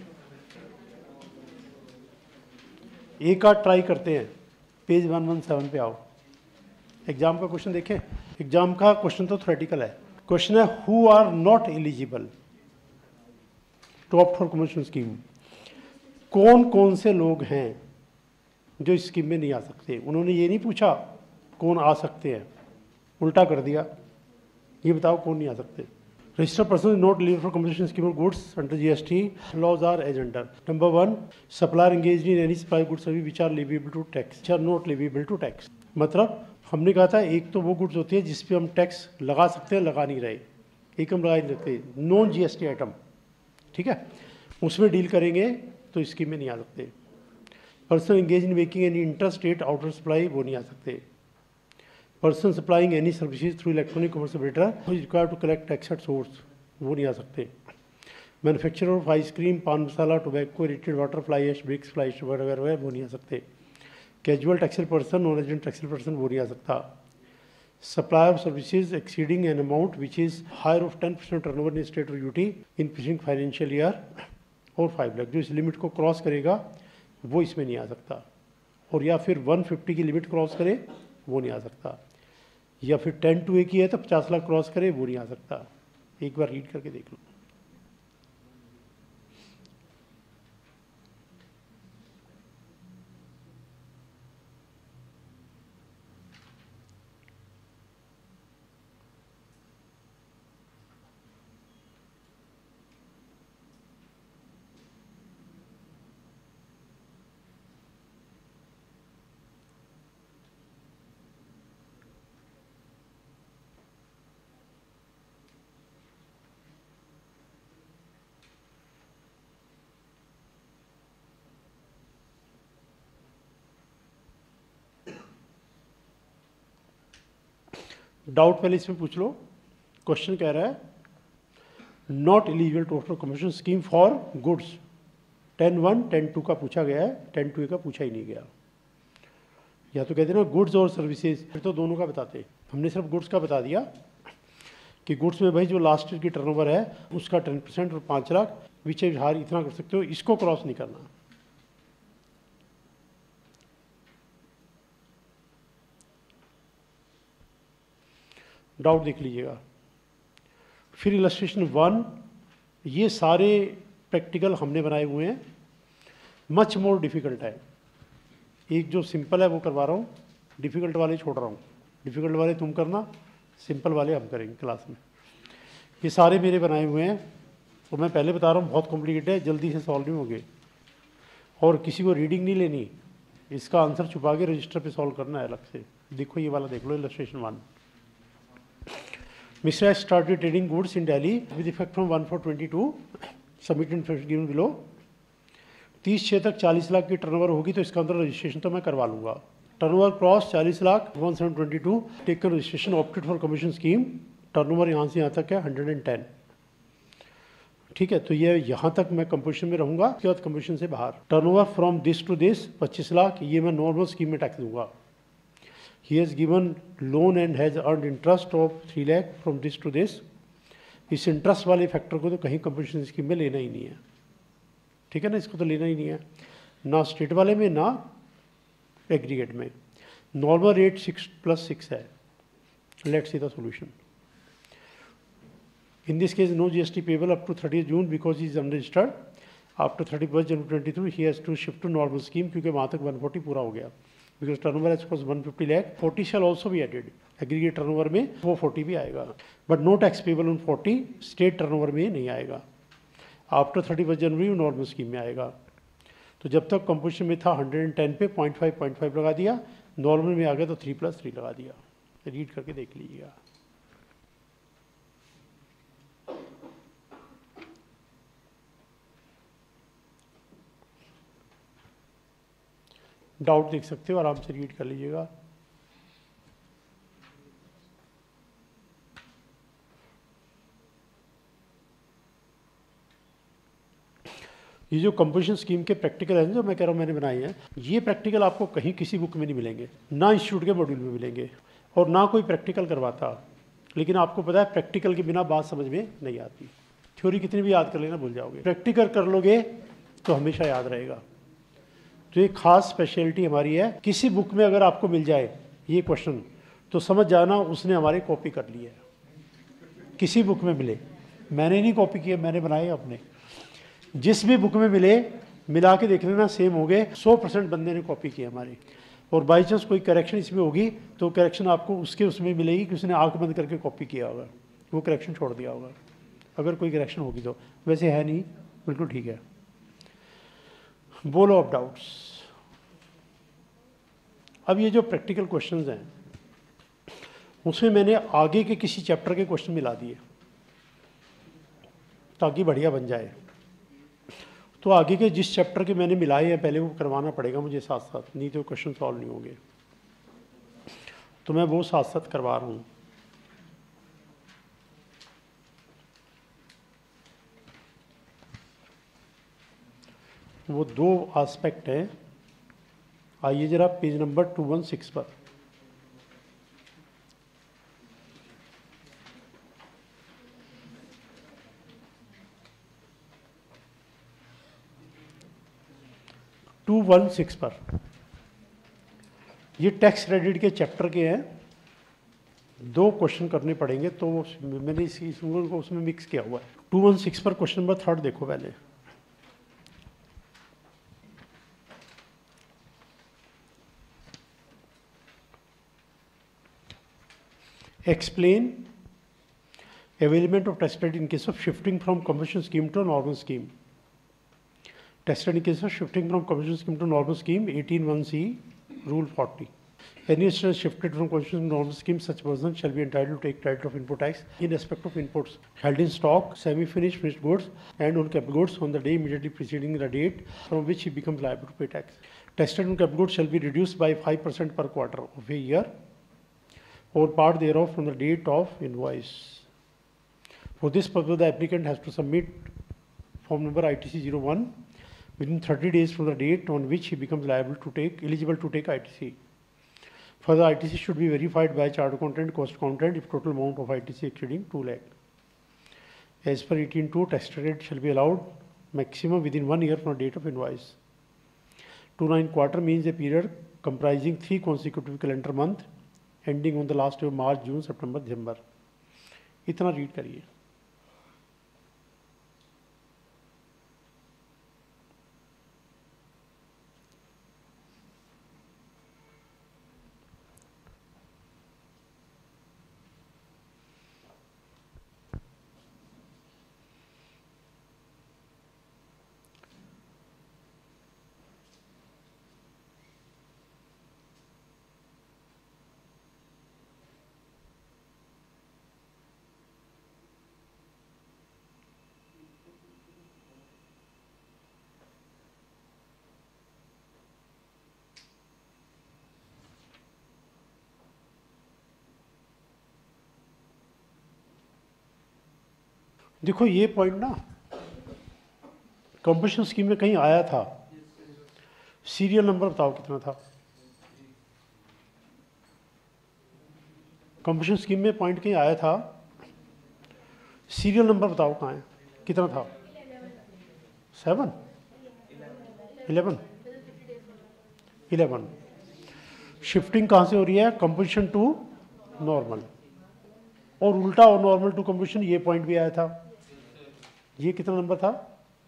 एक आध ट्राई करते हैं, पेज वन वन सेवन पे आओ। एग्जाम का क्वेश्चन देखें। एग्जाम का क्वेश्चन तो थ्योरेटिकल है। क्वेश्चन है who are not eligible to opt for commercial scheme. कौन कौन से लोग हैं जो इस स्कीम में नहीं आ सकते? उन्होंने ये नहीं पूछा कौन आ सकते हैं, उल्टा कर दिया। ये बताओ कौन नहीं आ सकते। Registered person not eligible for competition scheme of goods under GST laws are as under. Number one, supplier engaged in any supply goods service which are leviable to tax, which are not leviable to tax. मतलब हमने कहा था एक तो वो goods होती है जिस पे हम टैक्स लगा सकते हैं, लगा नहीं रहे, एक हम लगा नहीं सकते, नॉन जीएसटी आइटम, ठीक है, उसमें डील करेंगे तो स्कीम में नहीं आ सकते। Person engage in making any inter state outer supply, वो नहीं आ सकते। Person supplying any services through electronic commerce operator required to collect tax at source, वो नहीं आ सकते। Manufacturer of ice cream, pan masala, tobacco, aerated water, fly ash, bricks, fly वगैरह वगैरह, वो नहीं आ सकते। Casual taxable person, non resident taxable person, वो नहीं आ सकता। Supply of services exceeding an amount which is higher of ten percent turnover in state or UT in preceding financial year or five lakh, जो इस लिमिट को cross करेगा वो इसमें नहीं आ सकता। और या फिर वन फिफ्टी की लिमिट क्रॉस करे वो नहीं आ सकता, या फिर टेन टू ए की है तो पचास लाख क्रॉस करे वो नहीं आ सकता। एक बार रीड करके देख लो। डाउट पहले इसमें पूछ लो। क्वेश्चन कह रहा है not eligible to offer commercial scheme for goods, ten one ten two का पूछा गया है, टेन टू का पूछा ही नहीं गया। या तो कहते हैं ना गुड्स और सर्विसेज, फिर तो दोनों का बताते। हमने सिर्फ गुड्स का बता दिया कि गुड्स में भाई जो लास्ट ईयर की टर्नओवर है उसका टेन परसेंट और पाँच लाख विच हार इतना कर सकते हो, इसको क्रॉस नहीं करना। डाउट देख लीजिएगा। फिर इलस्ट्रेशन वन, ये सारे प्रैक्टिकल हमने बनाए हुए हैं, मच मोर डिफ़िकल्ट है। एक जो सिंपल है वो करवा रहा हूँ, डिफ़िकल्ट वाले छोड़ रहा हूँ। डिफ़िकल्ट वाले तुम करना, सिंपल वाले हम करेंगे क्लास में। ये सारे मेरे बनाए हुए हैं और मैं पहले बता रहा हूँ बहुत कॉम्प्लिकेटेड है, जल्दी से सॉल्व नहीं होंगे और किसी को रीडिंग नहीं लेनी, इसका आंसर छुपा के रजिस्टर पे सॉल्व करना है अलग से। देखो ये वाला देख लो, illustration one. Mister S started trading goods in Delhi with effect from one four twenty two, submit information given below. तीस छः तक चालीस लाख की टर्नओवर होगी तो इसका अंदर रजिस्ट्रेशन तो मैं करवा लूँगा। टर्नओवर क्रॉस चालीस lakh, one seven twenty two, taken registration opted for commission scheme. Turnover यहाँ से यहाँ तक है हंड्रेड एंड टेन, ठीक है। तो ये यहाँ तक मैं कंपोजिशन में रहूँगा, उसके बाद कंपोजिशन से बाहर। Turnover from this to this पच्चीस लाख, ये मैं नॉर्मल स्कीम में टैक्स दूंगा। He has given loan and has earned interest of three lakh from this to this. इस इंटरेस्ट वाले फैक्टर को तो कहीं कंपोजिशन स्कीम में लेना ही नहीं है, ठीक है ना, इसको तो लेना ही नहीं है, ना स्टेट वाले में ना एग्रीगेट में। Normal rate six plus six है। Let's see the solution. In this case, no G S T payable up to thirtieth June because he is unregistered. After thirty-first January twenty twenty-three, he has to shift to normal scheme क्योंकि वहाँ तक one forty पूरा हो गया। Because turnover has cost one fifty lakh, forty shall also be added. Aggregate turnover में वो forty भी आएगा, but no tax payable on forty, state turnover में नहीं आएगा। After thirty-first January वो normal scheme में आएगा। तो जब तक composition में था one hundred ten पे point five point five लगा दिया, normal में आ गया तो three plus three लगा दिया। रीड करके देख लीजिएगा। डाउट देख सकते हो, आराम से रीड कर लीजिएगा। ये जो कंपोजिशन स्कीम के प्रैक्टिकल हैं जो मैं कह रहा हूँ मैंने बनाए हैं, ये प्रैक्टिकल आपको कहीं किसी बुक में नहीं मिलेंगे, ना इंस्टीट्यूट के मॉड्यूल में मिलेंगे और ना कोई प्रैक्टिकल करवाता। लेकिन आपको पता है प्रैक्टिकल के बिना बात समझ में नहीं आती। थ्योरी कितनी भी याद कर लेना भूल जाओगे, प्रैक्टिकल कर लोगे तो हमेशा याद रहेगा। तो एक खास स्पेशलिटी हमारी है, किसी बुक में अगर आपको मिल जाए ये क्वेश्चन तो समझ जाना उसने हमारे कॉपी कर लिया है। किसी बुक में मिले, मैंने नहीं कॉपी किया, मैंने बनाए अपने। जिस भी बुक में मिले मिला के देख लेना, सेम हो गए, सौ परसेंट बंदे ने कॉपी किया हमारे। और बाई चांस कोई करेक्शन इसमें होगी तो करेक्शन आपको उसके उसमें मिलेगी कि उसने आँख बंद करके कॉपी किया होगा, वो करेक्शन छोड़ दिया होगा, अगर कोई करेक्शन होगी तो। वैसे है नहीं, बिल्कुल ठीक है। बोलो ऑफ डाउट्स। अब ये जो प्रैक्टिकल क्वेश्चंस हैं उसमें मैंने आगे के किसी चैप्टर के क्वेश्चन मिला दिए ताकि बढ़िया बन जाए। तो आगे के जिस चैप्टर के मैंने मिलाए हैं पहले वो करवाना पड़ेगा मुझे साथ साथ, नहीं तो क्वेश्चन सॉल्व नहीं होंगे। तो मैं वो साथ साथ करवा रहा हूँ। वो दो एस्पेक्ट हैं। आइए जरा page number two one six पर। टू वन सिक्स पर ये टैक्स क्रेडिट के चैप्टर के हैं, दो क्वेश्चन करने पड़ेंगे तो मैंने इसी को उसमें मिक्स किया हुआ है। टू वन सिक्स पर क्वेश्चन नंबर थर्ड देखो पहले। Explain availment of tax credit in case of shifting from commission scheme to normal scheme. Tax credit in case of shifting from commission scheme to normal scheme, eighteen one C, Rule forty. Any instance shifted from commission to normal scheme, such person shall be entitled to take credit of input tax in respect of inputs held in stock, semi-finished, finished goods, and on capital goods on the day immediately preceding the date from which he becomes liable to pay tax. Tax credit on capital goods shall be reduced by five percent per quarter of a year, or part thereof from the date of invoice. For this purpose, the applicant has to submit form number I T C zero one within thirty days from the date on which he becomes liable to take, eligible to take I T C. For the I T C should be verified by chart accountant, cost accountant if total amount of I T C exceeding two lakh. As per eighteen two, tax credit shall be allowed maximum within one year from the date of invoice. Two nine quarter means a period comprising three consecutive calendar month ending on the last of March, June, September, December. इतना read करिए. देखो ये point ना competition scheme में कहीं आया था. Serial number बताओ कितना था. कंपटीशन स्कीम में पॉइंट कहीं आया था. सीरियल नंबर बताओ कहाँ है, कितना था. Seven eleven eleven. शिफ्टिंग कहाँ से हो रही है, कंपटीशन टू नॉर्मल, और उल्टा और नॉर्मल टू कंपटीशन. ये पॉइंट भी आया था. ये कितना नंबर था,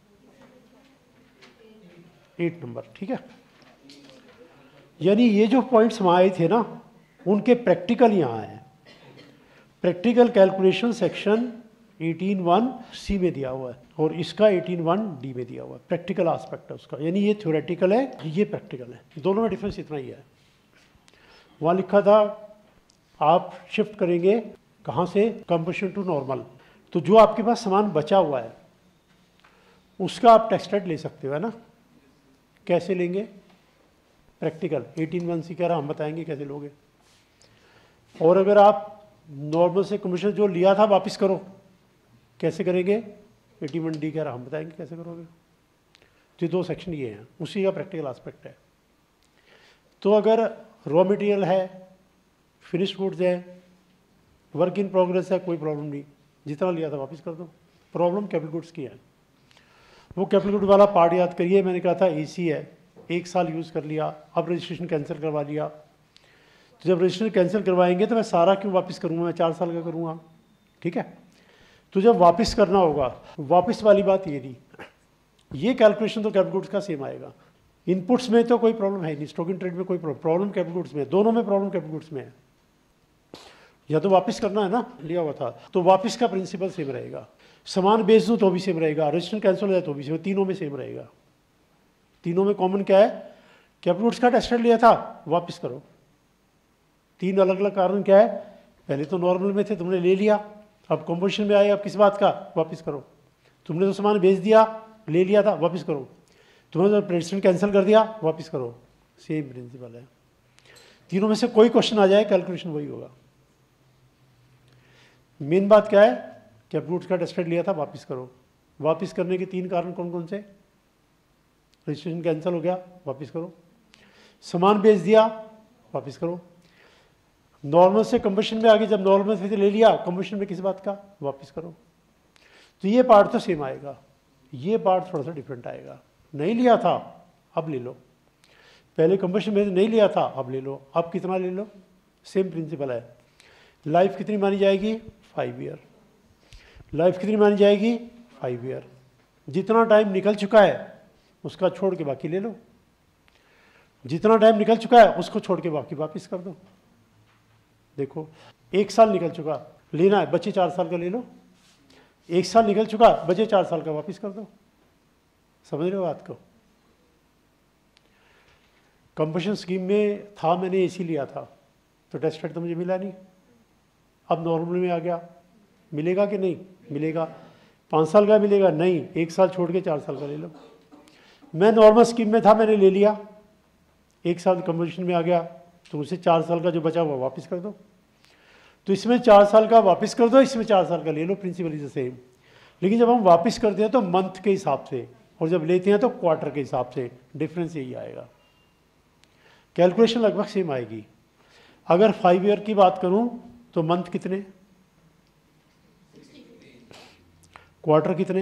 एट नंबर. ठीक है, यानी ये जो पॉइंट्स वहाँ आए थे ना, उनके प्रैक्टिकल यहाँ है. Practical calculation section eighteen one C में दिया हुआ है और इसका एटीन वन डी में दिया हुआ है. प्रैक्टिकल एस्पेक्ट है उसका, यानी ये थ्योरेटिकल है, ये प्रैक्टिकल है. दोनों में डिफरेंस इतना ही है. वहाँ लिखा था आप शिफ्ट करेंगे कहाँ से, कंपटीशन टू नॉर्मल. तो जो आपके पास सामान बचा हुआ है उसका आप टैक्स क्रेडिट ले सकते हो, है ना. कैसे लेंगे, प्रैक्टिकल एटीन वन सी कह रहा, हम बताएंगे कैसे लोगे. और अगर आप नॉर्मल से कमीशन जो लिया था वापस करो, कैसे करेंगे, एटीन वन डी कह रहा, हम बताएंगे कैसे करोगे. तो ये दो सेक्शन ये हैं, उसी का प्रैक्टिकल एस्पेक्ट है. तो अगर रॉ मटेरियल है, फिनिश्ड गुड्स है, वर्क इन प्रोग्रेस है, कोई प्रॉब्लम नहीं, जितना लिया था वापस कर दो. प्रॉब्लम कैपिटल गुड्स की है. वो कैपिटल गुड वाला पार्ट याद करिए, मैंने कहा था एसी है, एक साल यूज़ कर लिया, अब रजिस्ट्रेशन कैंसिल करवा लिया. तो जब रजिस्ट्रेशन कैंसिल करवाएंगे तो मैं सारा क्यों वापस करूँगा, मैं चार साल का करूँगा. ठीक है, तो जब वापस करना होगा, वापस वाली बात ये थी. ये कैलकुलेशन तो कैपिटल गुड्स का सेम आएगा. इनपुट्स में तो कोई प्रॉब्लम है नहीं, स्टॉक इन ट्रेड में कोई प्रॉब्लम कैपिटल गुड्स में, दोनों में प्रॉब्लम कैपिटल गुड्स में है. या तो वापस करना है ना, लिया हुआ था, तो वापस का प्रिंसिपल सेम रहेगा. सामान बेच दूँ तो भी सेम रहेगा, रजिस्ट्रेशन कैंसिल हो जाए तो भी सेम, तीनों में सेम रहेगा. तीनों में कॉमन क्या है, कैपिटल गुड्स का टेस्ट लिया था वापस करो. तीन अलग अलग कारण क्या है, पहले तो नॉर्मल में थे, तुमने ले लिया, अब कंपोजिशन में आए, अब किस बात का, वापस करो. तुमने तो सामान बेच दिया, ले लिया था, वापस करो. तुमने तो रजिस्ट्रेशन कैंसिल कर दिया, वापस करो. सेम प्रिंसिपल है. तीनों में से कोई क्वेश्चन आ जाए, कैलकुलेशन वही होगा. मेन बात क्या है, कैपिटल गुड्स का टेस्ट लिया था वापस करो. वापस करने के तीन कारण कौन कौन से, रजिस्ट्रेशन कैंसिल हो गया, वापस करो. सामान बेच दिया, वापस करो. नॉर्मल से कंपटीशन में आगे, जब नॉर्मल से ले लिया, कंपटीशन में किस बात का, वापस करो. तो ये पार्ट तो सेम आएगा, ये पार्ट थोड़ा सा डिफरेंट आएगा. नहीं लिया था, अब ले लो. पहले कंपटीशन में नहीं लिया था, अब ले लो. अब कितना ले लो, सेम प्रिंसिपल है. लाइफ कितनी मानी जाएगी, फाइव ईयर. लाइफ कितनी मानी जाएगी, फाइव ईयर. जितना टाइम निकल चुका है उसका छोड़ के बाकी ले लो. जितना टाइम निकल चुका है उसको छोड़ के बाकी वापस कर दो. देखो एक साल निकल चुका, लेना है, बच्चे चार साल का ले लो. एक साल निकल चुका, बचे चार साल का, वापस कर दो. समझ रहे हो बात को. कंपटीशन स्कीम में था, मैंने एसी लिया था तो टेस्ट रेट तो मुझे मिला नहीं. अब नॉर्मल में आ गया, मिलेगा कि नहीं मिलेगा. पाँच साल का मिलेगा, नहीं, एक साल छोड़ के चार साल का ले लो. मैं नॉर्मल स्कीम में था, मैंने ले लिया, एक साल कंपोजिशन में आ गया, तो उसे चार साल का जो बचा हुआ वापस कर दो. तो इसमें चार साल का वापस कर दो, इसमें चार साल का ले लो, प्रिंसिपल इज द सेम. लेकिन जब हम वापस करते हैं तो मंथ के हिसाब से, और जब लेते हैं तो क्वार्टर के हिसाब से. डिफरेंस यही आएगा. कैलकुलेशन लगभग सेम आएगी. अगर फाइव ईयर की बात करूं तो मंथ कितने, क्वार्टर कितने,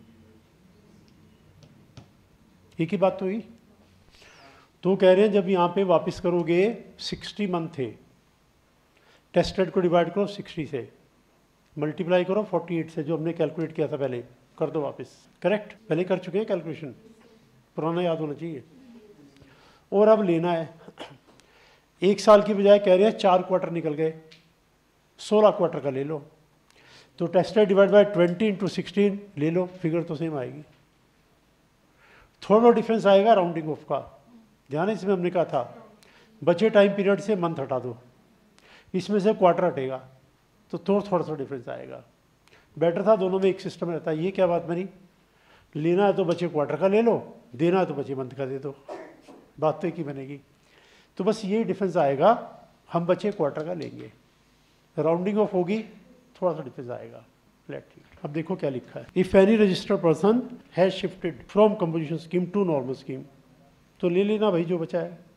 एक ही बात तो हुई। तो कह रहे हैं जब यहाँ पे वापस करोगे सिक्सटी मंथ थे, टेस्ट रेट को डिवाइड करो सिक्सटी से, मल्टीप्लाई करो फोर्टी एट से, जो हमने कैलकुलेट किया था पहले, कर दो वापस। करेक्ट, पहले कर चुके हैं कैलकुलेशन, पुराना याद होना चाहिए। और अब लेना है, एक साल की बजाय कह रहे हैं चार क्वार्टर निकल गए, सोलह क्वार्टर का ले लो, तो test rate divide by twenty into sixteen ले लो, फिगर तो सेम आएगी। थोड़ा डिफरेंस आएगा राउंडिंग ऑफ का, ध्यान है इसमें हमने कहा था बचे टाइम पीरियड से मंथ हटा दो, इसमें से क्वार्टर हटेगा, तो थोड़ा थोड़ा सा डिफरेंस आएगा। बेटर था दोनों में एक सिस्टम रहता है। ये क्या बात बनी, लेना है तो बचे क्वार्टर का ले लो, देना है तो बचे मंथ का दे दो, बात तो एक ही बनेगी। तो बस ये डिफरेंस आएगा, हम बचे क्वार्टर का लेंगे, राउंडिंग ऑफ होगी, थोड़ा सा डिफरेंस आएगा। लेट रीड, अब देखो क्या लिखा है। If any registered person has shifted from composition scheme to normal scheme, तो ले लेना भाई जो बचा है।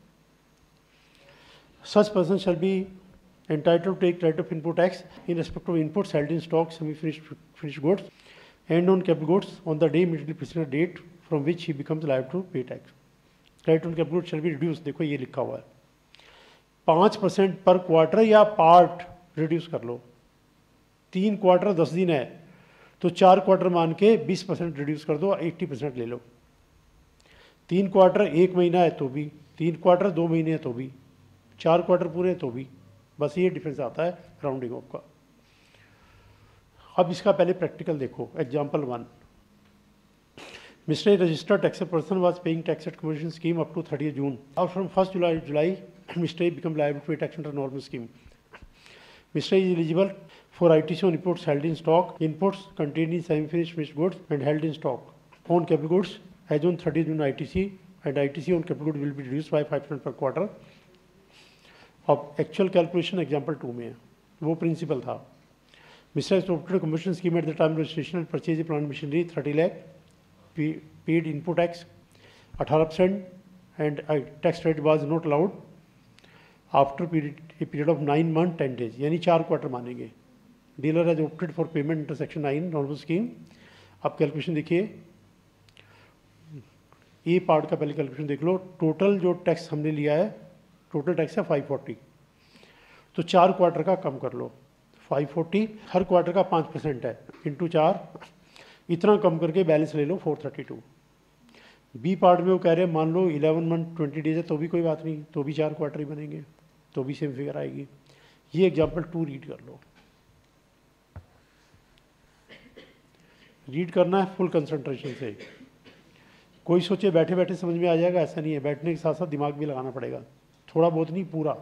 Such person shall be entitled to take right of input tax in respect of inputs held in stock, semi-finished finished goods, and on capital goods on the day immediately preceding the date from which he becomes liable to pay tax. Right on capital goods shall be reduced. देखो ये लिखा हुआ है, पाँच percent per quarter या part reduce कर लो। तीन quarter दस दिन है तो चार क्वार्टर मान के बीस परसेंट रिड्यूस कर दो, अस्सी परसेंट ले लो। तीन क्वार्टर एक महीना है तो भी, तीन क्वार्टर दो महीने हैं तो भी, चार क्वार्टर पूरे हैं तो भी, बस ये डिफरेंस आता है राउंडिंग ऑफ का। अब इसका पहले प्रैक्टिकल देखो। Example one, mister registered tax person was paying tax at composition scheme up to thirty June, और from first July July mister become liable to pay tax under normal scheme. Mister is eligible for ITC on inputs held in stock, inputs contained in semi finished finished goods and held in stock on capital goods as on thirty June ITC, and ITC on capital good will be reduced by five percent per quarter. अब actual calculation example two में है, वो principle था। Mister composition scheme at the time registration and purchase plant machinery thirty lakh, paid input tax अठारह percent and tax rate was not allowed after period of nine month ten days, यानी चार quarter मानेंगे। Dealer has opted for payment under section nine normal scheme. अब calculation देखिए, A part का पहले calculation देख लो। Total जो टैक्स हमने लिया है, टोटल टैक्स है फाइव फोर्टी, तो चार क्वार्टर का कम कर लो, फाइव फोर्टी हर क्वार्टर का पाँच परसेंट है, इंटू चार, इतना कम करके बैलेंस ले लो four thirty two. B part में वो कह रहे हैं मान लो इलेवन मंथ ट्वेंटी डेज है तो भी कोई बात नहीं, तो भी चार क्वार्टर ही बनेंगे, तो भी सेम फिगर आएगी। ये एग्जाम्पल टू रीड कर लो, रीड करना है फुल कंसंट्रेशन से। कोई सोचे बैठे बैठे समझ में आ जाएगा, ऐसा नहीं है, बैठने के साथ साथ दिमाग भी लगाना पड़ेगा, थोड़ा बहुत नहीं पूरा।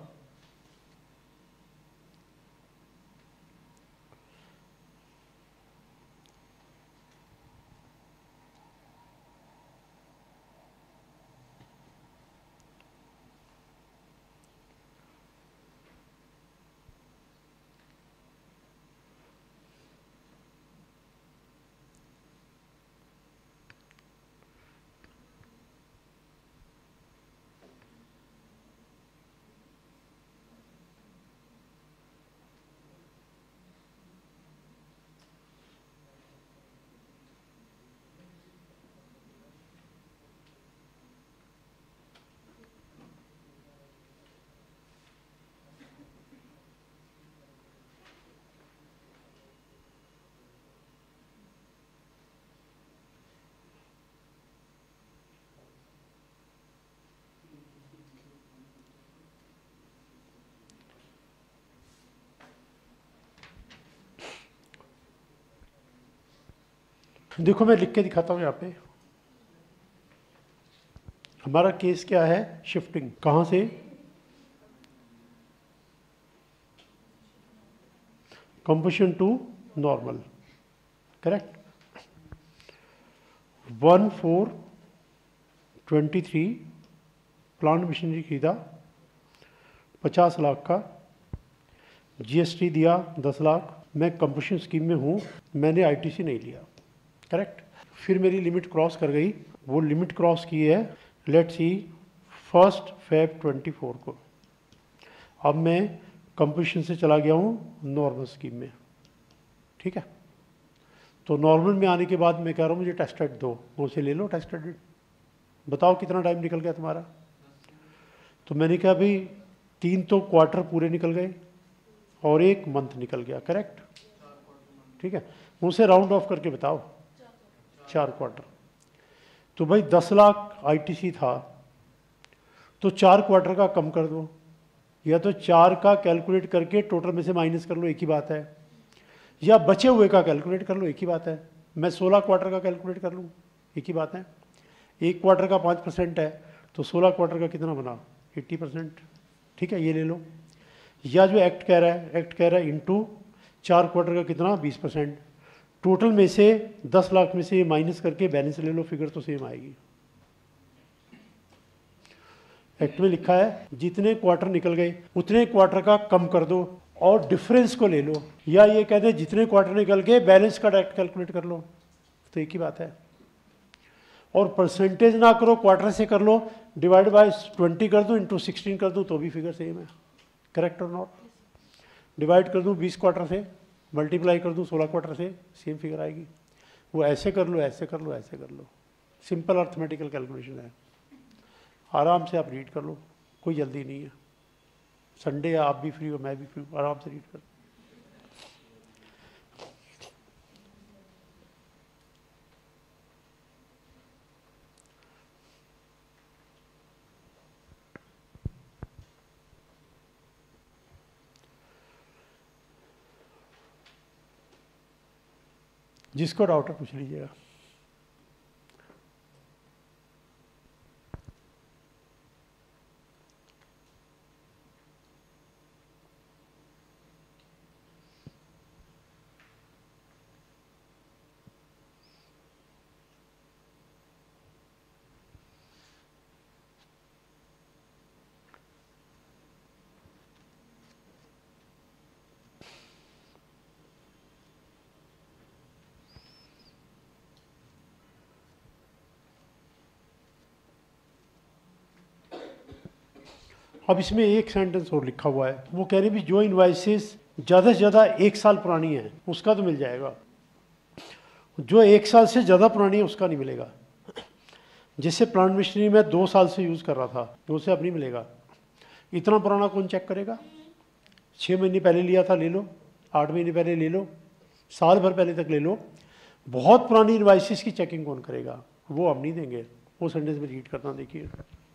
देखो मैं लिख के दिखाता हूँ यहाँ पे। हमारा केस क्या है, शिफ्टिंग कहाँ से, composition to normal, correct. One four twenty three plant machinery खरीदा पचास लाख का, जीएसटी दिया दस लाख, मैं कंपोजिशन स्कीम में हूँ, मैंने आईटीसी नहीं लिया, करेक्ट। फिर मेरी लिमिट क्रॉस कर गई, वो लिमिट क्रॉस की है let's see first Feb twenty four को। अब मैं कंपोजिशन से चला गया हूँ नॉर्मल स्कीम में, ठीक है। तो नॉर्मल में आने के बाद मैं कह रहा हूँ मुझे टेस्ट रेट दो, वो से ले लो टेस्ट रेट, बताओ कितना टाइम निकल गया तुम्हारा। तो मैंने कहा भाई तीन तो क्वार्टर पूरे निकल गए और एक मंथ निकल गया, करेक्ट, ठीक है। उनसे राउंड ऑफ करके बताओ, चार क्वार्टर। तो भाई दस लाख आईटीसी था, तो चार क्वार्टर का कम कर दो, या तो चार का कैलकुलेट करके टोटल में से माइनस कर लो, एक ही बात है, या बचे हुए का कैलकुलेट कर लो, एक ही बात है। मैं सोलह क्वार्टर का कैलकुलेट कर लूँ, एक ही बात है। एक क्वार्टर का पाँच परसेंट है तो सोलह क्वार्टर का कितना बना, एट्टी परसेंट, ठीक है, ये ले लो। या जो एक्ट कह रहा है, एक्ट कह रहा है इंटू चार क्वार्टर का कितना, बीस परसेंट, टोटल में से दस लाख में से माइनस करके बैलेंस ले लो, फिगर तो सेम आएगी। एक्ट में लिखा है जितने क्वार्टर निकल गए उतने क्वार्टर का कम कर दो और डिफरेंस को ले लो, या ये कहते हैं जितने क्वार्टर निकल गए बैलेंस का डायरेक्ट कैलकुलेट कर लो, तो एक ही बात है। और परसेंटेज ना करो, क्वार्टर से कर लो, डिवाइड बाय ट्वेंटी कर दो, इंटू सिक्सटीन कर दो, तो भी फिगर सेम है, करेक्ट और नॉट। डिवाइड कर दूँ बीस क्वार्टर से, मल्टीप्लाई कर दूँ सोलह क्वार्टर से, सेम फिगर आएगी। वो ऐसे कर लो, ऐसे कर लो, ऐसे कर लो, सिंपल अर्थमेटिकल कैलकुलेशन है, आराम से आप रीड कर लो, कोई जल्दी नहीं है। संडे आप भी फ्री हो, मैं भी फ्री हूँ, आराम से रीड कर। जिसको डाउट है पूछ लीजिएगा। अब इसमें एक सेंटेंस और लिखा हुआ है, वो कह रहे भी जो इनवाइसेस ज़्यादा से ज़्यादा एक साल पुरानी है उसका तो मिल जाएगा, जो एक साल से ज़्यादा पुरानी है उसका नहीं मिलेगा। जैसे प्लांट मशीनरी में दो साल से यूज़ कर रहा था तो उसे अब नहीं मिलेगा। इतना पुराना कौन चेक करेगा? छः महीने पहले लिया था ले लो, आठ महीने पहले ले लो, साल भर पहले तक ले लो। बहुत पुरानी इनवाइसेस की चेकिंग कौन करेगा? वो अब नहीं देंगे। वो सेंटेंस में रीड करना देखिए,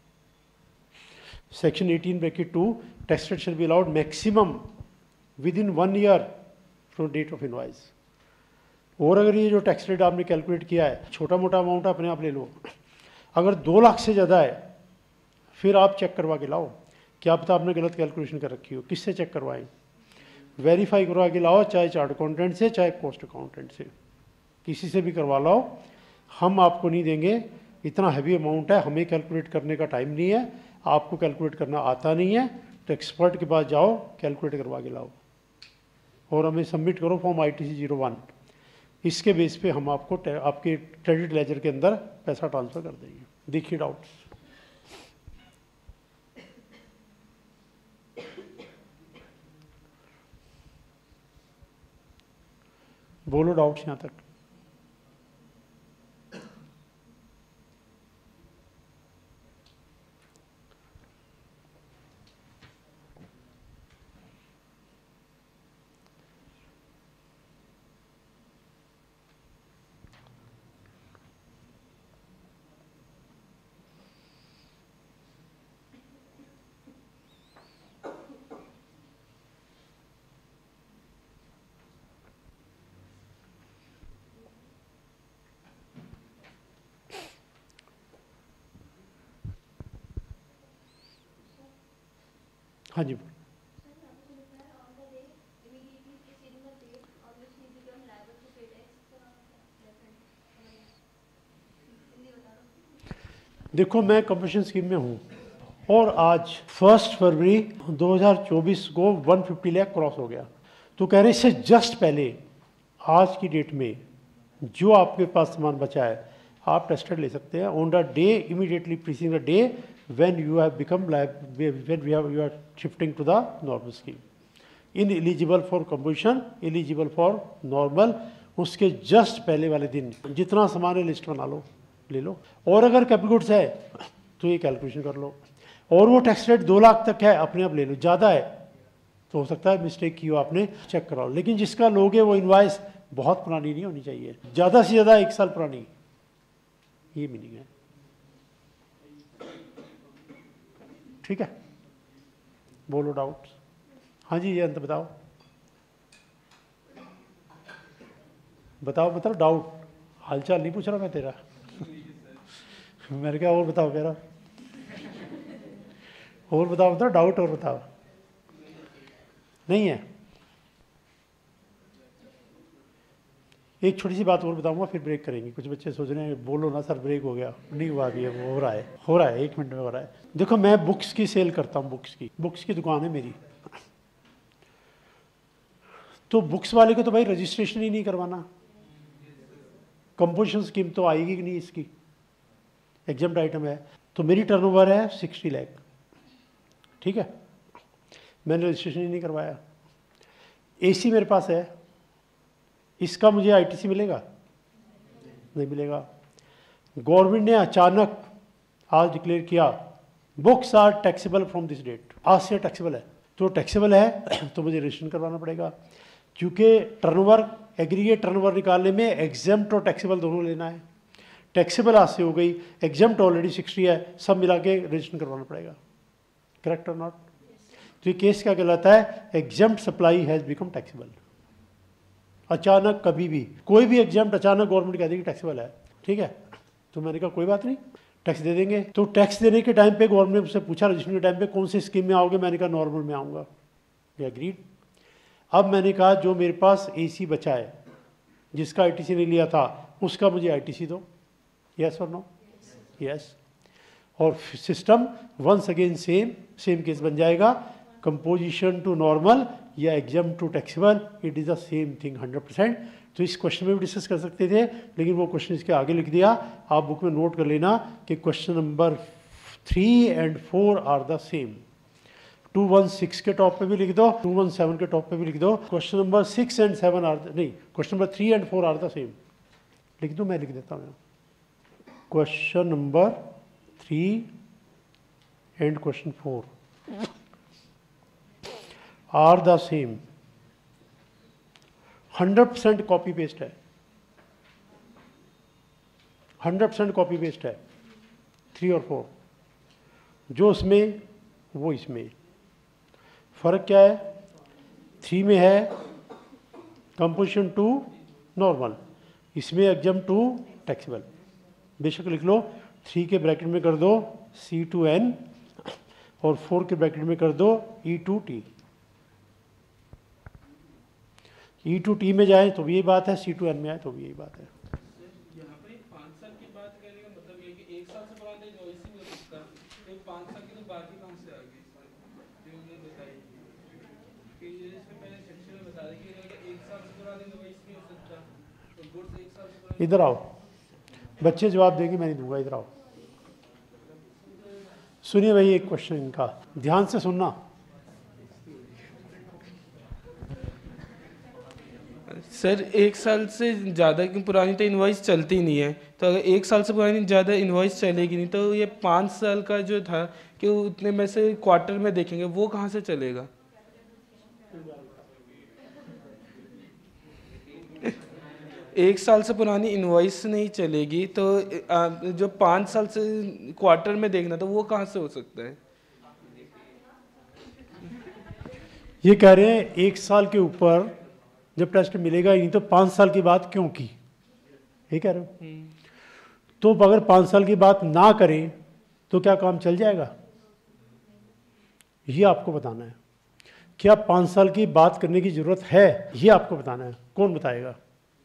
section eighteen bracket two, tax rate shall be allowed maximum within one year from date of invoice. और अगर ये जो टैक्स रेट आपने कैलकुलेट किया है, छोटा मोटा अमाउंट अपने आप ले लो, अगर दो लाख से ज़्यादा है फिर आप चेक करवा के लाओ, क्या पता आपने गलत कैलकुलेशन कर रखी हो। किससे चेक करवाएं? वेरीफाई करवा के लाओ, चाहे चार्ट अकाउंटेंट से चाहे कॉस्ट अकाउंटेंट से, किसी से भी करवा लाओ। हम आपको नहीं देंगे, इतना हैवी अमाउंट है, हमें कैलकुलेट करने का टाइम नहीं है, आपको कैलकुलेट करना आता नहीं है, तो एक्सपर्ट के पास जाओ, कैलकुलेट करवा के लाओ और हमें सबमिट करो form I T C zero one. इसके बेस पे हम आपको आपके क्रेडिट लेजर के अंदर पैसा ट्रांसफ़र कर देंगे। देखिए डाउट्स, बोलो डाउट्स यहाँ तक। हाँ जी, देखो मैं कंपटीशन स्कीम में हूँ और आज फर्स्ट फरवरी दो हज़ार चौबीस को एक सौ पचास लाख क्रॉस हो गया। तो कह रहे इससे जस्ट पहले आज की डेट में जो आपके पास सामान बचा है आप टेस्टेड ले सकते हैं on the day immediately preceding the day when you have become when we have you are shifting to the normal scheme. Ineligible for composition, eligible for normal, उसके जस्ट पहले वाले दिन जितना सामान है लिस्ट बना लो, ले लो। और अगर कैपिटल गुड्स है तो ये कैलकुलेशन कर लो, और वो टैक्स रेट दो लाख तक है अपने आप ले लो। ज़्यादा है तो हो सकता है मिस्टेक की हो आपने, चेक कराओ। लेकिन जिसका लोगे वो इनवाइस बहुत पुरानी नहीं होनी चाहिए, ज़्यादा से ज़्यादा एक साल पुरानी, ये मीनिंग है। ठीक है, बोलो डाउट। हाँ जी, ये अंत बताओ बताओ बताओ डाउट। हालचाल नहीं पूछ रहा मैं तेरा मैंने क्या और बताओ, कह रहा और बताओ बताओ डाउट और बताओ। नहीं है, एक छोटी सी बात और बताऊंगा फिर ब्रेक करेंगे। कुछ बच्चे सोच रहे हैं बोलो ना सर ब्रेक हो गया, नहीं हुआ अभी, वो हो रहा है हो रहा है एक मिनट में हो रहा है। देखो मैं बुक्स की सेल करता हूँ, बुक्स की बुक्स की दुकान है मेरी। तो बुक्स वाले को तो भाई रजिस्ट्रेशन ही नहीं करवाना, कंपोजिशन स्कीम तो आएगी नहीं इसकी, एग्जाम्प्ट आइटम है। तो मेरी टर्नओवर है सिक्सटी लाख, ठीक है, मैंने रजिस्ट्रेशन ही नहीं करवाया। एसी मेरे पास है, इसका मुझे आईटीसी मिलेगा? नहीं मिलेगा। गवर्नमेंट ने अचानक आज डिक्लेयर किया books are taxable from this date, आज से टैक्सेबल है, तो टैक्सेबल है तो मुझे रजिस्ट्रेशन करवाना पड़ेगा। क्योंकि टर्नओवर एग्रीगेट टर्नओवर निकालने में एग्जेम्प्ट और टैक्सेबल दोनों लेना है। टैक्सेबल आज से हो गई, एग्जेम्प्ट ऑलरेडी सिक्सटी है, सब मिला के रजिस्ट्रेशन करवाना पड़ेगा। करेक्ट और नॉट? तो ये केस क्या कहलाता है? Exempt supply has become taxable. अचानक कभी भी कोई भी एग्जाम्प्ट अचानक गवर्नमेंट कह देगी टैक्सेबल है, ठीक है, तो मैंने कहा कोई बात नहीं, टैक्स दे देंगे। तो टैक्स देने के टाइम पे गवर्नमेंट ने मुझसे पूछा रजिस्ट्रेशन के टाइम पे कौन सी स्कीम में आओगे, मैंने कहा नॉर्मल में आऊँगा, ये एग्रीड। अब मैंने कहा जो मेरे पास एसी बचा है जिसका आईटीसी नहीं लिया था उसका मुझे आईटीसी दो, यस और नो? यस। और system once again same same case बन जाएगा, कंपोजिशन टू नॉर्मल या exempt to taxable, it is the same thing hundred percent. तो इस क्वेश्चन में भी डिस्कस कर सकते थे, लेकिन वो क्वेश्चन इसके आगे लिख दिया। आप बुक में नोट कर लेना कि question number three and four are the same. Two one six के टॉप पे भी लिख दो, टू वन सेवन के टॉप पे भी लिख दो। Question number six and seven are नहीं, question number three and four are the same. लिख दो, मैं लिख देता हूँ। Question number three and question four are the same, hundred percent copy paste है, हंड्रेड परसेंट कॉपी पेस्ट है three और फोर। जो उसमें वो इसमें। फर्क क्या है? थ्री में है कंपोजिशन टू नॉर्मल, इसमें एग्जाम टू टैक्सेबल। बेशक लिख लो, थ्री के ब्रैकेट में कर दो सी टू एन और फोर के ब्रैकेट में कर दो E to T. E to T में जाए तो भी यही बात है, सी टू एन में आए तो भी यही बात है। यहाँ पे पाँच साल की बात कहने का मतलब ये कि एक साल से पुराना इनवॉइस ही हो सकता है, तो पाँच साल की तो बात ही कहाँ से आ गई? जो उन्होंने बताई कि इसमें पहले सेक्शन में बता रही कि एक साल से पुराना इनवॉइस नहीं हो सकता, तो गुड्स एक साल से पुराना। इधर आओ, बच्चे जवाब देंगे, मैं नहीं दूंगा, इधर आओ। सुनिए भाई, एक क्वेश्चन इनका ध्यान से सुनना। सर एक साल से ज़्यादा की पुरानी तो इनवॉइस चलती नहीं है, तो अगर एक साल से पुरानी ज़्यादा इनवॉइस चलेगी नहीं तो ये पाँच साल का जो था कि उतने में से क्वार्टर में देखेंगे वो कहाँ से चलेगा? एक साल से पुरानी इनवॉइस नहीं चलेगी तो जो पाँच साल से क्वार्टर में देखना तो वो कहाँ से हो सकता है? ये कह रहे हैं एक साल के ऊपर जब टेस्ट मिलेगा ही नहीं तो पाँच साल की बात क्यों की, ये कह रहे हो? तो अगर पाँच साल की बात ना करें तो क्या काम चल जाएगा? ये आपको बताना है। क्या पाँच साल की बात करने की जरूरत है, ये आपको बताना है। कौन बताएगा?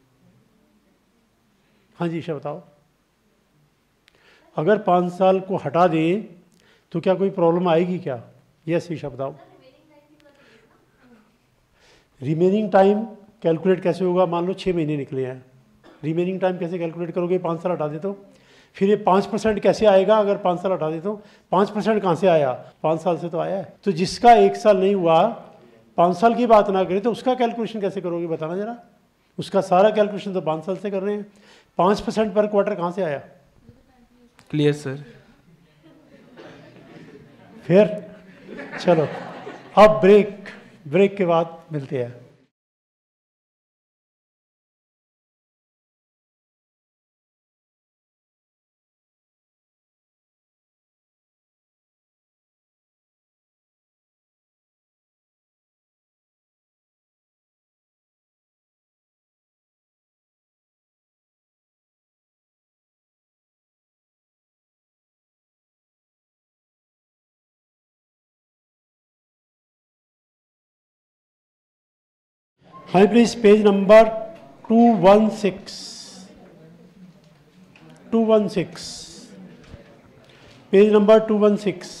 हाँ जी ईशा बताओ। अगर पाँच साल को हटा दें तो क्या कोई प्रॉब्लम आएगी क्या? यस ईशा बताओ। रिमेनिंग टाइम कैलकुलेट कैसे होगा? मान लो छः महीने निकले हैं, रिमेनिंग टाइम कैसे कैलकुलेट करोगे? पाँच साल हटा दे तो फिर ये पाँच परसेंट कैसे आएगा अगर पाँच साल हटा देता हूँ? पाँच परसेंट कहाँ से आया? पाँच साल से तो आया है। तो जिसका एक साल नहीं हुआ, पाँच साल की बात ना करें, तो उसका कैलकुलेशन कैसे करोगे बताना जरा? उसका सारा कैलकुलेशन तो पाँच साल से कर रहे हैं। पाँच परसेंट पर क्वार्टर कहाँ से आया? Clear sir. फिर चलो अब ब्रेक, ब्रेक के बाद मिलते हैं। हाँ please, page number two one six, two one six, page number two one six.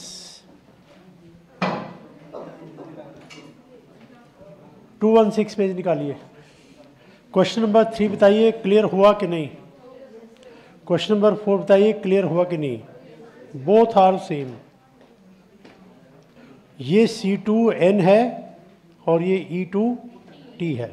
Two one six page निकालिए। क्वेश्चन नंबर थ्री बताइए क्लियर हुआ कि नहीं। क्वेश्चन नंबर फोर बताइए क्लियर हुआ कि नहीं। Both are same. ये सी टू एन है और ये ई टू टी है।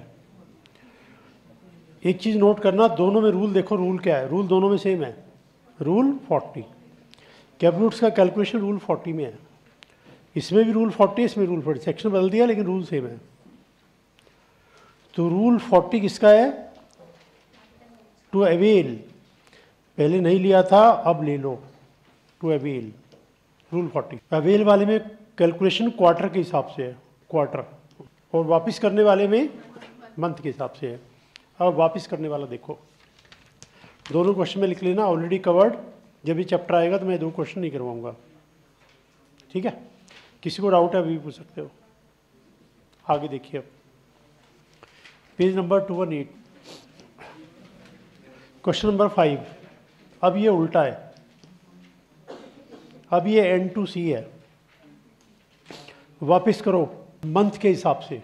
एक चीज़ नोट करना, दोनों में रूल देखो, रूल क्या है? रूल दोनों में सेम है, रूल फोर्टी। कैप रूट्स का कैलकुलेशन रूल फोर्टी में है। इसमें भी रूल फोर्टी, इसमें रूल फोर्टी, सेक्शन बदल दिया लेकिन रूल सेम है। तो रूल फोर्टी किसका है? टू अवेल, पहले नहीं लिया था अब ले लो, to avail, rule forty. Avail वाले में कैलकुलेशन क्वार्टर के हिसाब से है, क्वार्टर, और वापस करने वाले में मंथ के हिसाब से है। अब वापस करने वाला देखो, दोनों क्वेश्चन में लिख लेना, ऑलरेडी कवर्ड। जब भी चैप्टर आएगा तो मैं दो क्वेश्चन नहीं करवाऊंगा, ठीक है? किसी को डाउट है अभी भी पूछ सकते हो। आगे देखिए, अब page number two one eight, question number five. अब ये उल्टा है, अब ये एन टू सी है। वापस करो मंथ के हिसाब से,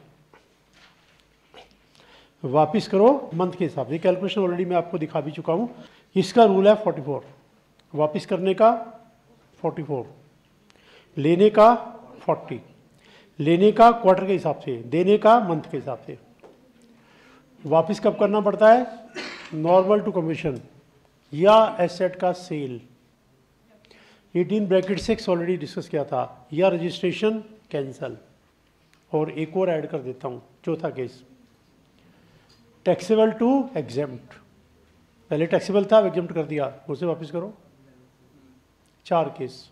वापस करो मंथ के हिसाब से। कैलकुलेशन ऑलरेडी मैं आपको दिखा भी चुका हूँ। इसका रूल है फोर्टी फोर, वापस करने का फोर्टी फोर, लेने का फोर्टी, लेने का क्वार्टर के हिसाब से, देने का मंथ के हिसाब से। वापस कब करना पड़ता है? नॉर्मल टू कमीशन या एसेट का sale, eighteen bracket six already discuss किया था, या रजिस्ट्रेशन कैंसल। और एक और ऐड कर देता हूँ, चौथा केस, टैक्सेबल टू एग्जेम्प्ट। पहले टैक्सेबल था, अब एग्जेम्प्ट कर दिया, उसे वापस करो। चार केस,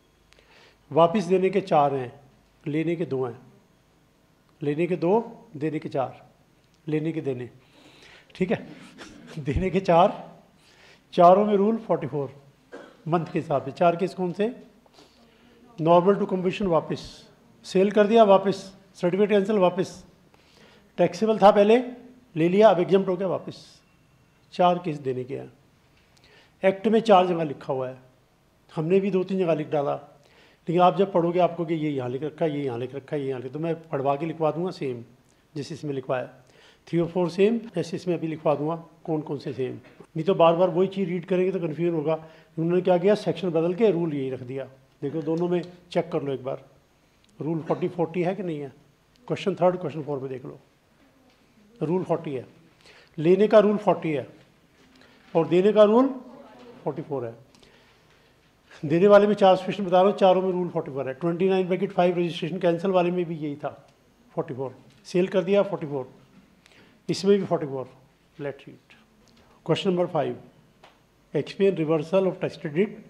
वापस देने के चार हैं, लेने के दो हैं। लेने के दो, देने के चार, लेने के देने, ठीक है? देने के चार, चारों में रूल फोर्टी फोर मंथ के हिसाब से। चार केस कौन से? नॉर्मल टू कंप्लीशन वापस, सेल कर दिया वापस, सर्टिफिकेट कैंसिल वापस, टैक्सेबल था पहले ले लिया, अब एग्जम्प्ट हो गया वापस। चार केस देने के हैं। एक्ट में चार जगह लिखा हुआ है, हमने भी दो तीन जगह लिख डाला, लेकिन आप जब पढ़ोगे आपको कि ये यहाँ लिख रखा है, ये यहाँ लिख रखा है, ये यहाँ लिख, तो मैं पढ़वा के लिखवा दूंगा सेम जैसे इसमें लिखवाया। थ्री और फोर सेम, जैसे इसमें अभी लिखवा दूंगा कौन कौन से सेम। नहीं तो बार बार वही चीज़ रीड करेंगे तो कन्फ्यूजन होगा। उन्होंने क्या किया, सेक्शन बदल के रूल यही रख दिया। देखो दोनों में चेक कर लो एक बार, रूल फोर्टी फोर्टी है कि नहीं है। क्वेश्चन थर्ड, क्वेश्चन फोर में देख लो, रूल फोर्टी है। लेने का रूल फोर्टी है और देने का रूल फोर्टी फोर है। देने वाले में चार स्पेशल बता रहा हूँ, चारों में रूल फोर्टी फोर है। Twenty nine packet five registration cancel वाले में भी यही था, फोर्टी फोर। सेल कर दिया फोर्टी फोर, इसमें भी forty four. Let's read question number five. Explain reversal of tax credit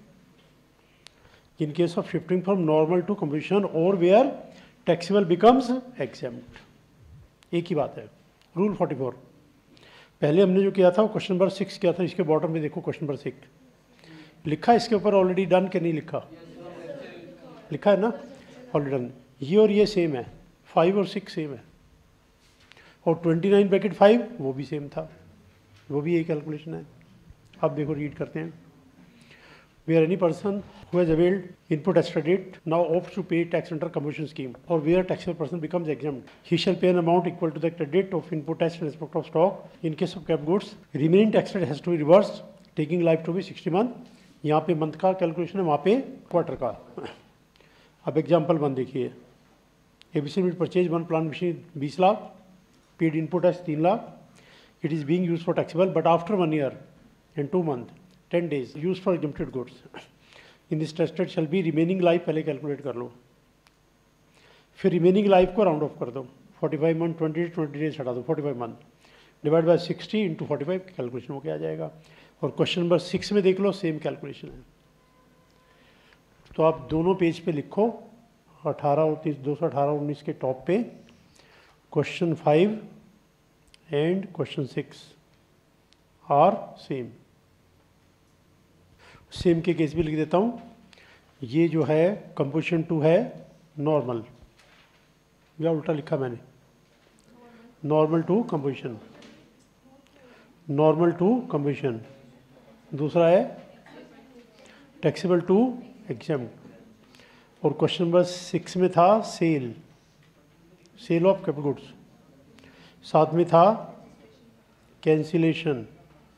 in case of shifting from normal to completion और वेयर टैक्सेबल बिकम्स एग्जेम्प्ट। एक ही बात है, रूल फोर्टी फोर। पहले हमने जो किया था वो क्वेश्चन नंबर सिक्स किया था। इसके बॉटम में देखो क्वेश्चन नंबर सिक्स लिखा है, इसके ऊपर ऑलरेडी डन के नहीं लिखा, लिखा है ना ऑलरेडी डन। ये और ये सेम है, फाइव और सिक्स सेम है, और ट्वेंटी नाइन ब्रैकेट फाइव वो भी सेम था, वो भी यही कैलकुलेशन है। अब देखो रीड करते हैं। Where any person who has availed input tax credit now opts to pay tax under conversion scheme, or where taxable person becomes exempt, he shall pay an amount equal to the credit of input tax in respect of stock. In case of capped goods, remaining tax credit has to be reversed, taking life to be sixty months. यहाँ पे month का calculation है, वहाँ पे quarter का। अब example one देखिए, efficient meet purchase one plant machine बीस लाख, पेड इनपुट है तीन lakh, it is being use for taxable but after one year and two month ten days use for exempted goods in this tested shall be remaining life, पहले calculate कर लो, फिर remaining life को round off कर दो, forty five month twenty twenty days हटा दो, forty five month divide by sixty into forty five calculation होकर आ जाएगा। और क्वेश्चन नंबर सिक्स में देख लो, सेम कैलकुलेशन है। तो आप दोनों पेज पे लिखो, अठारह उनतीस दो सौ अठारह उन्नीस के टॉप पे question five and question six are same. Same के केस भी लिख देता हूँ। ये जो है कंपोजिशन टू है नॉर्मल, या उल्टा लिखा मैंने, normal to composition, normal to composition. दूसरा है टैक्सेबल टू एग्जेम्प्ट। और क्वेश्चन नंबर सिक्स में था sale, sale of capital goods. साथ में था cancellation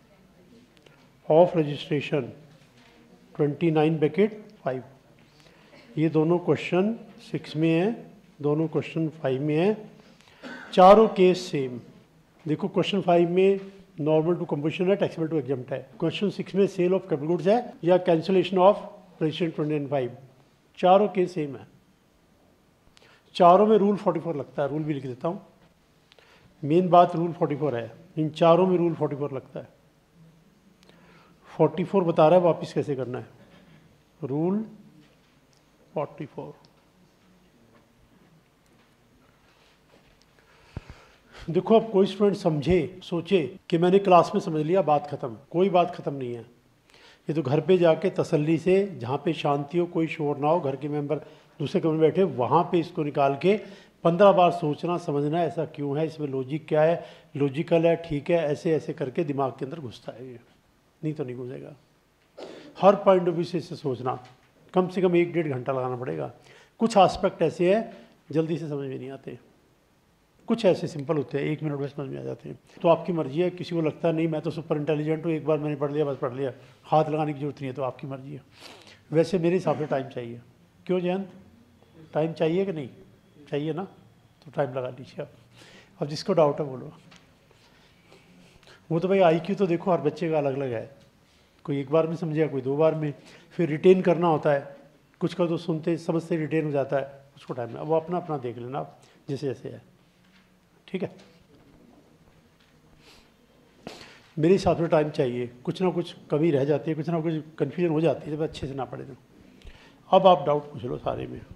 of registration twenty nine bracket five. ये दोनों क्वेश्चन सिक्स में है, दोनों क्वेश्चन फाइव में है, चारों केस सेम। देखो क्वेश्चन फाइव में नॉर्मल टू कंपोजिशन है, टैक्सेबल टू एग्जेम्प्ट है। क्वेश्चन सिक्स में सेल ऑफ कैपिटल गुड्स है या cancellation of registration twenty nine five, चारों केस सेम है। चारों में रूल फोर्टी फोर लगता है, रूल भी लिख देता हूँ। मेन बात रूल फोर्टी फोर है, इन चारों में रूल फोर्टी फोर लगता है। फोर्टी फोर बता रहा है वापस कैसे करना है, रूल फोर्टी फोर। देखो अब कोई स्टूडेंट समझे, सोचे कि मैंने क्लास में समझ लिया, बात खत्म, कोई बात खत्म नहीं है। ये तो घर पे जाके तसल्ली से, जहाँ पे शांति हो, कोई शोर ना हो, घर के मेंबर दूसरे कमरे में बैठे, वहाँ पे इसको निकाल के पंद्रह बार सोचना, समझना ऐसा क्यों है, इसमें लॉजिक क्या है, लॉजिकल है, ठीक है, ऐसे ऐसे करके दिमाग के अंदर घुसता है ये, नहीं तो नहीं घुसेगा। हर पॉइंट ऑफ व्यू से इसे सोचना, कम से कम एक डेढ़ घंटा लगाना पड़ेगा। कुछ एस्पेक्ट ऐसे हैं जल्दी से समझ में नहीं आते, कुछ ऐसे सिंपल होते हैं एक मिनट में समझ में आ जाते हैं। तो आपकी मर्जी है, किसी को लगता है नहीं मैं तो सुपर इंटेलिजेंट हूँ, एक बार मैंने पढ़ लिया बस पढ़ लिया, हाथ लगाने की जरूरत नहीं है, तो आपकी मर्जी है। वैसे मेरे हिसाब से टाइम चाहिए, क्यों जयंत, टाइम चाहिए कि नहीं चाहिए ना, तो टाइम लगा लीजिए आप। अब जिसको डाउट है बोलो। वो तो भाई आई क्यू तो देखो हर बच्चे का अलग अलग है, कोई एक बार में समझेगा, कोई दो बार में, फिर रिटेन करना होता है, कुछ का तो सुनते समझते रिटेन हो जाता है, उसको टाइम में। अब वो अपना अपना देख लेना आप, जैसे जैसे है, ठीक है। मेरे हिसाब से टाइम चाहिए, कुछ ना कुछ कमी रह जाती है, कुछ ना कुछ कन्फ्यूजन हो जाती है जब अच्छे से ना पढ़े तो। अब आप डाउट पूछ लो सारे में,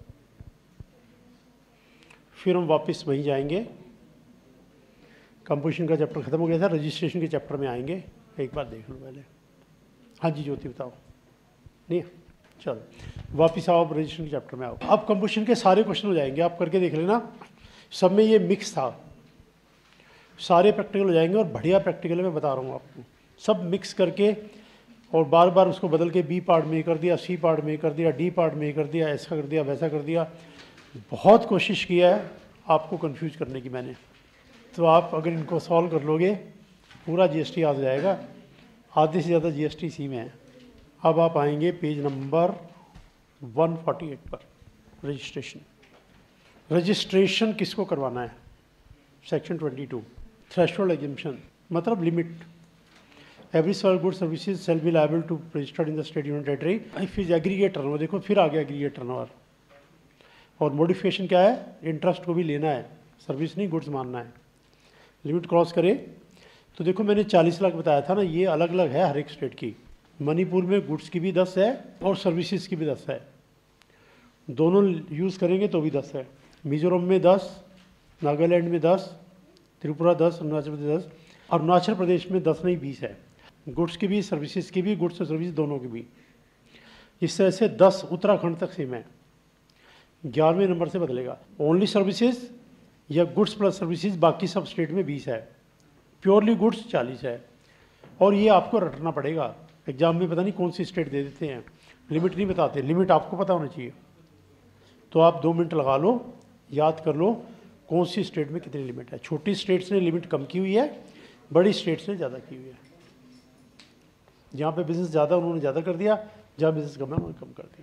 फिर हम वापस वहीं जाएंगे। कंपोजिशन का चैप्टर खत्म हो गया था, रजिस्ट्रेशन के चैप्टर में आएंगे। एक बार देख लो पहले। हाँ जी ज्योति बताओ। नहीं चलो वापस आओ, अब रजिस्ट्रेशन के चैप्टर में आओ। अब कंपोजिशन के सारे क्वेश्चन हो जाएंगे, आप करके देख लेना। सब में ये मिक्स था, सारे प्रैक्टिकल हो जाएंगे, और बढ़िया प्रैक्टिकल मैं बता रहा हूँ आपको, सब मिक्स करके, और बार बार उसको बदल के बी पार्ट में कर दिया, सी पार्ट में कर दिया, डी पार्ट में कर दिया, ऐसा कर दिया, वैसा कर दिया। बहुत कोशिश किया है आपको कंफ्यूज करने की मैंने। तो आप अगर इनको सॉल्व कर लोगे पूरा जीएसटी आ जाएगा, आधे से ज़्यादा जीएसटी इसी में है। अब आप आएंगे page number one forty eight पर, रजिस्ट्रेशन। रजिस्ट्रेशन किसको करवाना है, section twenty two, threshold exemption मतलब limit. Every serve good services shall be liable to registered in the state union territory. फिर एग्रीगेट टर्नओवर, देखो फिर आ गया एग्रीगेट टर्नओवर। और मॉडिफिकेशन क्या है, इंटरेस्ट को भी लेना है, सर्विस नहीं गुड्स मानना है। लिमिट क्रॉस करे तो देखो मैंने चालीस लाख बताया था ना, ये अलग अलग है हर एक स्टेट की। मणिपुर में गुड्स की भी दस है और सर्विसेज की भी दस है, दोनों यूज़ करेंगे तो भी दस है। मिजोरम में दस, नागालैंड में दस, त्रिपुरा दस, अरुणाचल प्रदेश दस, अरुणाचल प्रदेश में दस नहीं बीस है, गुड्स की भी सर्विसेज की भी, गुड्स और सर्विस दोनों की भी। इस तरह से दस उत्तराखंड तक सेम है, ग्यारहवें नंबर से बदलेगा। ओनली सर्विसेज या गुड्स प्लस सर्विसेज बाकी सब स्टेट में बीस है, प्योरली गुड्स चालीस है। और ये आपको रटना पड़ेगा, एग्जाम में पता नहीं कौन सी स्टेट दे देते हैं, लिमिट नहीं बताते, लिमिट आपको पता होना चाहिए। तो आप दो मिनट लगा लो, याद कर लो कौन सी स्टेट में कितनी लिमिट है। छोटी स्टेट्स ने लिमिट कम की हुई है, बड़ी स्टेट्स ने ज़्यादा की हुई है। जहाँ पे बिजनेस ज़्यादा उन्होंने ज़्यादा कर दिया, जहाँ बिजनेस कम है उन्होंने कम कर दिया।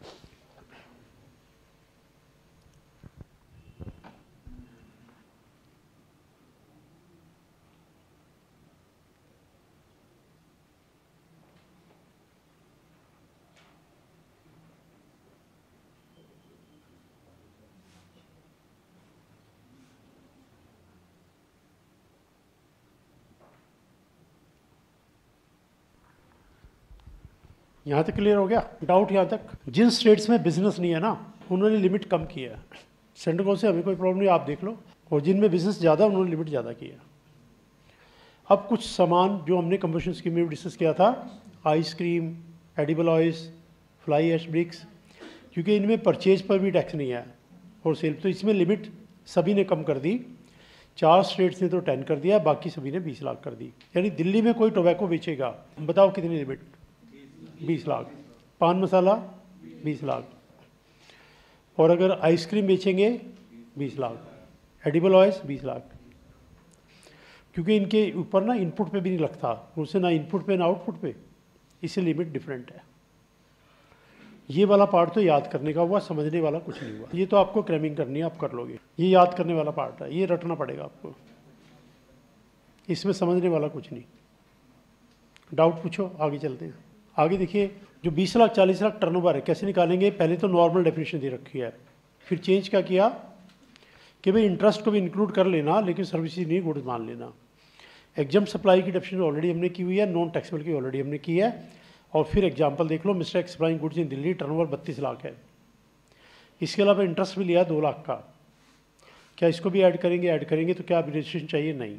यहाँ तक क्लियर हो गया डाउट? यहाँ तक जिन स्टेट्स में बिजनेस नहीं है ना, उन्होंने लिमिट कम किया है। सेंट्रल से हमें कोई प्रॉब्लम नहीं, आप देख लो। और जिनमें बिजनेस ज़्यादा, उन्होंने लिमिट ज़्यादा किया। अब कुछ सामान जो हमने कंबशन स्कीम में डिस्कस किया था, ice cream, edible oils, fly ash bricks, क्योंकि इनमें परचेज पर भी टैक्स नहीं है और सेल, तो इसमें लिमिट सभी ने कम कर दी। चार स्टेट्स ने तो टेन कर दिया, बाकी सभी ने बीस लाख कर दी। यानी दिल्ली में कोई टोबैको बेचेगा, बताओ कितनी लिमिट? बीस लाख। पान मसाला बीस लाख। और अगर आइसक्रीम बेचेंगे बीस लाख, एडिबल ऑयल्स बीस लाख, क्योंकि इनके ऊपर ना इनपुट पे भी नहीं लगता, उससे ना इनपुट पे ना आउटपुट पे, इससे लिमिट डिफरेंट है। ये वाला पार्ट तो याद करने का हुआ, समझने वाला कुछ नहीं हुआ। ये तो आपको क्रैमिंग करनी है, आप कर लोगे। ये याद करने वाला पार्ट है, ये रटना पड़ेगा आपको, इसमें समझने वाला कुछ नहीं। डाउट पूछो, आगे चलते हैं। आगे देखिए, जो बीस लाख चालीस लाख टर्नओवर है, कैसे निकालेंगे? पहले तो नॉर्मल डेफिनेशन दे रखी है, फिर चेंज क्या किया कि भाई इंटरेस्ट को भी इंक्लूड कर लेना, लेकिन सर्विसेज नहीं गुड्स मान लेना। एग्जाम सप्लाई की डेफिनेशन ऑलरेडी हमने की हुई है, नॉन टैक्सेबल की ऑलरेडी हमने की है। और फिर एग्जाम्पल देख लो, mister X supplying goods in Delhi, turnover बत्तीस लाख है। इसके अलावा इंटरेस्ट भी लिया दो लाख का। क्या इसको भी ऐड करेंगे? ऐड करेंगे तो क्या रजिस्ट्रेशन चाहिए? नहीं।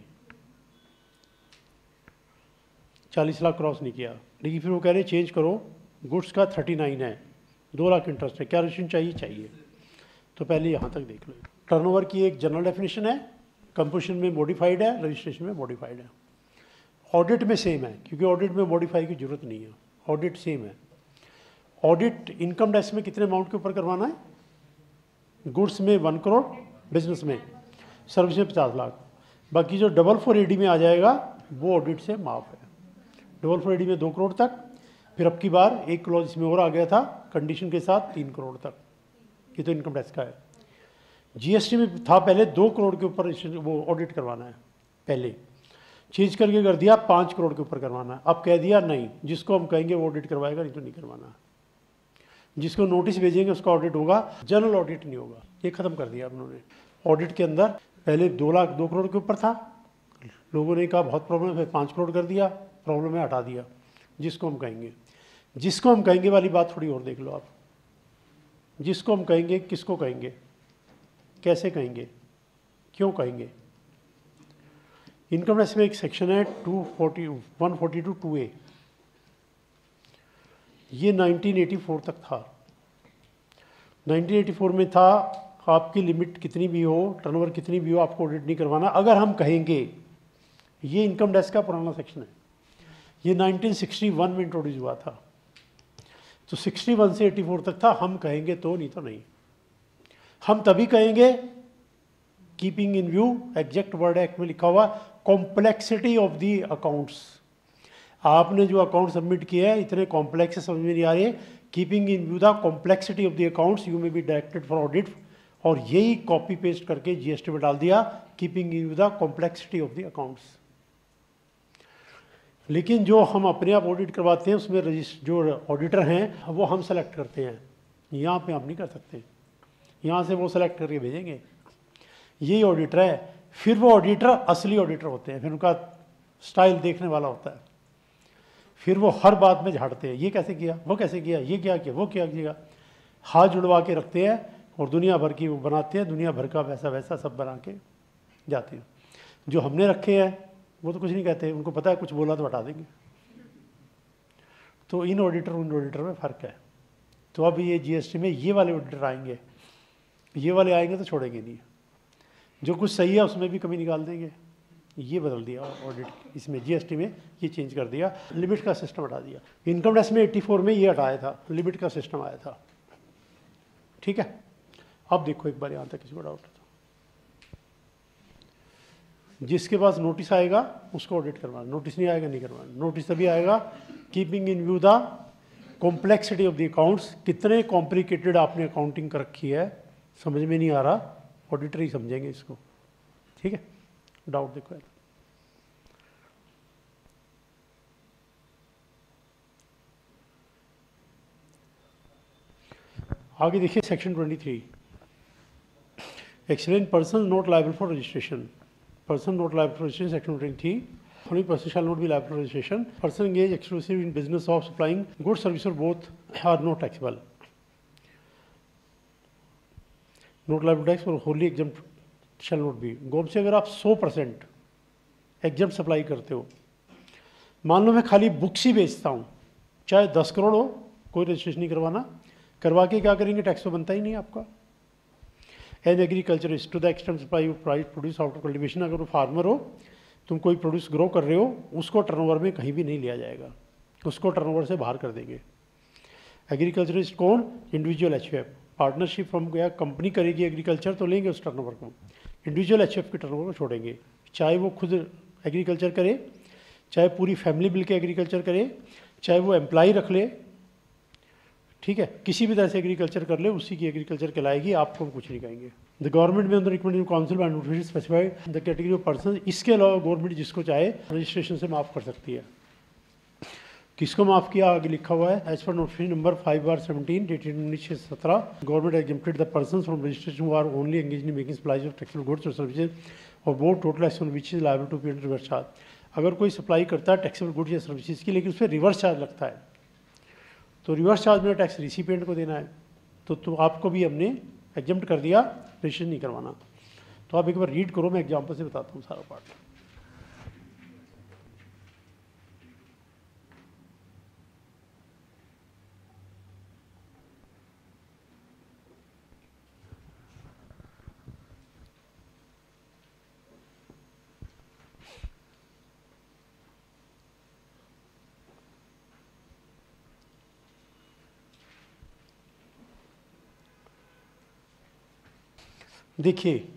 चालीस लाख क्रॉस नहीं किया, लेकिन फिर वो कह रहे चेंज करो, गुड्स का थर्टी नाइन है, दो लाख इंटरेस्ट है, क्या रजिस्ट्रेशन चाहिए? चाहिए। तो पहले यहाँ तक देख लो। टर्नओवर की एक जनरल डेफिनेशन है, कंपोजिशन में मॉडिफाइड है, रजिस्ट्रेशन में मॉडिफाइड है। ऑडिट में सेम है, क्योंकि ऑडिट में मॉडिफाई की जरूरत नहीं है, ऑडिट सेम है। ऑडिट इनकम टैक्स में कितने अमाउंट के ऊपर करवाना है? गुड्स में वन करोड़, बिजनेस में, सर्विस में पचास लाख। बाकी जो डबल फोर एडी में आ जाएगा वो ऑडिट से माफ है। डबल फोर एडी में दो करोड़ तक, फिर अब की बार एक क्लॉज इसमें और आ गया था कंडीशन के साथ, तीन करोड़ तक। ये तो इनकम टैक्स का है। जीएसटी में था पहले दो करोड़ के ऊपर वो ऑडिट करवाना है, पहले चेंज करके कर दिया पाँच करोड़ के ऊपर करवाना है। अब कह दिया नहीं, जिसको हम कहेंगे वो ऑडिट करवाएगा, नहीं तो नहीं करवाना। जिसको नोटिस भेजेंगे उसका ऑडिट होगा, जनरल ऑडिट नहीं होगा। ये खत्म कर दिया उन्होंने। ऑडिट के अंदर पहले दो लाख दो करोड़ के ऊपर था, लोगों ने कहा बहुत प्रॉब्लम है, पाँच करोड़ कर दिया, प्रॉब्लम है हटा दिया। जिसको हम कहेंगे, जिसको हम कहेंगे वाली बात थोड़ी और देख लो आप। जिसको हम कहेंगे, किसको कहेंगे, कैसे कहेंगे, क्यों कहेंगे? इनकम टैक्स में एक सेक्शन है two forty one forty two two A, ये नाइनटीन एटी फोर तक था। नाइनटीन एटी फोर में था आपकी लिमिट कितनी भी हो, टर्नओवर कितनी भी हो, आपको ऑडिट नहीं करवाना। अगर हम कहेंगे, ये इनकम टैक्स का पुराना सेक्शन है, ये नाइनटीन सिक्सटी वन में इंट्रोड्यूस हुआ था, तो सिक्सटी वन से एटी फोर तक था। हम कहेंगे तो, नहीं तो नहीं। हम तभी कहेंगे keeping in view, exact word act में लिखा हुआ, कॉम्प्लेक्सिटी ऑफ दी अकाउंट्स। आपने जो अकाउंट सबमिट किया है इतने कॉम्प्लेक्स समझ में नहीं आ रहे, keeping in view the complexity of the accounts you may be directed for audit. और यही कॉपी पेस्ट करके जीएसटी में डाल दिया, keeping in view the complexity of the accounts. लेकिन जो हम अपने आप ऑडिट करवाते हैं उसमें रजिस्टर जो ऑडिटर हैं वो हम सेलेक्ट करते हैं, यहाँ पे हम नहीं कर सकते। यहाँ से वो सेलेक्ट करके भेजेंगे, यही ऑडिटर है। फिर वो ऑडिटर असली ऑडिटर होते हैं, फिर उनका स्टाइल देखने वाला होता है। फिर वो हर बात में झाड़ते हैं, ये कैसे किया, वो कैसे किया, ये क्या किया, वो क्या किया, हाथ जुड़वा के रखते हैं और दुनिया भर की वो बनाते हैं, दुनिया भर का वैसा वैसा सब बना के जाते हैं। जो हमने रखे हैं वो तो कुछ नहीं कहते, उनको पता है कुछ बोला तो हटा देंगे। तो इन ऑडिटर उन ऑडिटर में फ़र्क है। तो अब ये जीएसटी में ये वाले ऑडिटर आएंगे, ये वाले आएंगे तो छोड़ेंगे नहीं, जो कुछ सही है उसमें भी कमी निकाल देंगे। ये बदल दिया ऑडिट, इसमें जीएसटी में ये चेंज कर दिया, लिमिट का सिस्टम हटा दिया। इनकम टैक्स में एट्टी फोर में ये हटाया था, लिमिट का सिस्टम आया था। ठीक है, अब देखो एक बार यहाँ तक किसी को डाउट है तो। जिसके पास नोटिस आएगा उसको ऑडिट करवाना, नोटिस नहीं आएगा नहीं करवाना। नोटिस तभी आएगा keeping in view the complexity of the accounts, कितने कॉम्प्लिकेटेड आपने अकाउंटिंग कर रखी है, समझ में नहीं आ रहा, ऑडिटर ही समझेंगे इसको। ठीक है, डाउट देखो। आगे देखिए section twenty three, explain person not liable for registration. Person not liable for registration section twenty three, only person shall not be liable for registration. Person engaged exclusively in business of supplying goods, service or both are not taxable. Not liable to tax or wholly exempt shall not be. गोम से अगर आप सौ percent exempt supply करते हो, मान लो मैं खाली बुक्स ही बेचता हूँ, चाहे दस करोड़ हो, कोई रजिस्ट्रेशन नहीं करवाना, करवा के क्या करेंगे, टैक्स तो बनता ही नहीं आपका। An agriculturist to the extent supply of price produce out of cultivation, अगर वो फार्मर हो, तुम कोई प्रोड्यूस ग्रो कर रहे हो, उसको टर्नओवर में कहीं भी नहीं लिया जाएगा, उसको टर्नओवर से बाहर कर देंगे। एग्रीकल्चरिस्ट कौन, इंडिविजुअल एचयूएफ, पार्टनरशिप हम या कंपनी करेगी एग्रीकल्चर तो लेंगे उस टर्नओवर को, इंडिविजुअल एचयूएफ के टर्नओवर को छोड़ेंगे, चाहे वो खुद एग्रीकल्चर करे, चाहे पूरी फैमिली मिल के एग्रीकल्चर करे, चाहे वो एम्प्लॉय रख ले, ठीक है, किसी भी तरह से एग्रीकल्चर कर ले, उसी की एग्रीकल्चर कहलाएगी, आपको हम कुछ नहीं कहेंगे। द गवर्नमेंट में अंदर recommended council and notification specified the category of person, इसके अलावा गवर्नमेंट जिसको चाहे रजिस्ट्रेशन से माफ़ कर सकती है। किसको माफ़ किया, आगे लिखा हुआ है, as per notification number five bar seventeen dated उन्नीस सत्रह, government exempted the person from registration who are only engage in making supplies of taxable goods और सर्विसेज और both total action which is liable to pay reverse charge. अगर कोई supply करता है taxable goods या services की, लेकिन उस पर रिवर्स चार्ज लगता है, तो रिवर्स चार्ज में टैक्स रिसिपिएंट को देना है, तो, तो आपको भी हमने एग्जेम्प्ट कर दिया, रजिस्ट्रेशन नहीं करवाना। तो आप एक बार रीड करो, मैं एग्जाम्पल से बताता हूँ सारा पार्ट। देखिए,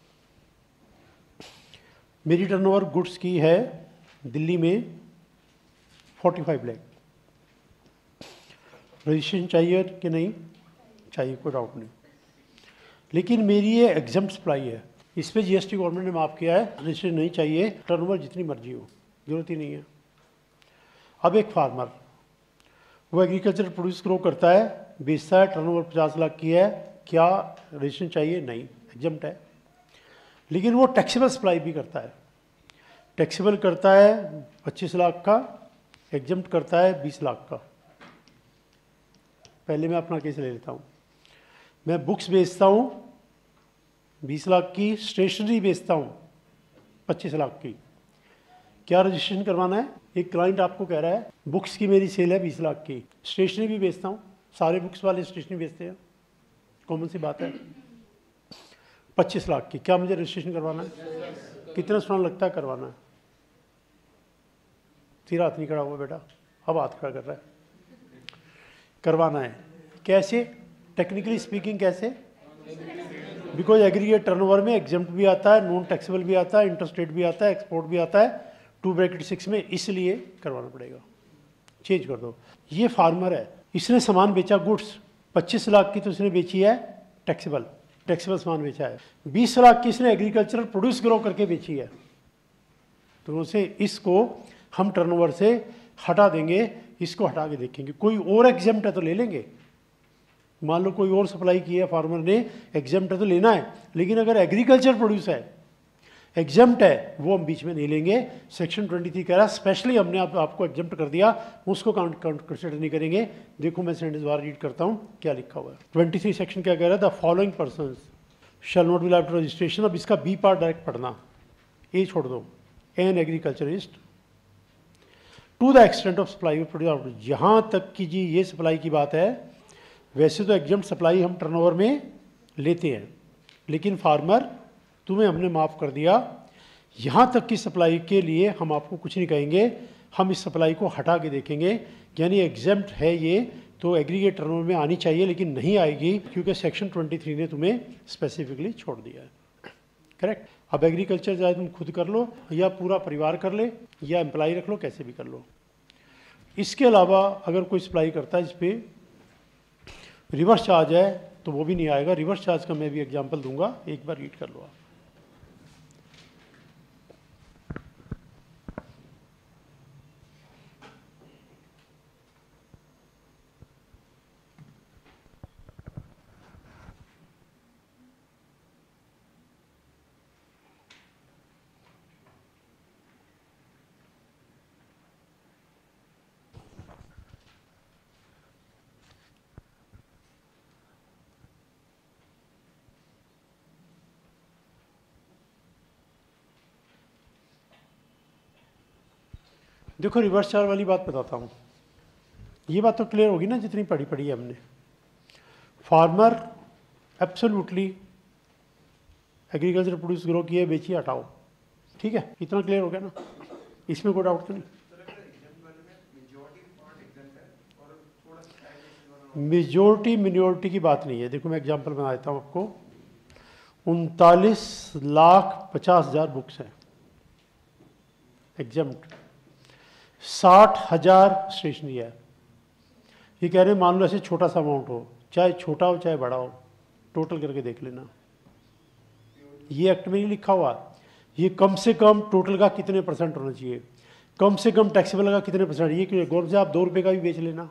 मेरी टर्नओवर गुड्स की है दिल्ली में पैंतालीस लाख, रजिस्ट्रेशन चाहिए कि नहीं चाहिए, कोई डाउट नहीं, लेकिन मेरी ये एग्जम्प्ट सप्लाई है, इस पर जीएसटी गवर्नमेंट ने माफ़ किया है, रजिस्ट्रेशन नहीं चाहिए, टर्नओवर जितनी मर्जी हो, जरूरत ही नहीं है। अब एक फार्मर, वो एग्रीकल्चर प्रोड्यूस ग्रो करता है, बेचता है, टर्नओवर पचास लाख की है, क्या रजिस्ट्रेशन चाहिए, नहीं, एग्जम्प्ट है। लेकिन वो टैक्सेबल सप्लाई भी करता है, टैक्सेबल करता है पच्चीस लाख का, एग्जम्प्ट करता है बीस लाख का। पहले मैं अपना केस ले लेता हूँ, मैं बुक्स बेचता हूँ बीस लाख की, स्टेशनरी बेचता हूँ पच्चीस लाख की, क्या रजिस्ट्रेशन करवाना है? एक क्लाइंट आपको कह रहा है बुक्स की मेरी सेल है बीस लाख की, स्टेशनरी भी बेचता हूँ, सारे बुक्स वाले स्टेशनरी बेचते हैं, कॉमन सी बात है, पच्चीस लाख की, क्या मुझे रजिस्ट्रेशन करवाना है? कितना सामान लगता है करवाना है? तेरा हाथ नहीं खड़ा हुआ बेटा, अब हाथ खड़ा कर रहा है, करवाना है। कैसे? टेक्निकली स्पीकिंग कैसे? बिकॉज एग्रीगेट टर्नओवर में एग्जेम्प्ट भी आता है, नॉन टैक्सेबल भी आता है, इंटरस्टेट भी आता है, एक्सपोर्ट भी आता है, टू ब्रैकेट सिक्स में, इसलिए करवाना पड़ेगा। चेंज कर दो। ये फार्मर है, इसने सामान बेचा गुड्स, पच्चीस लाख की तो इसने बेची है टैक्सेबल, टैक्सेबल सामान बेचा है, बीस लाख की इसने एग्रीकल्चरल प्रोड्यूस ग्रो करके बेची है, तो उसे इसको हम टर्नओवर से हटा देंगे, इसको हटा के देखेंगे कोई और एग्जेम्प्ट है तो ले लेंगे। मान लो कोई और सप्लाई की है फार्मर ने, एग्जेम्प्ट है तो लेना है, लेकिन अगर एग्रीकल्चर प्रोड्यूस है, एग्जेम्प्ट है, वो हम बीच में नहीं लेंगे। सेक्शन ट्वेंटी थ्री कह रहा है स्पेशली हमने आप, आपको एग्जेम्प्ट कर दिया, उसको काउंट काउंट कंसिडर नहीं करेंगे। देखो मैं सेंटेंस बार रीड करता हूँ क्या लिखा हुआ है। ट्वेंटी थ्री सेक्शन क्या कह रहा है? The following person shall not be liable to registration. अब इसका बी पार्ट डायरेक्ट पढ़ना, ए छोड़ दो, an agriculturist to the extent of supply of produce. यहाँ तक की जी ये सप्लाई की बात है, वैसे तो एग्जेम्प्ट सप्लाई हम टर्नओवर में लेते हैं, लेकिन फार्मर तुम्हें हमने माफ़ कर दिया, यहाँ तक की सप्लाई के लिए हम आपको कुछ नहीं कहेंगे, हम इस सप्लाई को हटा के देखेंगे। यानी एग्जेम्प्ट है ये तो एग्रीगेट टर्नओवर में आनी चाहिए, लेकिन नहीं आएगी क्योंकि सेक्शन ट्वेंटी थ्री ने तुम्हें स्पेसिफिकली छोड़ दिया है। करेक्ट। अब एग्रीकल्चर चाहे तुम खुद कर लो या पूरा परिवार कर ले या एम्प्लाई रख लो, कैसे भी कर लो। इसके अलावा अगर कोई सप्लाई करता है जिस पे रिवर्स चार्ज है तो वो भी नहीं आएगा। रिवर्स चार्ज का मैं भी एग्जांपल दूंगा, एक बार रीड कर लो आप। देखो रिवर्स चार्ज वाली बात बताता हूँ, ये बात तो क्लियर होगी ना जितनी पढ़ी पढ़ी है हमने। Farmer absolutely agriculture produce grow किए, बेचिए, हटाओ, ठीक है, इतना क्लियर हो गया ना, इसमें कोई डाउट तो नहीं। मेजोरिटी मिनोरिटी की बात नहीं है। देखो मैं एग्जांपल बना देता हूँ आपको। उनतालीस लाख पचास हजार बुक्स हैं एग्जाम्प्ट, साठ हजार स्टेशनरी है। ये कह रहे हैं मान लो ऐसे छोटा सा अमाउंट हो, चाहे छोटा हो चाहे बड़ा हो, टोटल करके देख लेना। ये एक्ट में नहीं लिखा हुआ, ये कम से कम टोटल का कितने परसेंट होना चाहिए, कम से कम टैक्सेबल का कितने परसेंट। ये क्यों गौरव से आप दो रुपये का भी बेच लेना,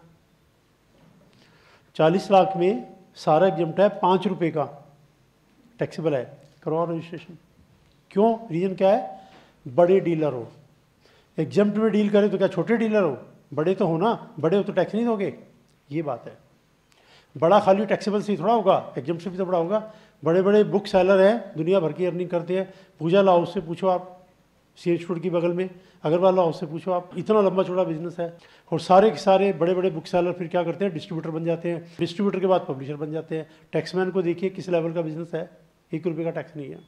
चालीस लाख में सारा एग्जम्प्ट है, पाँच रुपये का टैक्सेबल है, करवाओ रजिस्ट्रेशन। क्यों, रीजन क्या है, बड़े डीलर हो। एग्जम्प्ट में डील करें तो क्या छोटे डीलर हो, बड़े तो हो ना, बड़े हो तो टैक्स नहीं दोगे, ये बात है। बड़ा खाली टैक्सेबल से ही थोड़ा होगा, एग्जम्प्ट से भी तो बड़ा होगा। बड़े बड़े बुक सेलर हैं, दुनिया भर की अर्निंग करते हैं। पूजा लाओ उससे पूछो आप, सी एच फूड की बगल में अग्रवाल लाओ उससे पूछो आप, इतना लंबा चौड़ा बिजनेस है। और सारे के सारे बड़े बड़े बुक सेलर फिर क्या करते हैं, डिस्ट्रीब्यूटर बन जाते हैं, डिस्ट्रीब्यूटर के बाद पब्लिशर बन जाते हैं। टैक्समैन को देखिए किस लेवल का बिजनेस है, एक रुपये का टैक्स नहीं है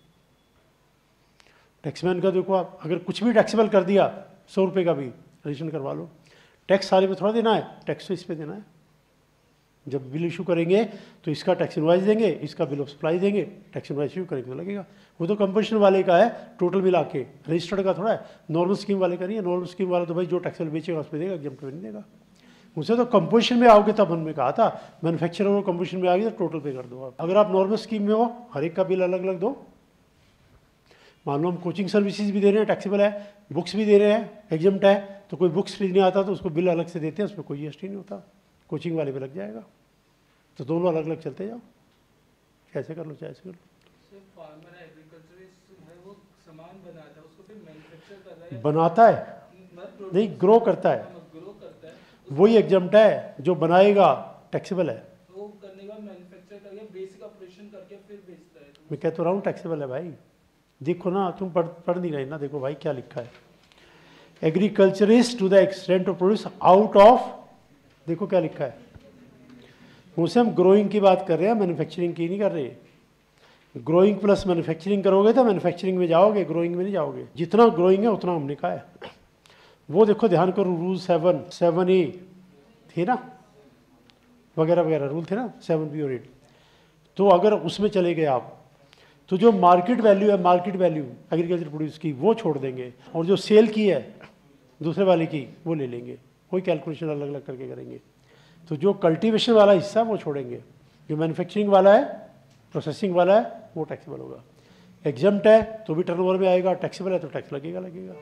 टैक्समैन का। देखो आप अगर कुछ भी टैक्सेबल कर दिया, सौ रुपये का भी रजिस्ट्रेशन करवा लो, टैक्स सारे पे थोड़ा देना है, टैक्स तो इस पे देना है। जब बिल इशू करेंगे तो इसका टैक्स इनवाइस देंगे, इसका बिल ऑफ सप्लाई देंगे, टैक्स इनवाइस इशू करेंगे तो लगेगा। वो तो कंपोजिशन वाले का है, टोटल मिला के, रजिस्टर्ड का थोड़ा है, नॉर्मल स्कीम वाले का नहीं है। नॉर्मल स्कीम वाला तो भाई जो टैक्सेबल बेचेगा उस पर देगा, एग्जम्प्ट में नहीं देगा। उसे तो कंपोजिशन में आओगे तब हमने कहा था, मैन्युफैक्चरर और कंपोजिशन में आ गई तो टोटल पे कर दो आप। अगर आप नॉर्मल स्कीम में हो, हर एक का बिल अलग अलग दो। मान लो हम कोचिंग सर्विसेज भी दे रहे हैं, टैक्सेबल है, बुक्स भी दे रहे हैं, एग्जम्प्ट है, तो कोई बुक्स खरीदने आता तो उसको बिल अलग से देते हैं, उसमें कोई जीएसटी नहीं होता, कोचिंग वाले पे लग जाएगा। तो दोनों अलग अलग चलते जाओ, कैसे कर लो चाहे ऐसे कर लो। फार्मर एग्रीकल्चरिस्ट है, वो सामान बनाता है, उसको फिर मैन्युफैक्चर कर रहा है, बनाता है नहीं, ग्रो करता है, ग्रो करता है, वही एग्जम्प्ट है। जो बनाएगा टैक्सेबल है, वो करने के बाद मैन्युफैक्चर करके बेसिक ऑपरेशन करके फिर बेचता है। मैं कह तो रहा हूँ टैक्सेबल है भाई। देखो ना, तुम पढ़ पढ़ नहीं रहे ना, देखो भाई क्या लिखा है, agriculturist to the extent of produce out of, देखो क्या लिखा है। उनसे हम ग्रोइंग की बात कर रहे हैं, मैन्युफैक्चरिंग की नहीं कर रहे। ग्रोइंग प्लस मैन्युफैक्चरिंग करोगे तो मैन्युफैक्चरिंग में जाओगे, ग्रोइंग में नहीं जाओगे। जितना ग्रोइंग है उतना हमने कहा है। वो देखो ध्यान करो, रूल सेवन सेवन ए थे ना, वगैरह वगैरह रूल थे ना, सेवन बी और एट। तो अगर उसमें चले गए आप तो जो मार्केट वैल्यू है, मार्केट वैल्यू एग्रीकल्चर प्रोड्यूस की वो छोड़ देंगे, और जो सेल की है दूसरे वाले की वो ले लेंगे। कोई कैलकुलेशन अलग अलग करके करेंगे। तो जो कल्टीवेशन वाला हिस्सा वो छोड़ेंगे, जो मैन्युफैक्चरिंग वाला है, प्रोसेसिंग वाला है, वो टैक्सेबल होगा। एग्जम्प्ट है तो भी टर्नओवर में आएगा, टैक्सेबल है तो टैक्स लगेगा लगेगा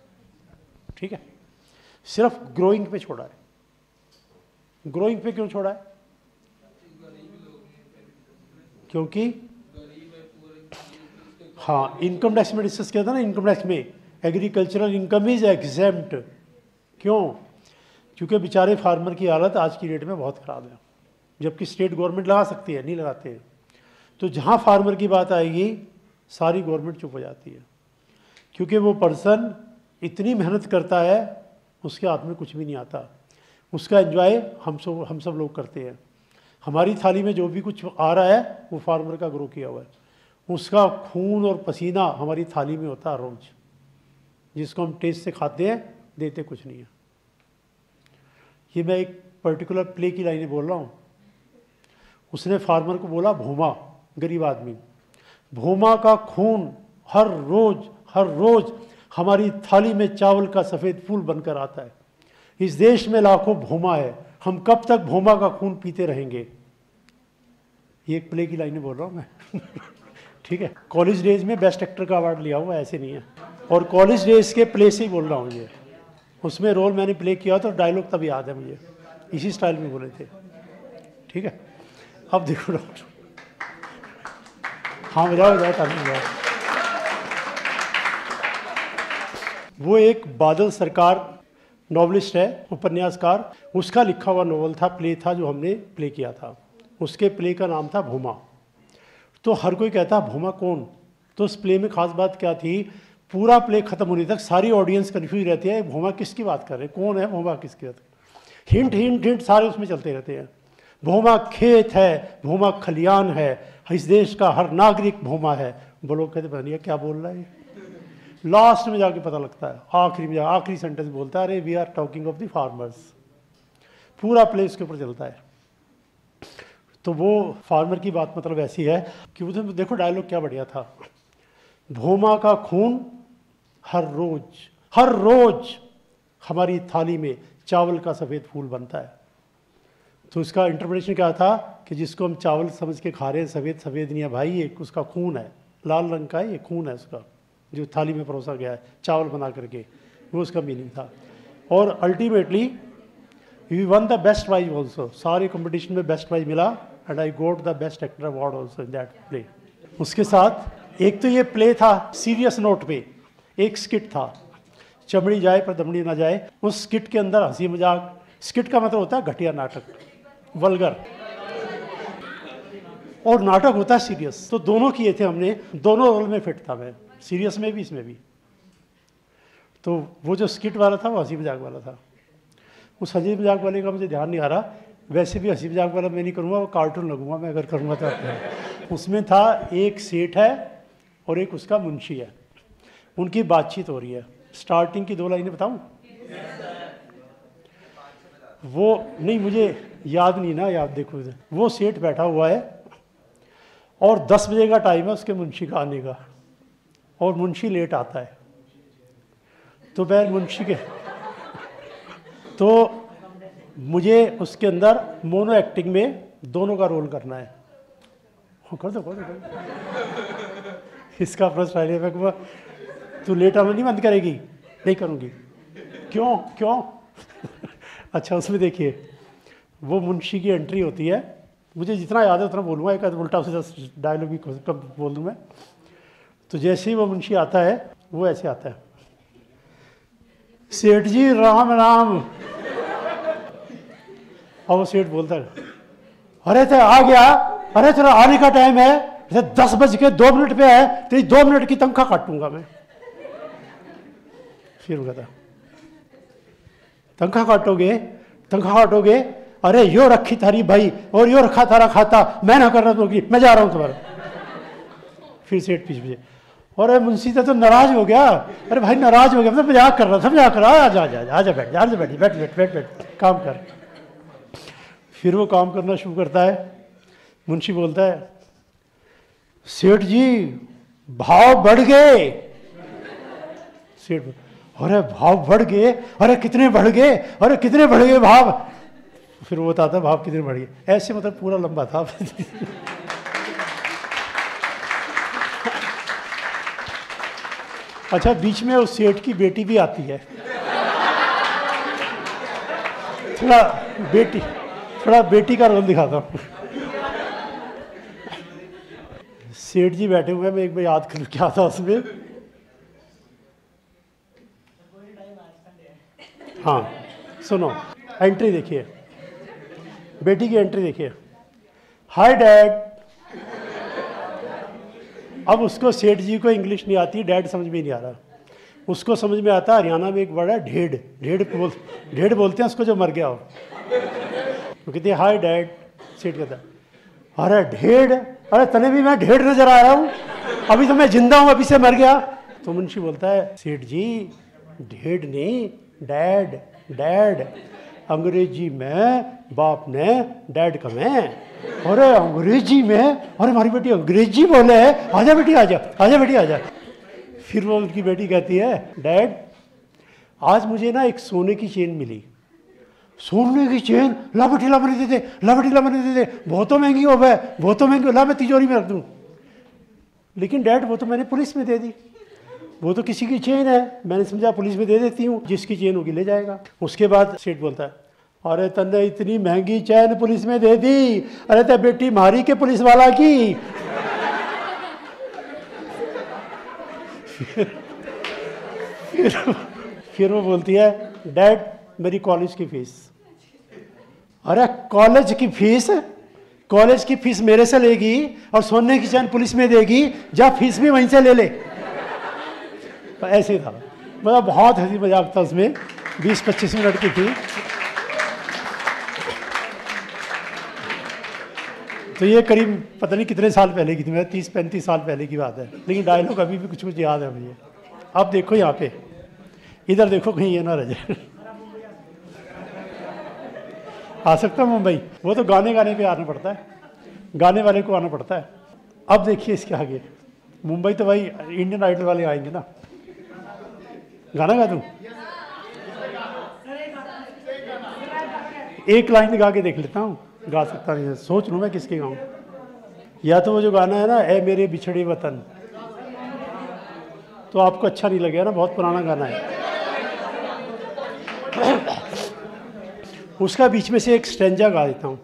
ठीक है। सिर्फ ग्रोइंग पे छोड़ा है। ग्रोइंग पे क्यों छोड़ा है? क्योंकि हाँ, इनकम टैक्स में डिस्कस किया था ना, इनकम टैक्स में एग्रीकल्चरल इनकम इज एग्जेम्प्ट। क्यों? क्योंकि बेचारे फार्मर की हालत आज की डेट में बहुत ख़राब है, जबकि स्टेट गवर्नमेंट लगा सकती है, नहीं लगाते हैं। तो जहाँ फार्मर की बात आएगी सारी गवर्नमेंट चुप हो जाती है, क्योंकि वो पर्सन इतनी मेहनत करता है, उसके हाथ में कुछ भी नहीं आता। उसका एंजॉय हम सब हम सब लोग करते हैं। हमारी थाली में जो भी कुछ आ रहा है वो फार्मर का ग्रो किया हुआ है। उसका खून और पसीना हमारी थाली में होता है रोज, जिसको हम टेस्ट से खाते हैं, देते कुछ नहीं है। ये मैं एक पर्टिकुलर प्ले की लाइनें बोल रहा हूँ। उसने फार्मर को बोला भूमा, गरीब आदमी, भूमा का खून हर रोज हर रोज हमारी थाली में चावल का सफ़ेद फूल बनकर आता है। इस देश में लाखों भोमा है, हम कब तक भोमा का खून पीते रहेंगे। ये एक प्ले की लाइनें बोल रहा हूँ मैं ठीक है। कॉलेज डेज में बेस्ट एक्टर का अवार्ड लिया हुआ, ऐसे नहीं है। और कॉलेज डेज के प्ले से ही बोल रहा हूँ ये, उसमें रोल मैंने प्ले किया तो डायलॉग तब याद है मुझे, इसी स्टाइल में बोले थे। ठीक है, अब देखो डॉक्टर, हाँ बजाओ बजाओ ताली बजाओ। वो एक बादल सरकार नॉवलिस्ट है, उपन्यासकार, उसका लिखा हुआ नॉवल था, प्ले था जो हमने प्ले किया था। उसके प्ले का नाम था भूमा। तो हर कोई कहता भूमा कौन, तो उस प्ले में खास बात क्या थी, पूरा प्ले खत्म होने तक सारी ऑडियंस कंफ्यूज रहती है भूमा किसकी बात कर रहे हैं, कौन है भूमा किसकी बात, हिंट हिंट हिंट सारे उसमें चलते रहते हैं। भूमा खेत है, भूमा खलियान है, इस देश का हर नागरिक भूमा है। बोलो कहते बनिए क्या बोल रहा है। लास्ट में जाके पता लगता है, आखिरी में आखिरी सेंटेंस बोलता है अरे we are talking of the farmers. पूरा प्ले उसके ऊपर चलता है। तो वो फार्मर की बात मतलब ऐसी है कि उसमें देखो डायलॉग क्या बढ़िया था, भूमा का खून हर रोज हर रोज हमारी थाली में चावल का सफ़ेद फूल बनता है। तो उसका इंटरप्रिटेशन क्या था कि जिसको हम चावल समझ के खा रहे हैं, सफ़ेद सफ़ेद नहीं है भाई, ये उसका खून है, लाल रंग का है, ये खून है उसका, जो थाली में परोसा गया है चावल बना करके, वो उसका मीनिंग था। और ultimately we won the best prize also, सारे कंपटीशन में बेस्ट प्राइज मिला and I got the best actor award also in that play. उसके साथ एक तो ये प्ले था सीरियस नोट पे, एक स्किट था चमड़ी जाए पर दमड़ी ना जाए। उस स्किट के अंदर हंसी मजाक, स्किट का मतलब होता है घटिया नाटक, वल्गर, और नाटक होता है सीरियस। तो दोनों किए थे हमने, दोनों रोल में फिट था मैं, सीरियस में भी इसमें भी। तो वो जो स्किट वाला था वो हंसी मजाक वाला था। उस हंसी मजाक वाले का मुझे ध्यान नहीं आ रहा, वैसे भी हंसी मजाक वाला मैं नहीं करूँगा, वो कार्टून लगूंगा मैं अगर करूँगा तो। उसमें था एक सेठ है और एक उसका मुंशी है, उनकी बातचीत हो रही है। स्टार्टिंग की दो लाइनें बताऊं? वो नहीं मुझे याद नहीं ना, याद देखो इधर, वो सेठ बैठा हुआ है और दस बजे का टाइम है उसके मुंशी का आने का, और मुंशी लेट आता है। तो मैं मुंशी के तो मुझे उसके अंदर मोनो एक्टिंग में दोनों का रोल करना है। कर दो कर दो, कर दो। इसका अपना स्टाइल है। मैं कहूँगा तू लेट आना नहीं बंद करेगी? नहीं करूँगी। क्यों क्यों? अच्छा, उसमें देखिए वो मुंशी की एंट्री होती है, मुझे जितना याद है उतना बोलूँगा, एक उल्टा सीधा डायलॉग भी कब बोल दूँ मैं। तो जैसे ही वो मुंशी आता है वो ऐसे आता है, सेठ जी राम राम। और वो सेठ बोलता है अरे तो आ गया, अरे तेरा आने का टाइम है, दस बज के दो मिनट पे है, तेरी दो मिनट की तनख्वाह काटूंगा मैं। फिर वो कहता तनख्वाह काटोगे तनख्वाह काटोगे अरे यो रखी थारी भाई और यो रखा थारा खाता, मैं ना कर रहा तो मैं जा रहा हूं तुम्हारा। फिर सेठ पीछे पीछे, अरे मुंशी तो नाराज हो गया, अरे भाई नाराज हो गया, मतलब मजाक कर रहा था, मजाक कर रहा, आजा आजा आजा बैठ जा, बैठ बैठ बैठ बैठ बैठ काम कर। फिर वो काम करना शुरू करता है। मुंशी बोलता है सेठ जी भाव बढ़ गए। सेठ अरे भाव बढ़ गए, अरे कितने बढ़ गए, अरे कितने बढ़ गए भाव। फिर वो बताता है भाव कितने बढ़ गए, ऐसे मतलब पूरा लंबा था। अच्छा, बीच में उस सेठ की बेटी भी आती है, थोड़ा बेटी थोड़ा बेटी का रोल दिखाता हूँ। सेठ जी बैठे हुए हैं, मैं एक बार याद कर क्या था उसमें। हाँ सुनो, एंट्री देखिए, बेटी की एंट्री देखिए, हाय डैड। अब उसको सेठ जी को इंग्लिश नहीं आती, डैड समझ में नहीं आ रहा, उसको समझ में आता है हरियाणा में एक वर्ड है ढेड़, ढेड़ बोल ढेड़ बोलते हैं उसको जो मर गया हो। तो कहते हैं हाय डैड। सेठ कहता है अरे ढेड़, अरे तने भी मैं ढेड़ नजर आ रहा हूँ, अभी तो मैं जिंदा हूँ, अभी से मर गया। तो मुंशी बोलता है सेठ जी ढेड़ नहीं डैड, डैड अंग्रेजी में बाप ने डैड कमे। अरे अंग्रेजी में, अरे हमारी बेटी अंग्रेजी बोले, आजा बेटी आजा, आजा बेटी आजा। फिर वो उनकी बेटी कहती है, डैड आज मुझे ना एक सोने की चेन मिली। सोने की चेन? ला बेटी ला मैंने दे दे, ला बेटी ला मैंने दे दे, बहुत तो महंगी हो गए, बहुत तो महंगी, ला मैं तिजोरी में रख दूँ। लेकिन डैड वो तो मैंने पुलिस में दे दी, वो तो किसी की चेन है, मैंने समझा पुलिस में दे देती हूँ, जिसकी चेन होगी ले जाएगा। उसके बाद सेठ बोलता है, अरे तन्ने इतनी महंगी चैन पुलिस में दे दी, अरे ते बेटी मारी के पुलिस वाला की। फिर, फिर वो बोलती है, डैड मेरी कॉलेज की फीस। अरे कॉलेज की फीस? कॉलेज की फीस मेरे से लेगी और सोने की चैन पुलिस में देगी, जा फीस भी वहीं से ले ले। तो ऐसे था, मतलब बहुत हंसी मजाक था उसमें, बीस पच्चीस मिनट की थी। तो ये करीब पता नहीं कितने साल पहले की थी, मैं तीस पैंतीस साल पहले की बात है, लेकिन डायलॉग अभी भी कुछ कुछ याद है मुझे। अब देखो यहाँ पे, इधर देखो कहीं ये ना रह जाए। आ सकता मुंबई? वो तो गाने गाने पे आना पड़ता है, गाने वाले को आना पड़ता है। अब देखिए इसके आगे, मुंबई तो भाई इंडियन आइडल वाले आएंगे ना। गाना गा दूं? एक लाइन गा के देख लेता हूँ, गा सकता नहीं, सोच लूँ मैं किसके गाऊँ। या तो वो जो गाना है ना, ए मेरे बिछड़े वतन, तो आपको अच्छा नहीं लगेगा ना, बहुत पुराना गाना है। उसका बीच में से एक स्टेंजा गा देता हूँ।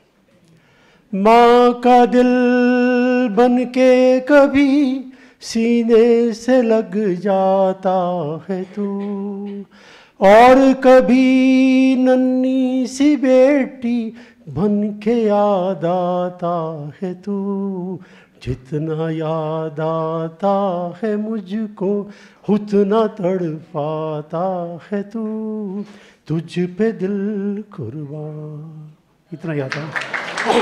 माँ का दिल बन के कभी सीने से लग जाता है तू, और कभी नन्ही सी बेटी बन के याद आता है तू। जितना याद आता है मुझको उतना तड़पाता है तू, तुझ पे दिल कुर्बान। इतना याद है।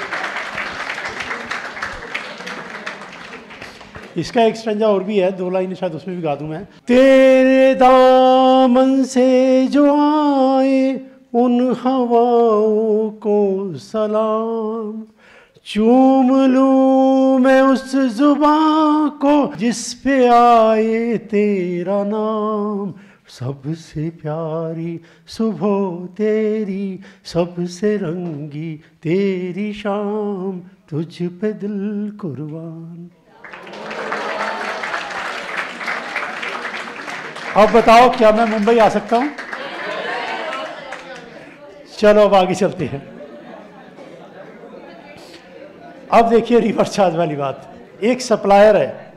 इसका एक स्टैंजा और भी है, दो लाइन शायद उसमें भी गा दूं मैं। तेरे दामन से जो आए उन हवाओं को सलाम, चूम लूं मैं उस जुबां को जिस पे आए तेरा नाम। सबसे प्यारी सुबह तेरी, सबसे रंगी तेरी शाम, तुझ पे दिल कुर्बान। अब बताओ क्या मैं मुंबई आ सकता हूं? चलो अब आगे चलते हैं। अब देखिए रिवर्स चार्ज वाली बात। एक सप्लायर है,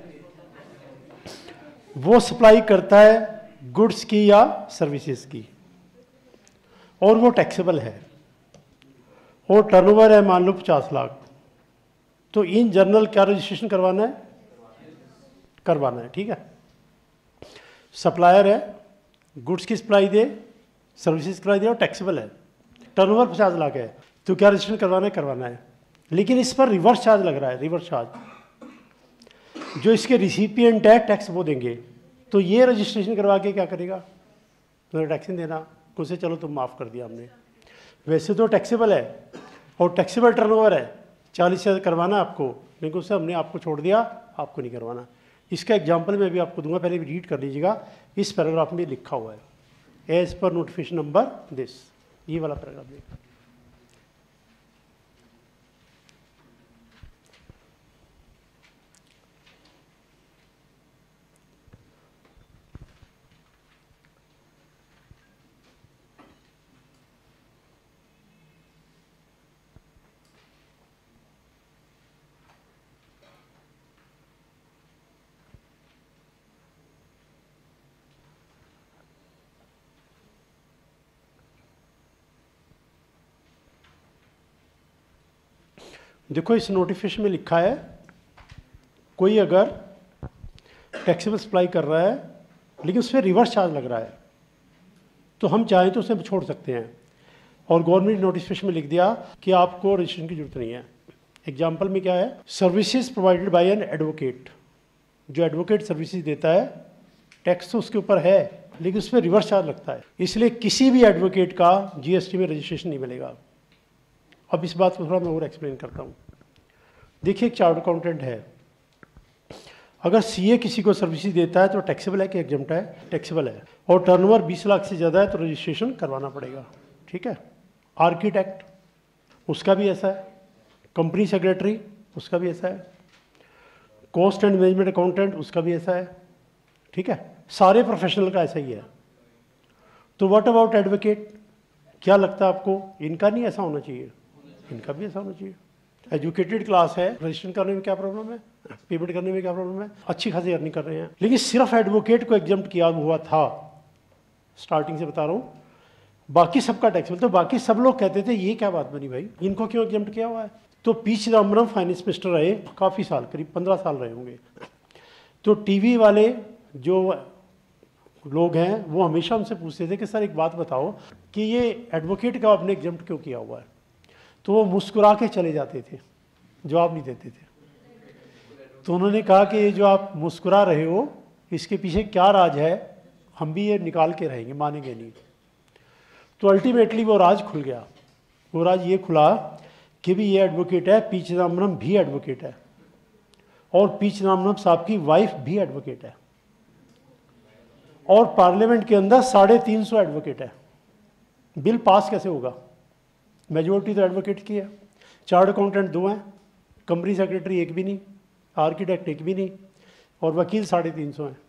वो सप्लाई करता है गुड्स की या सर्विसेज की, और वो टैक्सेबल है, और टर्नओवर है मान लो पचास लाख। तो इन जनरल क्या रजिस्ट्रेशन करवाना है? करवाना है, ठीक है। सप्लायर है, गुड्स की सप्लाई दे, सर्विसेज सप्लाई दे, और टैक्सेबल है, टर्नओवर पचास लाख है, तो क्या रजिस्ट्रेशन करवाना है? करवाना है। लेकिन इस पर रिवर्स चार्ज लग रहा है। रिवर्स चार्ज जो इसके रिसिपिएंट है टैक्स वो देंगे, तो ये रजिस्ट्रेशन करवा के क्या करेगा? तो टैक्स नहीं देना, उसे चलो तुम माफ़ कर दिया हमने। वैसे तो टैक्सेबल है और टैक्सेबल टर्नओवर है, चालीस हज़ार करवाना आपको, लेकिन उससे हमने आपको छोड़ दिया, आपको नहीं करवाना। इसका एग्जाम्पल मैं भी आपको दूंगा, पहले भी रीड कर लीजिएगा। इस पैराग्राफ में लिखा हुआ है, as per notification number this, ये वाला पैराग्राफ देखा। देखो इस नोटिफिकेशन में लिखा है, कोई अगर टैक्सेबल सप्लाई कर रहा है लेकिन उस पर रिवर्स चार्ज लग रहा है, तो हम चाहें तो उसे छोड़ सकते हैं। और गवर्नमेंट नोटिफिकेशन में लिख दिया कि आपको रजिस्ट्रेशन की जरूरत नहीं है। एग्जाम्पल में क्या है? Services provided by an advocate, जो एडवोकेट सर्विसेज देता है, टैक्स तो उसके ऊपर है लेकिन उस पर रिवर्स चार्ज लगता है, इसलिए किसी भी एडवोकेट का जीएसटी में रजिस्ट्रेशन नहीं मिलेगा। अब इस बात को थोड़ा मैं और एक्सप्लेन करता हूँ। देखिए एक चार्टर्ड अकाउंटेंट है, अगर सीए किसी को सर्विसेज देता है तो टैक्सेबल है कि एग्जम्प्ट है? टैक्सेबल है। और टर्नओवर बीस लाख से ज़्यादा है तो रजिस्ट्रेशन करवाना पड़ेगा, ठीक है। आर्किटेक्ट, उसका भी ऐसा है। कंपनी सेक्रेटरी, उसका भी ऐसा है। कॉस्ट एंड मैनेजमेंट अकाउंटेंट, उसका भी ऐसा है, ठीक है। सारे प्रोफेशनल का ऐसा ही है। तो व्हाट अबाउट एडवोकेट? क्या लगता है आपको, इनका नहीं ऐसा होना चाहिए? इनका भी ऐसा होना चाहिए। एजुकेटेड क्लास है, रजिस्ट्रेशन करने में क्या प्रॉब्लम है, पेमेंट करने में क्या प्रॉब्लम है, अच्छी खासी अर्निंग कर रहे हैं। लेकिन सिर्फ एडवोकेट को एग्जम्प्ट किया हुआ था, स्टार्टिंग से बता रहा हूँ, बाकी सबका टैक्सेबल। तो बाकी सब लोग कहते थे ये क्या बात बनी भाई, इनको क्यों एग्जम्प्ट किया हुआ है? तो पी चिदम्बरम फाइनेंस मिनिस्टर रहे काफ़ी साल, करीब पंद्रह साल रहे होंगे। तो टीवी वाले जो लोग हैं वो हमेशा उनसे पूछते थे कि सर एक बात बताओ कि ये एडवोकेट का आपने एग्जम्प्ट क्यों किया हुआ है? तो वो मुस्कुरा के चले जाते थे, जवाब नहीं देते थे। तो उन्होंने कहा कि ये जो आप मुस्कुरा रहे हो इसके पीछे क्या राज है, हम भी ये निकाल के रहेंगे, मानेंगे नहीं। तो अल्टीमेटली वो राज खुल गया। वो राज ये खुला कि भी ये एडवोकेट है, पी चिदम्बरम भी एडवोकेट है, और पी चिदम्बरम साहब की वाइफ भी एडवोकेट है, और पार्लियामेंट के अंदर साढ़े तीन सौ एडवोकेट है। बिल पास कैसे होगा? मेजोरिटी तो एडवोकेट की है। चार्ट अकाउंटेंट दो हैं, कंपनी सेक्रेटरी एक भी नहीं, आर्किटेक्ट एक भी नहीं, और वकील साढ़े तीन सौ हैं।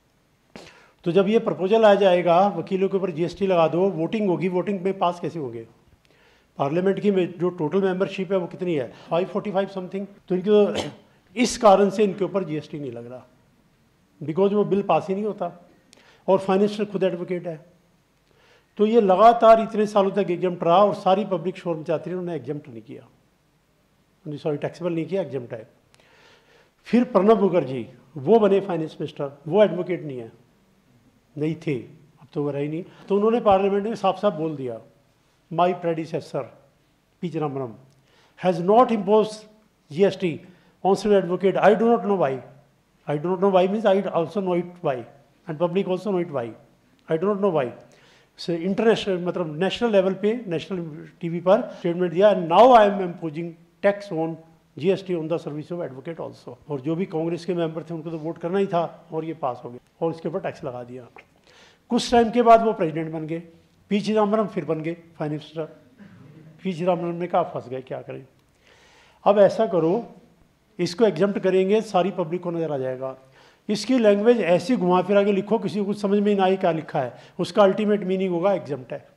तो जब ये प्रपोजल आ जाएगा वकीलों के ऊपर जीएसटी लगा दो, वोटिंग होगी, वोटिंग में पास कैसे होंगे? पार्लियामेंट की जो टोटल मेंबरशिप है वो कितनी है, फाइव फोर्टी फाइव समथिंग। तो इनके तो इस कारण से इनके ऊपर जीएसटी नहीं लग रहा, बिकॉज वो बिल पास ही नहीं होता, और फाइनेंस खुद एडवोकेट है। तो ये लगातार इतने सालों तक एग्जम्प्ट रहा, और सारी पब्लिक शोर मचाती रही, उन्होंने एग्जम्प्ट नहीं किया, सॉरी टैक्सेबल नहीं किया, एग्जम्प्ट है। फिर प्रणब मुखर्जी वो बने फाइनेंस मिनिस्टर, वो एडवोकेट नहीं है, नहीं थे, अब तो वो रहे नहीं। तो उन्होंने पार्लियामेंट में साफ साफ बोल दिया, my predecessor P Chidambaram has not impose GST on civil advocate. I do not know why, I do not know why means I also know it why, and public also know it why, I do not know why. Say international मतलब national level पे, national TV पर statement दिया, and now I am imposing tax on GST on the service of advocate also. और जो भी कांग्रेस के member थे उनको तो वोट करना ही था, और ये पास हो गया, और इसके ऊपर टैक्स लगा दिया। कुछ टाइम के बाद वो प्रेसिडेंट बन गए, पी चिदम्बरम फिर बन गए फाइनेंस मिनिस्टर। पी चिदम्बरम ने कहा फंस गए, क्या करें। अब ऐसा करो, इसको एग्जम्प्ट करेंगे, सारी पब्लिक को नजर आ जाएगा। इसकी लैंग्वेज ऐसी घुमा फिरा के लिखो किसी को कुछ समझ में ना आई क्या लिखा है, उसका अल्टीमेट मीनिंग होगा एग्जम्प्ट है।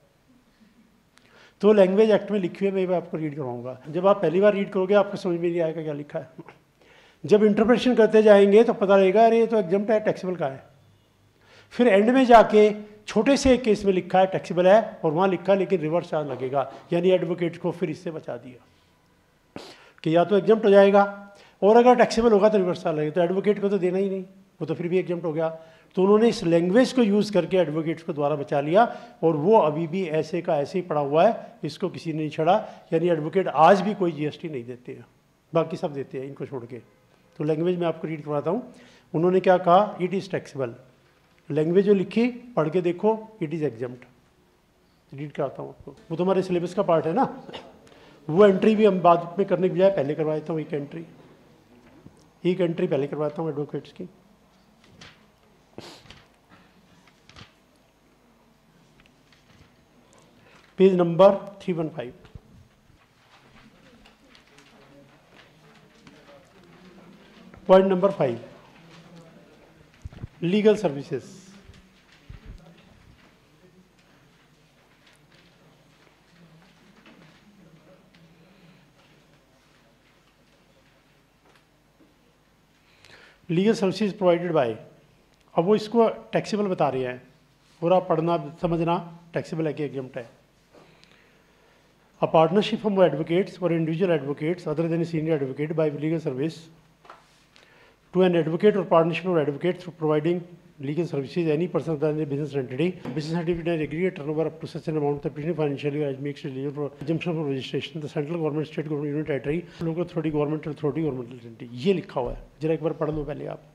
तो लैंग्वेज एक्ट में लिखी हुई है, मैं आपको रीड करवाऊंगा। जब आप पहली बार रीड करोगे आपको समझ में नहीं आएगा क्या लिखा है। जब इंटरप्रिटेशन करते जाएंगे तो पता लगेगा अरे ये तो एग्जम्प्ट है, टैक्सेबल का है। फिर एंड में जाके छोटे से एक केस में लिखा है टैक्सेबल है, और वहाँ लिखा है लेकिन रिवर्स चार्ज लगेगा, यानी एडवोकेट को फिर इससे बचा दिया कि या तो एग्जम्प्ट हो जाएगा, और अगर टैक्सेबल होगा तो रिवर्स चार्ज लगेगा, तो एडवोकेट को तो देना ही नहीं, वो तो फिर भी एग्जम्प्ट हो गया। तो उन्होंने इस लैंग्वेज को यूज़ करके एडवोकेट्स को द्वारा बचा लिया, और वो अभी भी ऐसे का ऐसे ही पड़ा हुआ है, इसको किसी ने नहीं छड़ा। यानी एडवोकेट आज भी कोई जीएसटी नहीं देते हैं, बाकी सब देते हैं इनको छोड़ के। तो लैंग्वेज में आपको रीड करवाता हूँ। उन्होंने क्या कहा, इट इज़ टैक्सेबल। लैंग्वेज जो लिखी पढ़ के देखो, इट इज़ एग्जम्प्ट। रीड कराता हूँ आपको, वो तुम्हारे सिलेबस का पार्ट है ना। वो एंट्री भी हम बाद में करने के बजाय पहले करवा देता हूँ। एक एंट्री एक एंट्री पहले करवाता हूँ एडवोकेट्स की। Page number three one five. Point number five, legal services. Legal services provided by, अब वो इसको टैक्सेबल बता रहे हैं, पूरा पढ़ना समझना टैक्सेबल है कि एग्जम्प्ट है। A partnership from advocates or individual advocates other than a senior advocate by legal service to an advocate or partnership of advocates for providing legal services any person other than a business entity. Business entity has aggregate turnover up to such an amount that pretty financially as makes it eligible for exemption from registration. The central government, state government, union territory, local authority, government authority, governmental entity. ये लिखा हुआ है, जरा एक बार पढ़ लो पहले आप।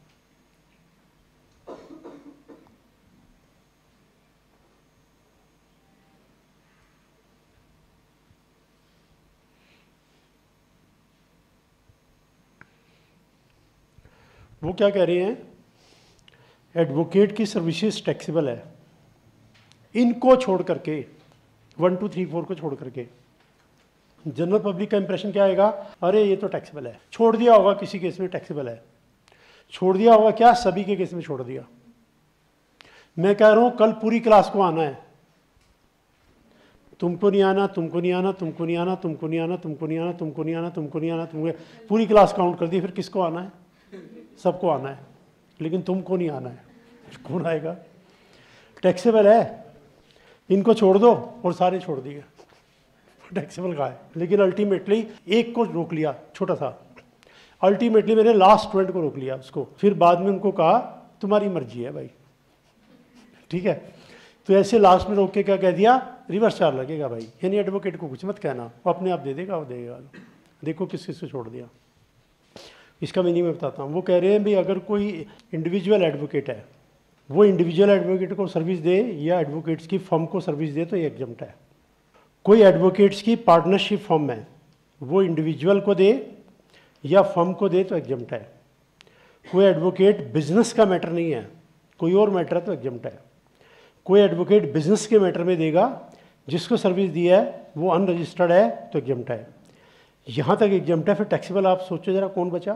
वो क्या कह रहे हैं, एडवोकेट की सर्विसेज टैक्सेबल है, इनको छोड़ करके, वन टू थ्री फोर को छोड़ करके। जनरल पब्लिक का इंप्रेशन क्या आएगा, अरे ये तो टैक्सेबल है, छोड़ दिया होगा किसी केस में टैक्सेबल है, छोड़ दिया होगा क्या, सभी के केस में छोड़ दिया। मैं कह रहा हूं कल पूरी क्लास को आना है, तुमको नहीं आना, तुमको नहीं आना, तुमको नहीं आना, तुमको नहीं आना, तुमको नहीं आना, तुमको नहीं आना, तुमको नहीं आना, तुमको, पूरी क्लास काउंट कर दी, फिर किसको आना है, सबको आना है, लेकिन तुमको नहीं आना है। कौन आएगा, टैक्सेबल है, इनको छोड़ दो और सारे छोड़ दिए, टैक्सेबल का है। लेकिन अल्टीमेटली एक को रोक लिया, छोटा सा, अल्टीमेटली मैंने लास्ट स्टूडेंट को रोक लिया उसको, फिर बाद में उनको कहा तुम्हारी मर्जी है भाई, ठीक है। तो ऐसे लास्ट में रोक के क्या कह दिया, रिवर्स चार्ज लगेगा भाई, यानी एडवोकेट को कुछ मत कहना, वो अपने आप दे देगा, वो देगा। देखो किस किस को छोड़ दिया, इसका मीनिंग मैं बताता हूँ। वो कह रहे हैं भाई अगर कोई इंडिविजुअल एडवोकेट है, वो इंडिविजुअल एडवोकेट को सर्विस दे या एडवोकेट्स की फर्म को सर्विस दे तो ये एग्जम्प्ट है। कोई एडवोकेट्स की पार्टनरशिप फर्म है, वो इंडिविजुअल को दे या फर्म को दे तो एग्जम्प्ट है। कोई एडवोकेट बिजनेस का मैटर नहीं है, कोई और मैटर है तो एग्जम्प्ट है। कोई एडवोकेट बिजनेस के मैटर में देगा, जिसको सर्विस दी है वो अनरजिस्टर्ड है तो एग्जम्प्ट है। यहाँ तक एग्जम्प्ट है, फिर टैक्सेबल आप सोचो जरा कौन बचा।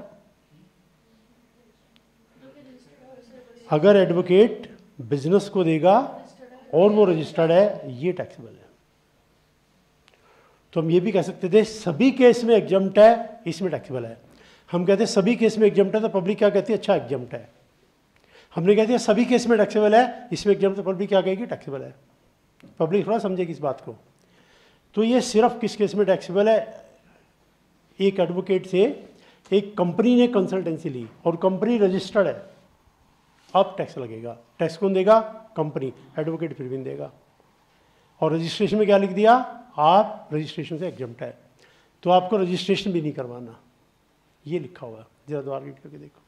अगर एडवोकेट बिजनेस को देगा और वो रजिस्टर्ड है, ये टैक्सेबल है। तो हम ये भी कह सकते थे सभी केस में एग्जम्प्ट है, इसमें टैक्सेबल है। हम कहते हैं सभी केस में एग्जम्प्ट है, तो पब्लिक क्या कहती है, अच्छा एग्जम्प्ट है। हमने कहते हैं सभी केस में टैक्सेबल है, इसमें एग्जम्प्ट, तो पब्लिक क्या कहेगी, टैक्सेबल है। पब्लिक थोड़ा समझेगी इस बात को। तो ये सिर्फ किस केस में टैक्सेबल है, एक एडवोकेट से एक कंपनी ने कंसल्टेंसी ली और कंपनी रजिस्टर्ड है, अब टैक्स लगेगा। टैक्स कौन देगा, कंपनी, एडवोकेट फिर भी देगा। और रजिस्ट्रेशन में क्या लिख दिया, आप रजिस्ट्रेशन से एग्जम्प्ट है, तो आपको रजिस्ट्रेशन भी नहीं करवाना, ये लिखा हुआ है। जरा दोबारा रीड करके देखो।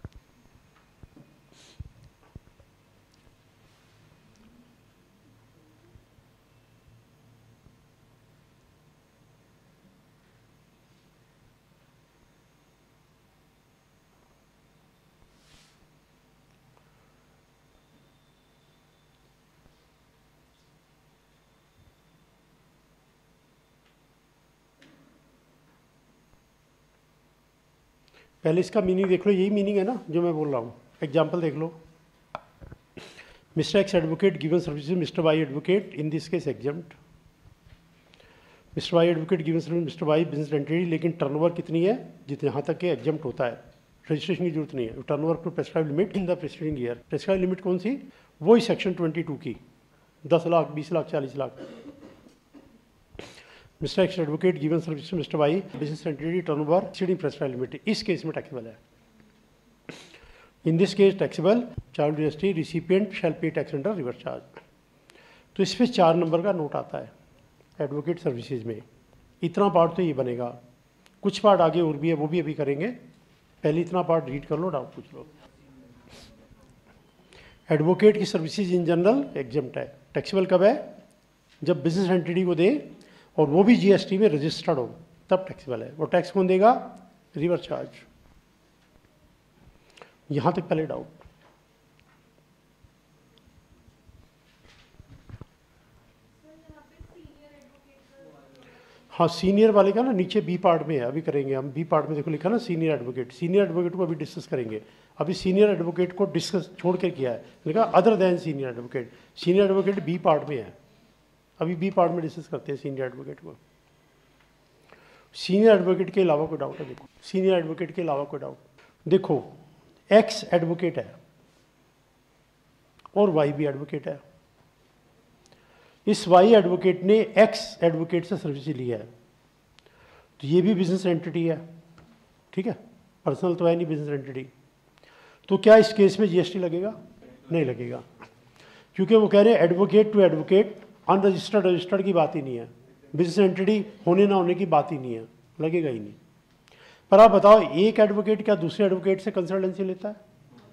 पहले इसका मीनिंग देख लो, यही मीनिंग है ना जो मैं बोल रहा हूँ। एग्जाम्पल देख लो, mister X advocate given services mister Y advocate, in this case exempt. Mister Y advocate given service mister Y business entity, लेकिन टर्नओवर कितनी है, जितने यहाँ तक के एग्जम्प्ट होता है, रजिस्ट्रेशन की जरूरत नहीं है। Turnover to prescribe limit in the preceding year, prescribe limit कौन सी, वही सेक्शन ट्वेंटी टू की, दस लाख, बीस लाख, चालीस lakh. Mister X advocate given service mister Y business entity turnover exceeding prescribe limit, इस केस में टैक्सेबल है। In this case taxable, child GST recipient shall pay tax under reverse charge. तो इस पर चार नंबर का नोट आता है एडवोकेट सर्विसेज में। इतना पार्ट तो ये बनेगा, कुछ पार्ट आगे और भी है, वो भी अभी करेंगे। पहले इतना पार्ट रीड कर लो, डाउट पूछ लो। एडवोकेट की सर्विसेज इन जनरल एग्जम्प्ट है। टैक्सेबल कब है, जब बिजनेस एंटिटी को दे और वो भी जीएसटी में रजिस्टर्ड हो, तब टैक्सेबल है। वो टैक्स कौन देगा, रिवर्स चार्ज। यहां तक पहले डाउट। हाँ, सीनियर वाले का ना नीचे बी पार्ट में है, अभी करेंगे हम। बी पार्ट में देखो लिखा ना सीनियर एडवोकेट, सीनियर एडवोकेट को अभी डिस्कस करेंगे। अभी सीनियर एडवोकेट को डिस्कस छोड़ कर किया है, लिखा other than senior advocate. Senior advocate B part में है, अभी बी पार्ट में डिस्कस करते हैं सीनियर एडवोकेट को। सीनियर एडवोकेट के अलावा कोई डाउट है, देखो सीनियर एडवोकेट के अलावा कोई डाउट, देखो एक्स एडवोकेट है और वाई भी एडवोकेट है। इस वाई एडवोकेट ने एक्स एडवोकेट से सर्विस ली है, तो ये भी बिजनेस एंटिटी है, ठीक है, पर्सनल तो है नहीं, बिजनेस एंटिटी। तो क्या इस केस में जीएसटी लगेगा, नहीं लगेगा, क्योंकि वो कह रहे हैं advocate to advocate, unregistered registered की बात ही नहीं है, बिजनेस एंटिटी होने ना होने की बात ही नहीं है, लगेगा ही नहीं। पर आप बताओ, एक एडवोकेट क्या दूसरे एडवोकेट से कंसल्टेंसी लेता है,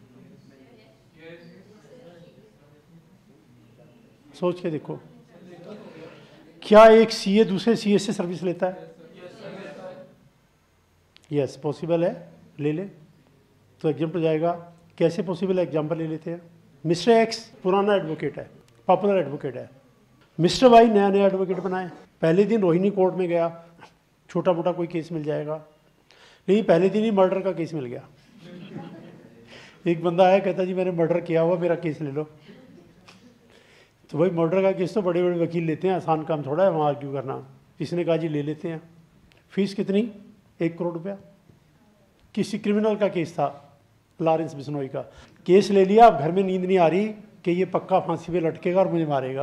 सोच के देखो। क्या एक सीए दूसरे सीए से सर्विस लेता है, यस पॉसिबल है, ले ले। तो एग्जाम्पल हो जाएगा। कैसे पॉसिबल है, एग्जाम्पल ले लेते हैं। मिस्टर एक्स पुराना एडवोकेट है, पॉपुलर एडवोकेट है। मिस्टर वाई नया नया एडवोकेट बनाए। पहले दिन रोहिणी कोर्ट में गया, छोटा मोटा कोई केस मिल जाएगा, नहीं पहले दिन ही मर्डर का केस मिल गया। एक बंदा आया, कहता जी मैंने मर्डर किया हुआ, मेरा केस ले लो। तो भाई मर्डर का केस तो बड़े बड़े वकील लेते हैं, आसान काम थोड़ा है वहाँ आर्ग्यू करना। इसने कहा जी ले लेते हैं। फीस कितनी? एक करोड़ रुपया। किसी क्रिमिनल का केस था, लॉरेंस बिश्नोई का। केस ले लिया, अब घर में नींद नहीं आ रही कि ये पक्का फांसी पे लटकेगा और मुझे मारेगा।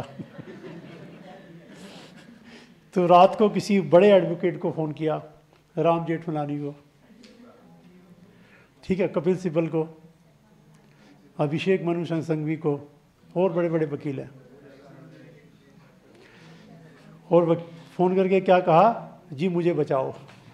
तो रात को किसी बड़े एडवोकेट को फ़ोन किया, राम जेठमलानी को, ठीक है, कपिल सिब्बल को, अभिषेक मनु संघवी को, और बड़े बड़े वकील हैं। और फ़ोन करके क्या कहा, जी मुझे बचाओ।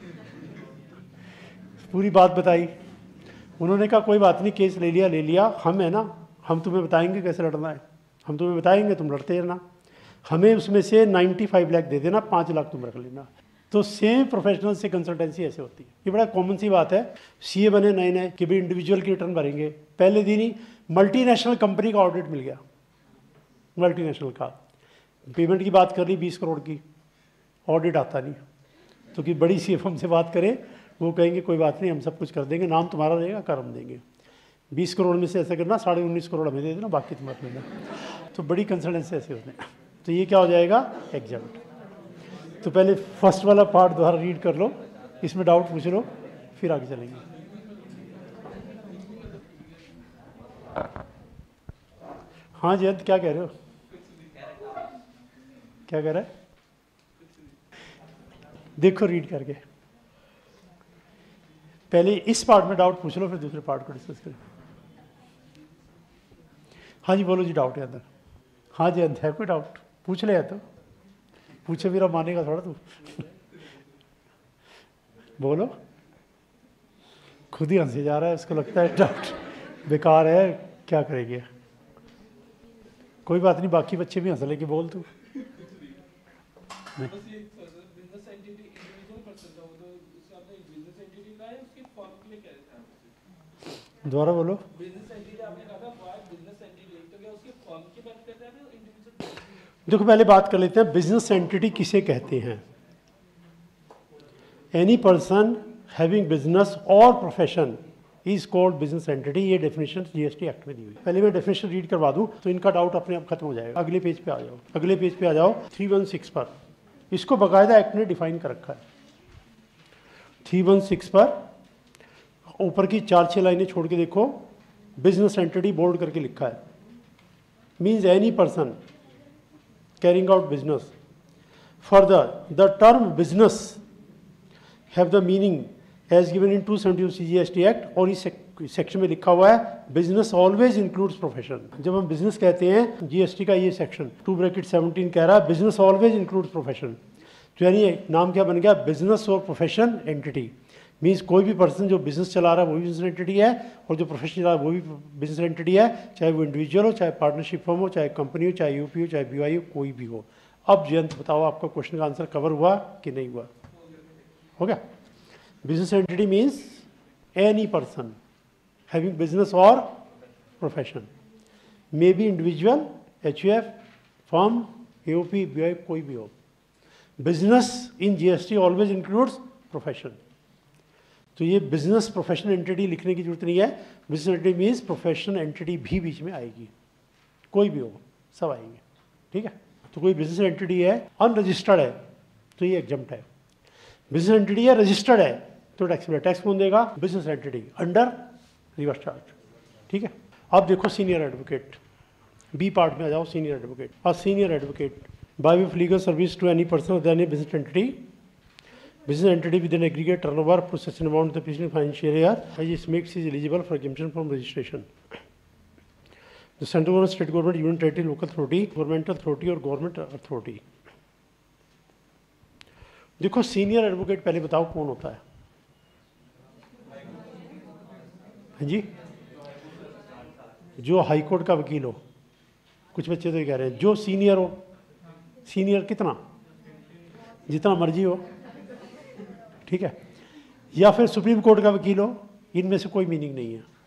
पूरी बात बताई। उन्होंने कहा कोई बात नहीं, केस ले लिया ले लिया, हम है ना, हम तुम्हें बताएंगे कैसे लड़ना है, हम तुम्हें बताएंगे, तुम लड़ते रहना, हमें उसमें से पचानवे लाख दे देना, पाँच लाख तुम रख लेना। तो सेम प्रोफेशनल से कंसल्टेंसी ऐसे होती है। ये बड़ा कॉमन सी बात है। सीए बने नए नए कि भाई इंडिविजुअल की रिटर्न भरेंगे, पहले दिन ही मल्टीनेशनल कंपनी का ऑडिट मिल गया, मल्टीनेशनल का। पेमेंट की बात कर ली बीस करोड़ की, ऑडिट आता नहीं। तो कि बड़ी सी हमसे बात करे, वो कहेंगे कोई बात नहीं, हम सब कुछ कर देंगे, नाम तुम्हारा रहेगा, कर हम देंगे। बीस करोड़ में से ऐसा करना, साढ़े उन्नीस करोड़ हमें दे देना, बाकी तुम्हारा लेना। तो बड़ी कंसल्टेंसी ऐसे होते हैं। तो ये क्या हो जाएगा, एग्जाम्ट। तो पहले फर्स्ट वाला पार्ट दोबारा रीड कर लो, इसमें डाउट पूछ लो, फिर आगे चलेंगे। हाँ जयंत क्या कह रहे हो, क्या कह रहा है? देखो रीड करके, पहले इस पार्ट में डाउट पूछ लो, फिर दूसरे पार्ट को डिस्कस करें। हाँ जी बोलो जी, डाउट है अंदर? हाँ जी अंदर है कोई डाउट, पूछ ले। तो पूछे मेरा मानेगा थोड़ा तू। बोलो, खुद ही हंसे जा रहा है, उसको लगता है डाउट बेकार है, क्या करेंगे। कोई बात नहीं, बाकी बच्चे भी हंस लेके बोल तू। दोबारा बोलो। देखो पहले बात कर लेते हैं, बिजनेस एंटिटी किसे कहते हैं। एनी पर्सन हैविंग बिजनेस और profession is called business entity. ये डेफिनेशन जीएसटी एक्ट में दी हुई। पहले मैं डेफिनेशन रीड करवा दूं तो इनका डाउट अपने आप खत्म हो जाएगा। अगले पेज पे आ जाओ, अगले पेज पे आ जाओ, थ्री वन सिक्स पर। इसको बाकायदा एक्ट ने डिफाइन कर रखा है। थ्री वन सिक्स पर ऊपर की चार छह लाइनें छोड़ के देखो, बिजनेस एंटिटी बोल्ड करके लिखा है। Means any person carrying out business. Further the term business have the meaning as given in two seventy C G S T act. और इस सेक्शन में लिखा हुआ है बिजनेस ऑलवेज इंक्लूड्स प्रोफेशन। जब हम बिजनेस कहते हैं, जीएसटी का ये सेक्शन टू ब्रैकेट सेवनटीन कह रहा है बिजनेस ऑलवेज इंक्लूड्स प्रोफेशन। तो यानी नाम क्या बन गया, बिजनेस और प्रोफेशन एंटिटी। मीन्स कोई भी पर्सन जो बिजनेस चला रहा है वो भी बिजनेस एंटिटी है, और जो प्रोफेशन चला रहा है वो भी बिजनेस एंटिटी है, चाहे वो इंडिविजुअल हो, चाहे पार्टनरशिप फर्म हो, चाहे कंपनी हो, चाहे यूपी हो, चाहे बीवाई हो, कोई भी हो। अब जयंत बताओ, आपका क्वेश्चन का आंसर कवर हुआ कि नहीं हुआ? हो गया। Business entity means any person having business और profession, may be individual, H U F, firm, AOP, B Y, कोई भी हो। Business in GST always includes profession. तो ये बिजनेस प्रोफेशन एंटिटी लिखने की जरूरत नहीं है। Business entity means profession entity भी बीच में आएगी, कोई भी हो, सब आएंगे, ठीक है। तो कोई बिजनेस एंटिटी है अनरजिस्टर्ड है तो ये एग्जम्प्ट है। बिजनेस एंटिटी है रजिस्टर्ड है तो टैक्स में, टैक्स कौन देगा? Business entity under reverse charge, ठीक है। अब देखो सीनियर एडवोकेट, बी पार्ट में आ जाओ। Senior advocate, a senior advocate by way of legal service to any person than a business entity, business entity with an aggregate turnover up to such an amount the preceding financial year as it makes is eligible for exemption from registration. The central government, state government, union territory, local authority, governmental authority और government authority. देखो senior advocate पहले बताओ कौन होता है? हाँ जी, जो high court का वकील हो। कुछ बच्चे तो ये कह रहे हैं जो सीनियर हो। सीनियर कितना? जितना मर्जी हो, ठीक है। या फिर सुप्रीम कोर्ट का वकील हो, इनमें से कोई मीनिंग नहीं है।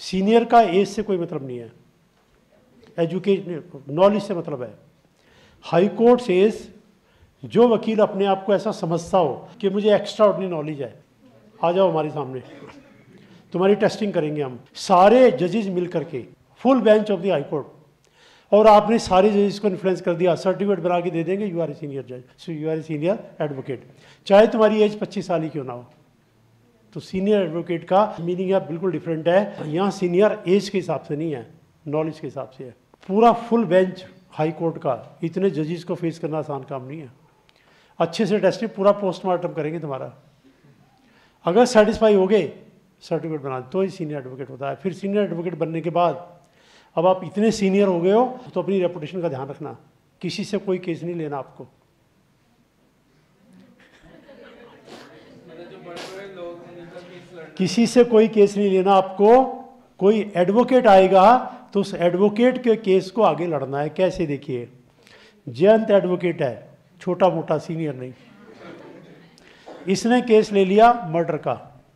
सीनियर का एज से कोई मतलब नहीं है, एजुकेशन नॉलेज से मतलब है। हाई कोर्ट सेज जो वकील अपने आप को ऐसा समझता हो कि मुझे एक्स्ट्रा ऑर्डिनरी नॉलेज है, आ जाओ हमारे सामने, तुम्हारी टेस्टिंग करेंगे हम, सारे जजेस मिल करके, full bench of the high court, और आपने सारे जजेस को इन्फ्लुएंस कर दिया, सर्टिफिकेट बना के दे देंगे, यू आर ए सीनियर जज, so you are a senior advocate, चाहे तुम्हारी एज पच्चीस साल ही क्यों ना हो। तो सीनियर एडवोकेट का मीनिंग यहाँ बिल्कुल डिफरेंट है, यहाँ सीनियर एज के हिसाब से नहीं है, नॉलेज के हिसाब से है। पूरा फुल बेंच हाई कोर्ट का, इतने जजेस को फेस करना आसान काम नहीं है। अच्छे से टेस्टिंग, पूरा पोस्टमार्टम करेंगे तुम्हारा, अगर सेटिस्फाई हो गए सर्टिफिकेट बना तो ही सीनियर एडवोकेट होता है। फिर सीनियर एडवोकेट बनने के बाद अब आप इतने सीनियर हो गए हो तो अपनी रेपुटेशन का ध्यान रखना, किसी से कोई केस नहीं लेना आपको। किसी से कोई केस नहीं लेना आपको, कोई एडवोकेट आएगा तो उस एडवोकेट के केस को आगे लड़ना है। कैसे, देखिए, जयंत एडवोकेट है, छोटा मोटा सीनियर नहीं, इसने केस ले लिया मर्डर का,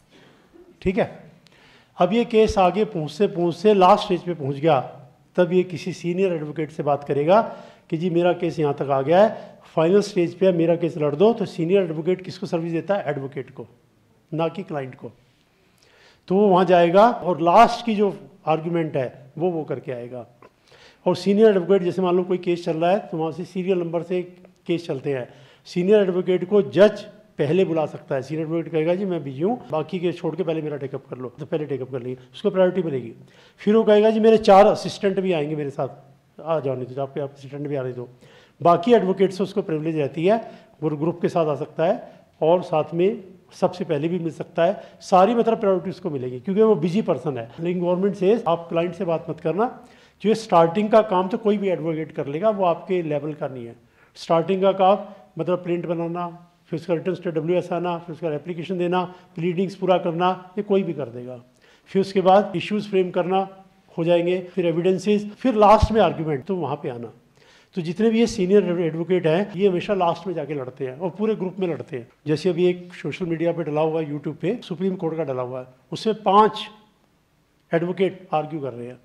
ठीक है। अब ये केस आगे पहुंचते पहुंचते लास्ट स्टेज पे पहुंच गया, तब ये किसी सीनियर एडवोकेट से बात करेगा कि जी मेरा केस यहाँ तक आ गया है, फाइनल स्टेज पे मेरा केस लड़ दो। तो सीनियर एडवोकेट किसको सर्विस देता है? एडवोकेट को, ना कि क्लाइंट को। तो वो वहाँ जाएगा और लास्ट की जो आर्ग्यूमेंट है वो वो करके आएगा। और सीनियर एडवोकेट, जैसे मान लो कोई केस चल रहा है तो वहाँ से सीरियल नंबर से केस चलते हैं, सीनियर एडवोकेट को जज पहले बुला सकता है। सीनियर एडवोकेट कहेगा जी मैं बिजी हूँ, बाकी के छोड़ के पहले मेरा टेकअप कर लो, तो पहले टेकअप कर लेंगे, उसको प्रायोरिटी मिलेगी। फिर वो कहेगा जी मेरे चार असिस्टेंट भी आएंगे मेरे साथ, आ जाओ, नहीं तो आपके आप असिस्टेंट भी आ रहे दो। बाकी एडवोकेट से उसको प्रिविलेज रहती है, वो ग्रुप के साथ आ सकता है और साथ में सबसे पहले भी मिल सकता है, सारी मतलब प्रायोरिटी उसको मिलेगी क्योंकि वो बिजी पर्सन है। लेकिन गवर्नमेंट से आप क्लाइंट से बात मत करना, जो स्टार्टिंग का काम तो कोई भी एडवोकेट कर लेगा, वो आपके लेवल का नहीं है। स्टार्टिंग का काम मतलब प्रिंट बनाना, फिर उसका रिटर्न स्टेट डब्ल्यू एस आना, फिर उसका एप्लीकेशन देना, प्लीडिंग्स पूरा करना, ये कोई भी कर देगा। फिर उसके बाद इश्यूज फ्रेम करना हो जाएंगे, फिर एविडेंसेस, फिर लास्ट में आर्ग्यूमेंट, तो वहाँ पे आना। तो जितने भी ये सीनियर एडवोकेट हैं ये हमेशा लास्ट में जाके लड़ते हैं और पूरे ग्रुप में लड़ते हैं। जैसे अभी एक सोशल मीडिया पे डला हुआ है, यूट्यूब पे सुप्रीम कोर्ट का डला हुआ है, उसमें पाँच एडवोकेट आर्ग्यू कर रहे हैं।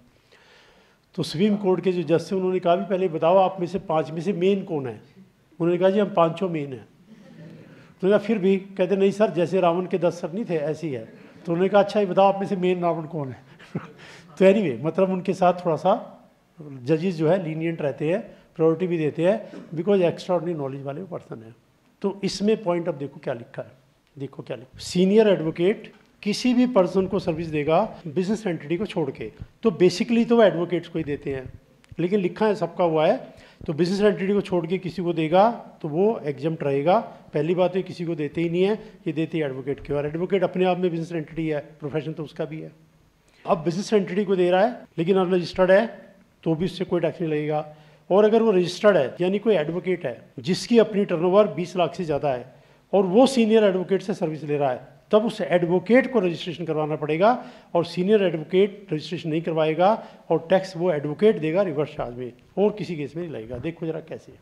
तो सुप्रीम कोर्ट के जो जज थे उन्होंने कहा भी पहले बताओ आप में से पाँच में से मेन कौन है? उन्होंने कहा जी हम पाँचों मेन हैं। तो उन्होंने फिर भी कहते नहीं सर, जैसे रावण के दस सर नहीं थे ऐसी है। तो उन्होंने कहा अच्छा ये बताओ आप में से मेन रावण कौन है? तो एनीवे मतलब उनके साथ थोड़ा सा जजेस जो है लीनियंट रहते हैं, प्रायोरिटी भी देते हैं, बिकॉज एक्स्ट्रा ऑर्डिनरी नॉलेज वाले पर्सन है। तो इसमें पॉइंट अब देखो क्या लिखा है, देखो क्या लिखा, सीनियर एडवोकेट किसी भी पर्सन को सर्विस देगा बिजनेस एंटिटी को छोड़ के, तो बेसिकली तो वो एडवोकेट्स को ही देते हैं, लेकिन लिखा है सबका हुआ है, तो बिजनेस एंटिटी को छोड़ के किसी को देगा तो वो एग्जम्प्ट रहेगा। पहली बात तो किसी को देते ही नहीं है, ये देते ही एडवोकेट के, और एडवोकेट अपने आप में बिजनेस एंटिटी है, प्रोफेशन तो उसका भी है। अब बिजनेस एंटिटी को दे रहा है लेकिन अगर रजिस्टर्ड है तो भी उससे कोई टैक्स नहीं लगेगा। और अगर वो रजिस्टर्ड है यानी कोई एडवोकेट है जिसकी अपनी टर्नओवर बीस लाख से ज़्यादा है और वो सीनियर एडवोकेट से सर्विस ले रहा है, तब उस एडवोकेट को रजिस्ट्रेशन करवाना पड़ेगा, और सीनियर एडवोकेट रजिस्ट्रेशन नहीं करवाएगा और टैक्स वो एडवोकेट देगा रिवर्स चार्ज में, और किसी केस में नहीं लगेगा। देखो जरा कैसे,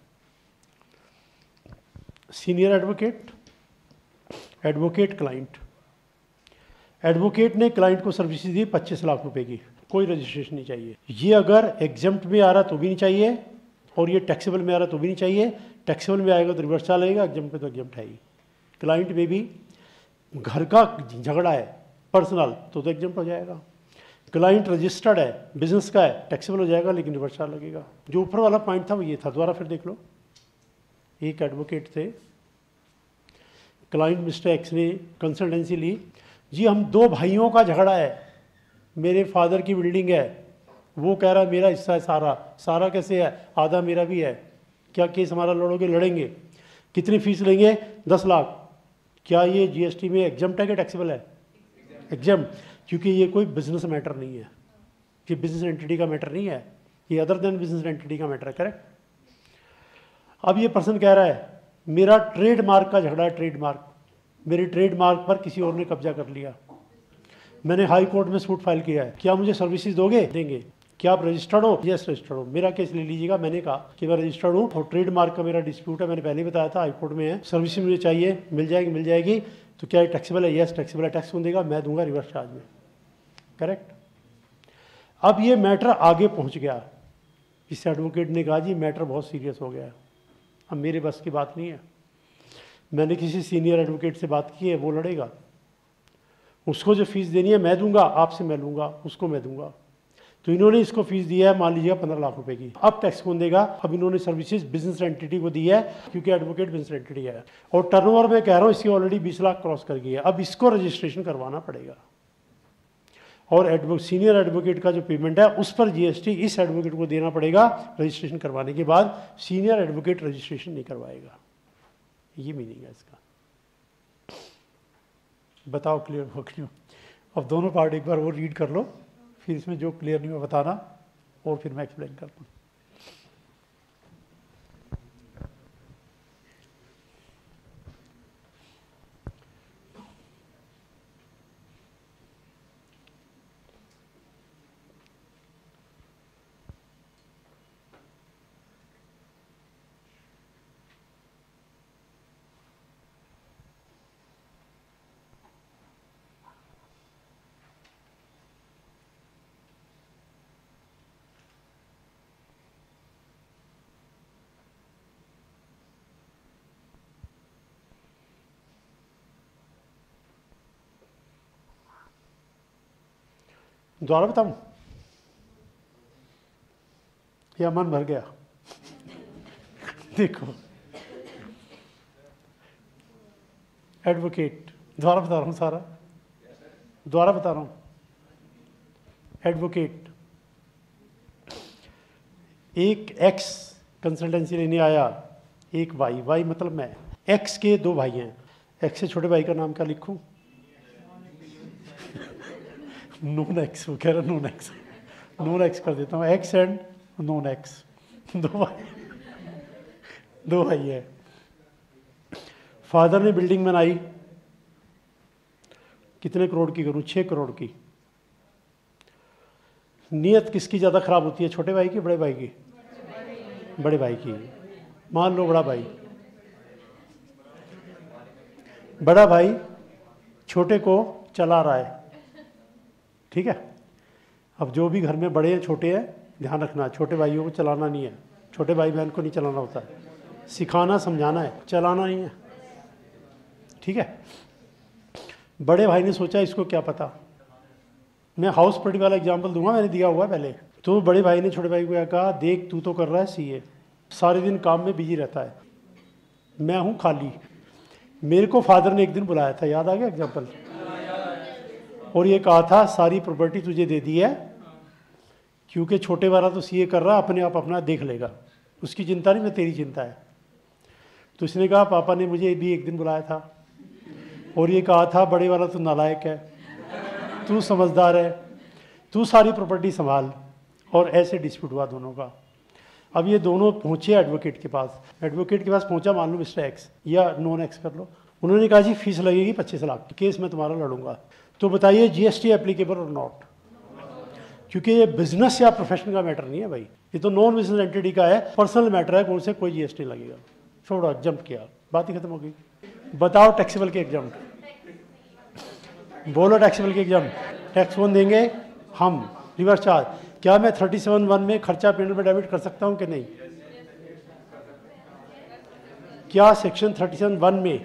senior advocate, advocate client, advocate ने क्लाइंट को सर्विसेज दी पच्चीस लाख रुपए की, कोई रजिस्ट्रेशन नहीं चाहिए। ये अगर एग्जम्प्ट में आ रहा तो भी नहीं चाहिए, और ये टैक्सेबल में आ रहा तो भी नहीं चाहिए। टैक्सेबल में आएगा तो रिवर्स चार्ज लगेगा, एग्जम्प्ट में तो एग्जम्प्ट है ही। क्लाइंट में भी घर का झगड़ा है पर्सनल तो तो एग्जम्प्ट हो जाएगा। क्लाइंट रजिस्टर्ड है, बिजनेस का है, टैक्सेबल हो जाएगा लेकिन रिवर्स चार्ज लगेगा। जो ऊपर वाला पॉइंट था वो ये था, दोबारा फिर देख लो। एक एडवोकेट थे, क्लाइंट मिस्टर एक्स ने कंसल्टेंसी ली, जी हम दो भाइयों का झगड़ा है, मेरे फादर की बिल्डिंग है, वो कह रहा है मेरा हिस्सा है सारा, सारा कैसे है, आधा मेरा भी है, क्या केस हमारा लड़ोगे? लड़ेंगे। कितनी फीस लेंगे? दस लाख। क्या ये जीएसटी में एग्जम्प्ट है कि टैक्सेबल है? एग्जम्प्ट, क्योंकि ये कोई बिजनेस मैटर नहीं है, ये बिजनेस एंटिटी का मैटर नहीं है, ये अदर देन बिजनेस एंटिटी का मैटर है, करेक्ट। अब ये पर्सन कह रहा है मेरा ट्रेडमार्क का झगड़ा है, ट्रेडमार्क, मेरे ट्रेडमार्क पर किसी और ने कब्जा कर लिया, मैंने हाई कोर्ट में सूट फाइल किया है, क्या मुझे सर्विसेज दोगे? देंगे। क्या आप रजिस्टर्ड हो? यस रजिस्टर्ड हो। मेरा केस ले लीजिएगा, मैंने कहा कि मैं रजिस्टर्ड हूँ और ट्रेडमार्क का मेरा डिस्प्यूट है, मैंने पहले ही बताया था, हाई कोर्ट में है, सर्विसेज मुझे चाहिए, मिल जाएगी मिल जाएगी। तो क्या ये टैक्सेबल है? यस टैक्सेबल है। टैक्स कौन देगा? मैं दूंगा रिवर्स चार्ज में, करेक्ट। अब ये मैटर आगे पहुंच गया, इस एडवोकेट ने कहा जी मैटर बहुत सीरियस हो गया है, अब मेरे बस की बात नहीं है, मैंने किसी सीनियर एडवोकेट से बात की है, वो लड़ेगा, उसको जो फीस देनी है मैं दूंगा, आपसे मैं लूँगा, उसको मैं दूंगा। तो इन्होंने इसको फीस दिया है मान लीजिए पंद्रह लाख रुपए की। अब टैक्स कौन देगा? अब इन्होंने सर्विसेज बिजनेस एंटिटी को दी है, क्योंकि एडवोकेट बिजनेस एंटिटी है, और टर्नओवर मैं कह रहा हूँ इसकी ऑलरेडी बीस लाख क्रॉस कर गई है। अब इसको रजिस्ट्रेशन करवाना पड़ेगा, और एडवो सीनियर एडवोकेट का जो पेमेंट है उस पर जीएसटी इस एडवोकेट को देना पड़ेगा रजिस्ट्रेशन करवाने के बाद। सीनियर एडवोकेट रजिस्ट्रेशन नहीं करवाएगा, ये मीनिंग है इसका। बताओ क्लियर हो क्यों? अब दोनों पार्ट एक बार वो रीड कर लो, फिर इसमें जो क्लियर नहीं हो बताना, और फिर मैं एक्सप्लेन करता हूँ। दोबारा बताऊं या मन भर गया? देखो एडवोकेट, दोबारा बता रहा हूं सारा, दोबारा बता रहा हूं। एडवोकेट एक एक्स कंसल्टेंसी लेने आया, एक वाई, वाई मतलब मैं, एक्स के दो भाई हैं, एक्स से छोटे भाई का नाम क्या लिखूं? नोन एक्स, वो कह रहा नोन एक्स, नोन एक्स कर देता हूँ, एक्स एंड नोन एक्स, दो भाई, दो भाई है। फादर ने बिल्डिंग बनाई, कितने करोड़ की करूँ? छः करोड़ की। नीयत किसकी ज़्यादा खराब होती है, छोटे भाई की बड़े भाई की? बड़े भाई की। मान लो बड़ा भाई, बड़ा भाई छोटे को चला रहा है, ठीक है। अब जो भी घर में बड़े हैं छोटे हैं, ध्यान रखना, छोटे भाइयों को चलाना नहीं है, छोटे भाई बहन को नहीं चलाना होता है, सिखाना समझाना है, चलाना नहीं है, ठीक है। बड़े भाई ने सोचा इसको क्या पता, मैं हाउस पार्टी वाला एग्जांपल दूंगा, मैंने दिया हुआ है पहले। तो बड़े भाई ने छोटे भाई को क्या कहा, देख तू तो कर रहा है सीए, सारे दिन काम में बिजी रहता है, मैं हूँ खाली। मेरे को फादर ने एक दिन बुलाया था, याद आ गया एग्जाम्पल, और ये कहा था सारी प्रॉपर्टी तुझे दे दी है, क्योंकि छोटे वाला तो सीए कर रहा, अपने आप अपना देख लेगा, उसकी चिंता नहीं, मैं तेरी चिंता है। तो इसने कहा पापा ने मुझे भी एक दिन बुलाया था, और ये कहा था बड़े वाला तो नालायक है, तू समझदार है, तू सारी प्रॉपर्टी संभाल, और ऐसे डिस्प्यूट हुआ दोनों का। अब ये दोनों पहुँचे एडवोकेट के पास, एडवोकेट के पास पहुँचा मान लो मिस्टर एक्स या नॉन एक्स कर लो, उन्होंने कहा जी फीस लगेगी पच्चीस लाख, केस मैं तुम्हारा लड़ूंगा, तो बताइए जीएसटी एप्लीकेबल और नॉट? क्योंकि ये बिजनेस या प्रोफेशन का मैटर नहीं है भाई, ये तो नॉन बिजनेस एंटिटी का है, पर्सनल मैटर है, कौन से कोई जीएसटी लगेगा। छोड़ो, जंप किया, बात ही खत्म हो गई। बताओ टैक्सेबल के एग्जाम, बोलो टैक्सेबल के एग्जाम, टैक्स कौन देंगे? हम। रिवर्स चार्ज, क्या मैं थर्टी सेवन वन में खर्चा पेमेंट में डेबिट कर सकता हूँ कि नहीं? क्या सेक्शन थर्टी सेवन वन में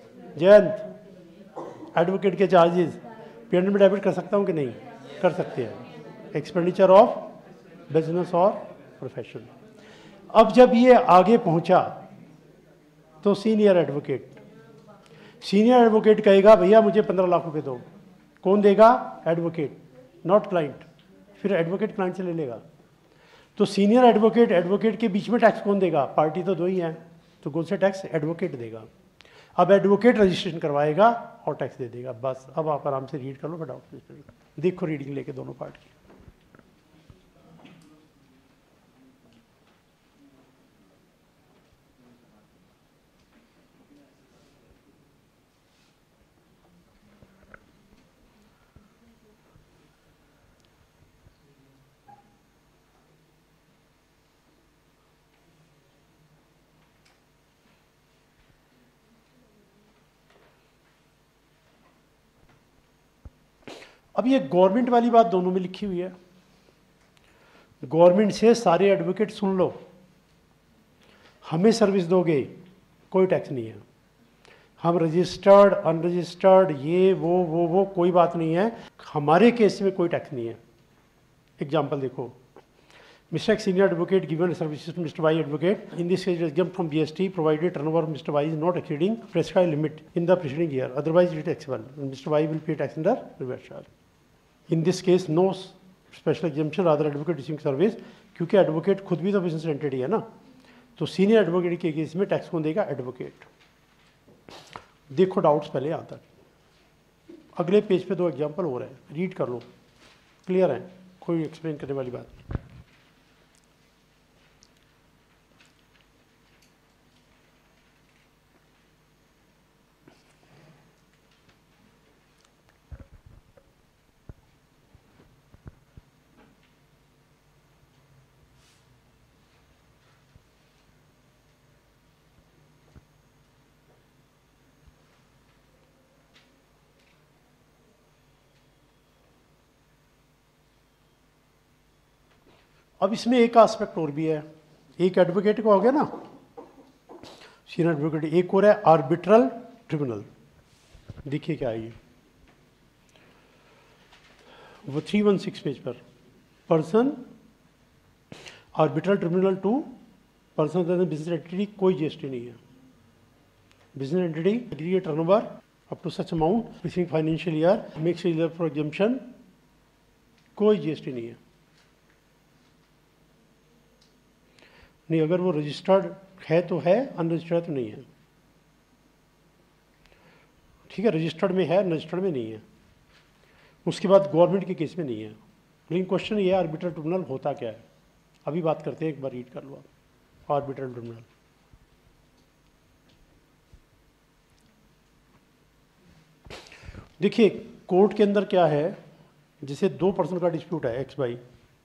जयंत एडवोकेट के चार्जेस पेमेंट में डेबिट कर सकता हूँ कि नहीं? कर सकते हैं, एक्सपेंडिचर ऑफ बिजनेस और प्रोफेशन। अब जब ये आगे पहुंचा तो सीनियर एडवोकेट सीनियर एडवोकेट कहेगा भैया मुझे पंद्रह लाख रुपए दो, कौन देगा? एडवोकेट, नॉट क्लाइंट, फिर एडवोकेट क्लाइंट से ले लेगा। तो सीनियर एडवोकेट एडवोकेट के बीच में टैक्स कौन देगा? पार्टी तो दो ही हैं, तो कौन से टैक्स? एडवोकेट देगा। अब एडवोकेट रजिस्ट्रेशन करवाएगा और टैक्स दे देगा, बस। अब आप आराम से रीड कर लो फटाफट, देखो रीडिंग लेके दोनों पार्ट की। अब ये गवर्नमेंट वाली बात दोनों में लिखी हुई है, गवर्नमेंट से सारे एडवोकेट सुन लो, हमें सर्विस दोगे, कोई टैक्स नहीं है। हम रजिस्टर्ड अनरजिस्टर्ड ये वो वो वो कोई बात नहीं है, हमारे केस में कोई टैक्स नहीं है। एग्जाम्पल देखो, mister X senior advocate given services to mister Y advocate in this case exempt from B S T provided turnover of Mister Y is not exceeding prescribed limit in the preceding year, otherwise it is taxable and Mister Y will pay tax under reverse charge. In this case no special exemption, rather advocate receiving service, क्योंकि advocate खुद भी तो business entity है ना, तो senior advocate के case में tax कौन देगा? एडवोकेट। देखो डाउट्स पहले यहाँ तक, अगले पेज पे दो एग्जाम्पल हो रहे हैं, रीड कर लो, क्लियर है, कोई एक्सप्लेन करने वाली बात नहीं। अब इसमें एक एस्पेक्ट और भी है, एक एडवोकेट का हो गया ना सीनियर एडवोकेट, एक और है आर्बिट्रल ट्रिब्यूनल। देखिए क्या है ये, वो थ्री वन सिक्स पेज पर, person arbitral tribunal to person business entity, कोई जीएसटी नहीं है। Business entity aggregate turnover up to such amount preceding financial year makes eligible for exemption, कोई जीएसटी नहीं है। नहीं, अगर वो रजिस्टर्ड है तो है, अनरजिस्टर्ड तो नहीं है। ठीक है, रजिस्टर्ड में है, अनरजिस्टर्ड में नहीं है। उसके बाद गवर्नमेंट के केस में नहीं है। लेकिन क्वेश्चन ये है आर्बिट्रल ट्रिब्यूनल होता क्या है, अभी बात करते हैं, एक बार रीड कर लो आप आर्बिट्रल ट्रिब्यूनल। देखिए कोर्ट के अंदर क्या है, जैसे दो पर्सन का डिस्प्यूट है एक्स वाई,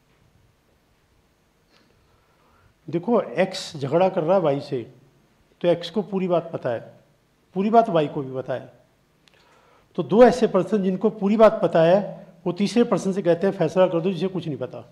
देखो एक्स झगड़ा कर रहा है वाई से, तो एक्स को पूरी बात पता है, पूरी बात वाई को भी पता है। तो दो ऐसे पर्सन जिनको पूरी बात पता है, वो तीसरे पर्सन से कहते हैं फैसला कर दो जिसे कुछ नहीं पता।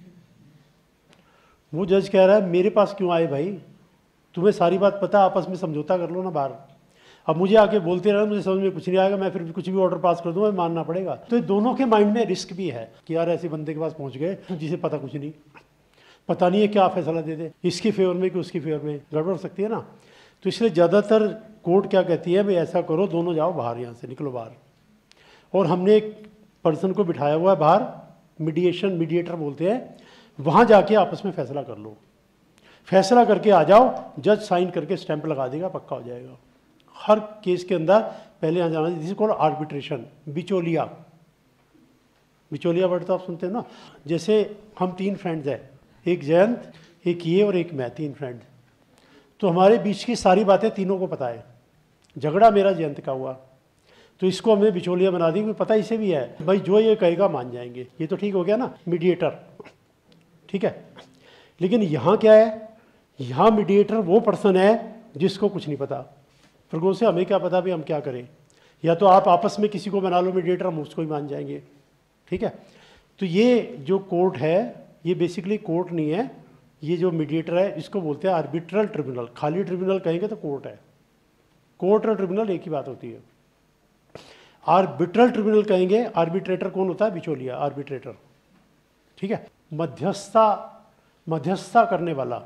वो जज कह रहा है मेरे पास क्यों आए भाई, तुम्हें सारी बात पता, आपस में समझौता कर लो ना बाहर। अब मुझे आके बोलते रहना, मुझे समझ में कुछ नहीं आएगा, मैं फिर कुछ भी ऑर्डर पास कर दूंगा, मानना पड़ेगा। तो दोनों के माइंड में रिस्क भी है कि यार ऐसे बंदे के पास पहुंच गए जिसे पता कुछ नहीं, पता नहीं है क्या फैसला दे दे, इसके फेवर में कि उसकी फेवर में, गड़बड़ हो सकती है ना। तो इसलिए ज़्यादातर कोर्ट क्या कहती है, भाई ऐसा करो, दोनों जाओ बाहर, यहाँ से निकलो बाहर। और हमने एक पर्सन को बिठाया हुआ है बाहर, मीडिएशन मीडिएटर बोलते हैं, वहाँ जाके आपस में फैसला कर लो, फैसला करके आ जाओ, जज साइन करके स्टैंप लगा देगा, पक्का हो जाएगा। हर केस के अंदर पहले यहाँ जाना, जिसे कॉल्ड आर्बिट्रेशन, बिचौलिया। बिचौलिया वर्ड तो आप सुनते हैं ना। जैसे हम तीन फ्रेंड्स हैं, एक जयंत, एक ये और एक मैं, तीन फ्रेंड। तो हमारे बीच की सारी बातें तीनों को पता है। झगड़ा मेरा जयंत का हुआ, तो इसको हमने बिचौलिया बना दी, पता इसे भी है भाई जो ये कहेगा मान जाएंगे, ये तो ठीक हो गया ना, मीडिएटर। ठीक है, लेकिन यहाँ क्या है, यहाँ मीडिएटर वो पर्सन है जिसको कुछ नहीं पता। फिर से हमें क्या पता भी हम क्या करें, या तो आप आपस में किसी को बना लो मीडिएटर, हम उसको ही मान जाएंगे। ठीक है, तो ये जो कोर्ट है, ये बेसिकली कोर्ट नहीं है, ये जो मीडिएटर है इसको बोलते हैं आर्बिट्रल ट्रिब्यूनल। खाली ट्रिब्यूनल कहेंगे तो कोर्ट है, कोर्ट और ट्रिब्यूनल एक ही बात होती है। आर्बिट्रल ट्रिब्यूनल कहेंगे, आर्बिट्रेटर कौन होता है? बिचौलिया, आर्बिट्रेटर। ठीक है, मध्यस्थता, मध्यस्थता करने वाला,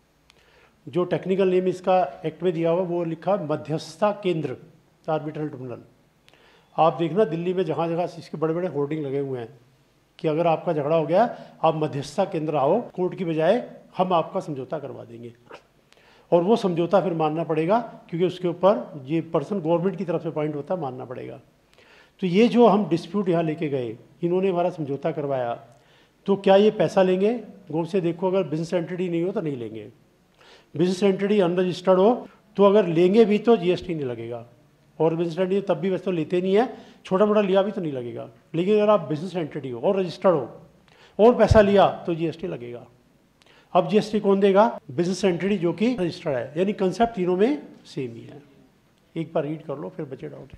जो टेक्निकल नेम इसका एक्ट में दिया हुआ वो लिखा मध्यस्थता केंद्र, आर्बिट्रल ट्रिब्यूनल। आप देखना दिल्ली में जहाँ जहाँ इसके बड़े बड़े होर्डिंग लगे हुए हैं कि अगर आपका झगड़ा हो गया, आप मध्यस्थता केंद्र आओ, कोर्ट की बजाय हम आपका समझौता करवा देंगे। और वो समझौता फिर मानना पड़ेगा, क्योंकि उसके ऊपर ये पर्सन गवर्नमेंट की तरफ से पॉइंट होता है, मानना पड़ेगा। तो ये जो हम डिस्प्यूट यहाँ लेके गए, इन्होंने हमारा समझौता करवाया, तो क्या ये पैसा लेंगे? गौर से देखो, अगर बिजनेस एंटिटी नहीं हो तो नहीं लेंगे। बिजनेस एंटिटी अनरजिस्टर्ड हो तो अगर लेंगे भी तो जीएसटी नहीं लगेगा, और बिजनेस एंटिटी तब भी वैसे तो लेते नहीं है, छोटा मोटा लिया भी तो नहीं लगेगा। लेकिन अगर आप बिजनेस एंटिटी हो और रजिस्टर्ड हो और पैसा लिया तो जीएसटी लगेगा। अब जीएसटी कौन देगा? बिजनेस एंटिटी जो कि रजिस्टर्ड है। यानी कंसेप्ट तीनों में सेम ही है। एक बार रीड कर लो, फिर बचे डाउट।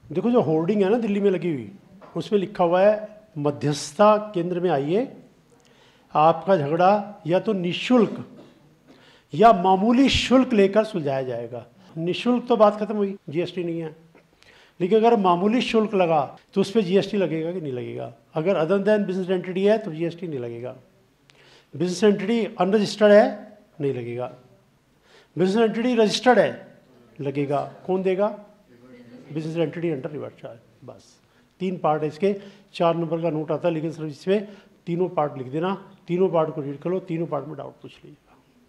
देखो जो होर्डिंग है ना दिल्ली में लगी हुई, उसमें लिखा हुआ है मध्यस्थता केंद्र में आइए, आपका झगड़ा या तो निशुल्क या मामूली शुल्क लेकर सुलझाया जाएगा। निशुल्क तो बात खत्म हुई, जीएसटी नहीं है, लेकिन अगर मामूली शुल्क लगा तो उस पर जीएसटी लगेगा कि नहीं लगेगा। अगर अदर देन बिजनेस एंटिटी है तो जीएसटी नहीं लगेगा। बिजनेस एंटिटी अनरजिस्टर्ड है, नहीं लगेगा। बिजनेस एंटिटी रजिस्टर्ड है, लगेगा। कौन देगा? Business entity under reverse charge. बस तीन पार्ट है इसके, चार नंबर का नोट आता है लीगल सर्विस में, तीनों पार्ट लिख देना, तीनों पार्ट को रीड कर लो, तीनों पार्ट में डाउट पूछ लीजिएगा।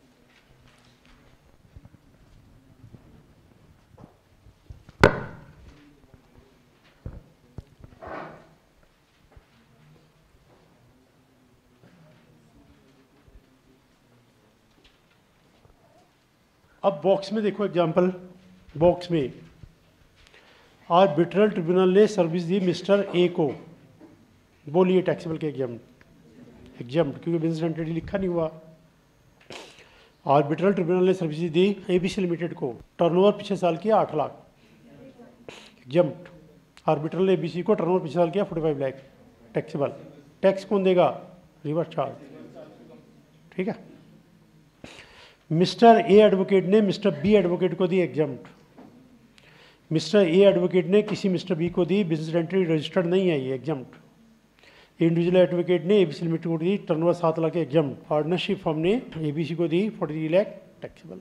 अब बॉक्स में देखो एग्जांपल, बॉक्स में आर्बिट्रल ट्रिब्यूनल ने सर्विस दी मिस्टर ए को, बोलिए टैक्सेबल के एग्जाम्प्ट, एग्जाम्प्ट क्योंकि बिजनेस एंटिटी लिखा नहीं हुआ। आर्बिट्रल ट्रिब्यूनल ने सर्विस दी एबीसी लिमिटेड को, टर्नओवर पिछले साल किया आठ लाख, एग्जाम्प्ट। आर्बिट्रल ने एबीसी को टर्नओवर पिछले साल किया forty five lakh, taxable. Tax कौन देगा? रिवर्स चार्ज, ठीक है। मिस्टर ए एडवोकेट ने मिस्टर बी एडवोकेट को दी एग्जाम्प्ट। मिस्टर ए एडवोकेट ने किसी मिस्टर बी को दी, बिजनेस एंटिटी रजिस्टर्ड नहीं है ये, एग्जाम्प्ट। इंडिविजुअल एडवोकेट ने एबीसी लिमिटेड को दी टर्नओवर सात लाख एग्जाम्प्ट। पार्टनरशिप फर्म ने एबीसी को दी फोर्टी थ्री लाख, टैक्सेबल।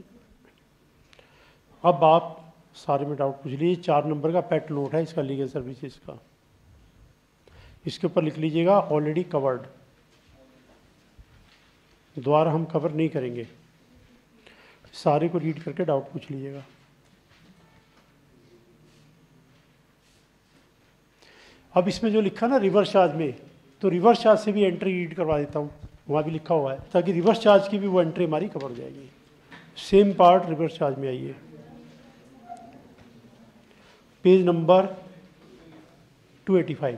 अब आप सारे में डाउट पूछ लीजिए। चार नंबर का पेट नोट है इसका, लीगल सर्विसेज का, इसके ऊपर लिख लीजिएगा ऑलरेडी कवर्ड, दोबारा हम कवर नहीं करेंगे। सारे को रीड करके डाउट पूछ लीजिएगा। अब इसमें जो लिखा ना रिवर्स चार्ज में, तो रिवर्स चार्ज से भी एंट्री रीड करवा देता हूँ, वहाँ भी लिखा हुआ है, ताकि रिवर्स चार्ज की भी वो एंट्री हमारी कवर हो जाएगी। सेम पार्ट रिवर्स चार्ज में आइए, page number two eighty five.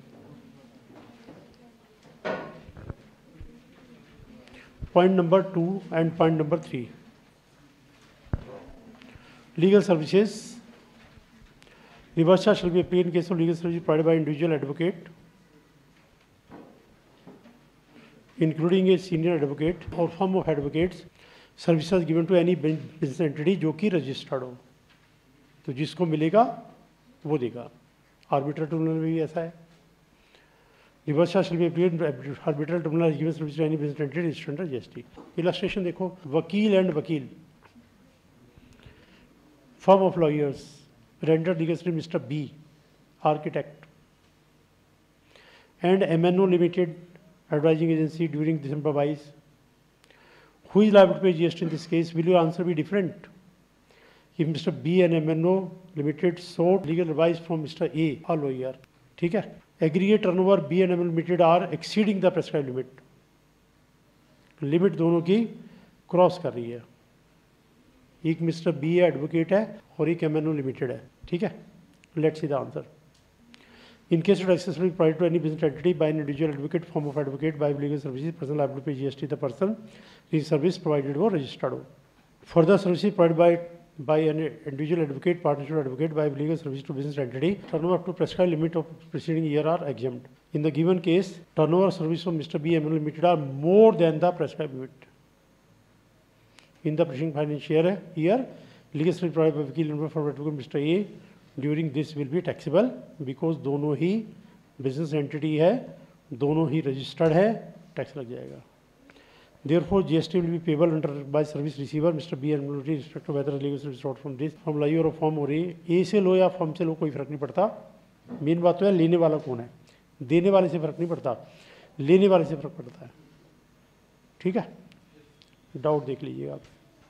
Point number two and point number three, legal services. Reverse charge shall be paid in case of legal services provided by individual advocate, including a senior advocate or firm of advocates, services given to any business entity जो कि registered हो, तो जिसको मिलेगा वो देगा। Arbitral tribunal में भी ऐसा है। Reverse charge shall be paid arbitral tribunal given service to any business entity registered under GST. Illustration देखो, वकील एंड वकील, firm of lawyers rendered legal service Mister B, architect, and M N O Limited advising agency during December wise. Who is liable to pay G S T in this case? Will your answer be different? If Mister B and M N O Limited sought legal advice from Mister A, a lawyer, ठीक है। Aggregate turnover B and M N O Limited are exceeding the prescribed limit. Limit दोनों की cross कर रही है। एक mister B advocate है और एक एम एन ओ लिमिटेड है, ठीक है। Let's see the answer. In case of accessible provided to any business entity by an individual advocate, form of advocate, by legal services, person liable to pay GST the person legal service provided वो registered हो। Further services provided by by an individual advocate, partnership advocate, by legal service to business entity, turnover up to prescribed limit of preceding year are exempt. In the given case, turnover service of mister B M N O limited are more than the prescribed limit in the preceding financial year. Legal service provided by वकील number for advocate Mister A during this will be taxable because दोनों ही business entity है, दोनों ही registered है, tax लग जाएगा। Therefore, G S T will be payable under by service receiver Mister B and with respect to whether legal service sought from this from lawyer or firm or A, A से लो या firm से लो कोई फर्क नहीं पड़ता। Main बात तो है लेने वाला कौन है, देने वाले से फर्क नहीं पड़ता, लेने वाले से फर्क पड़ता है, ठीक है। डाउट देख लीजिएगा आप।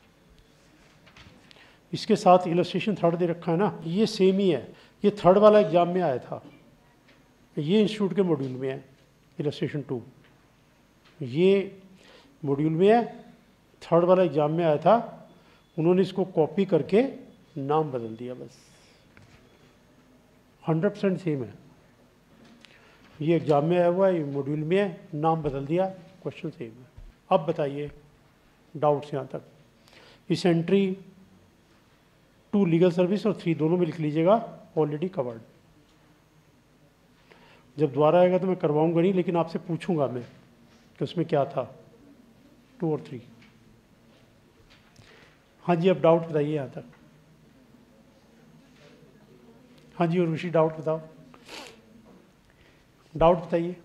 इसके साथ इलस्ट्रेशन थर्ड दे रखा है ना, ये सेम ही है, ये थर्ड वाला एग्जाम में आया था, ये इंस्टीट्यूट के मॉड्यूल में है इलस्ट्रेशन टू, ये मॉड्यूल में है, थर्ड वाला एग्जाम में आया था, उन्होंने इसको कॉपी करके नाम बदल दिया बस, हंड्रेड परसेंट सेम है। ये एग्जाम में आया हुआ है, ये मॉड्यूल में है, नाम बदल दिया, क्वेश्चन सेम है। अब बताइए डाउट्स यहाँ तक। इस एंट्री टू लीगल सर्विस और थ्री दोनों में लिख लीजिएगा ऑलरेडी कवर्ड। जब दोबारा आएगा तो मैं करवाऊंगा नहीं, लेकिन आपसे पूछूंगा मैं कि उसमें क्या था, टू और थ्री। हाँ जी, अब डाउट बताइए यहाँ तक। हाँ जी, और ऋषि डाउट बताओ, डाउट बताइए।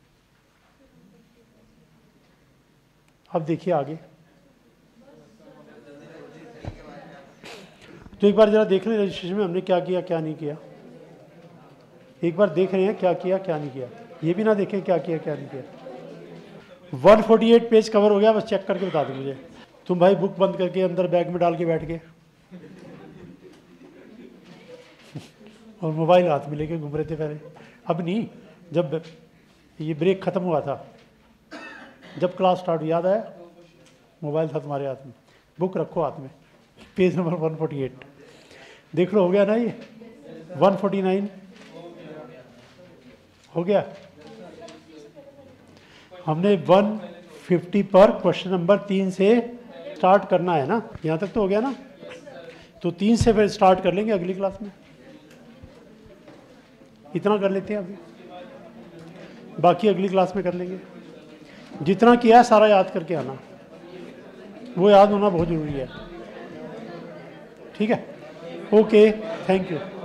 अब देखिए आगे, तो एक बार जरा देख लें रजिस्ट्रेशन में हमने क्या किया क्या नहीं किया। एक बार देख रहे हैं क्या किया क्या नहीं किया, ये भी ना देखें क्या किया क्या नहीं किया। एक सौ अड़तालीस पेज कवर हो गया, बस चेक करके बता दो मुझे। तुम भाई बुक बंद करके अंदर बैग में डाल के बैठ गए और मोबाइल हाथ में लेके घूम रहे थे पहले। अब नहीं, जब ये ब्रेक ख़त्म हुआ था, जब क्लास स्टार्ट हुई, याद आया, मोबाइल था तुम्हारे हाथ में, बुक रखो हाथ में, पेज नंबर एक सौ अड़तालीस देख लो। हो गया ना ये, एक सौ उनचास हो गया। हमने एक सौ पचास पर क्वेश्चन नंबर तीन से स्टार्ट करना है ना, यहाँ तक तो हो गया ना। तो तीन से फिर स्टार्ट कर लेंगे अगली क्लास में, इतना कर लेते हैं अभी, बाकी अगली क्लास में कर लेंगे। जितना किया है सारा याद करके आना, वो याद होना बहुत ज़रूरी है। ठीक है, ओके, थैंक यू।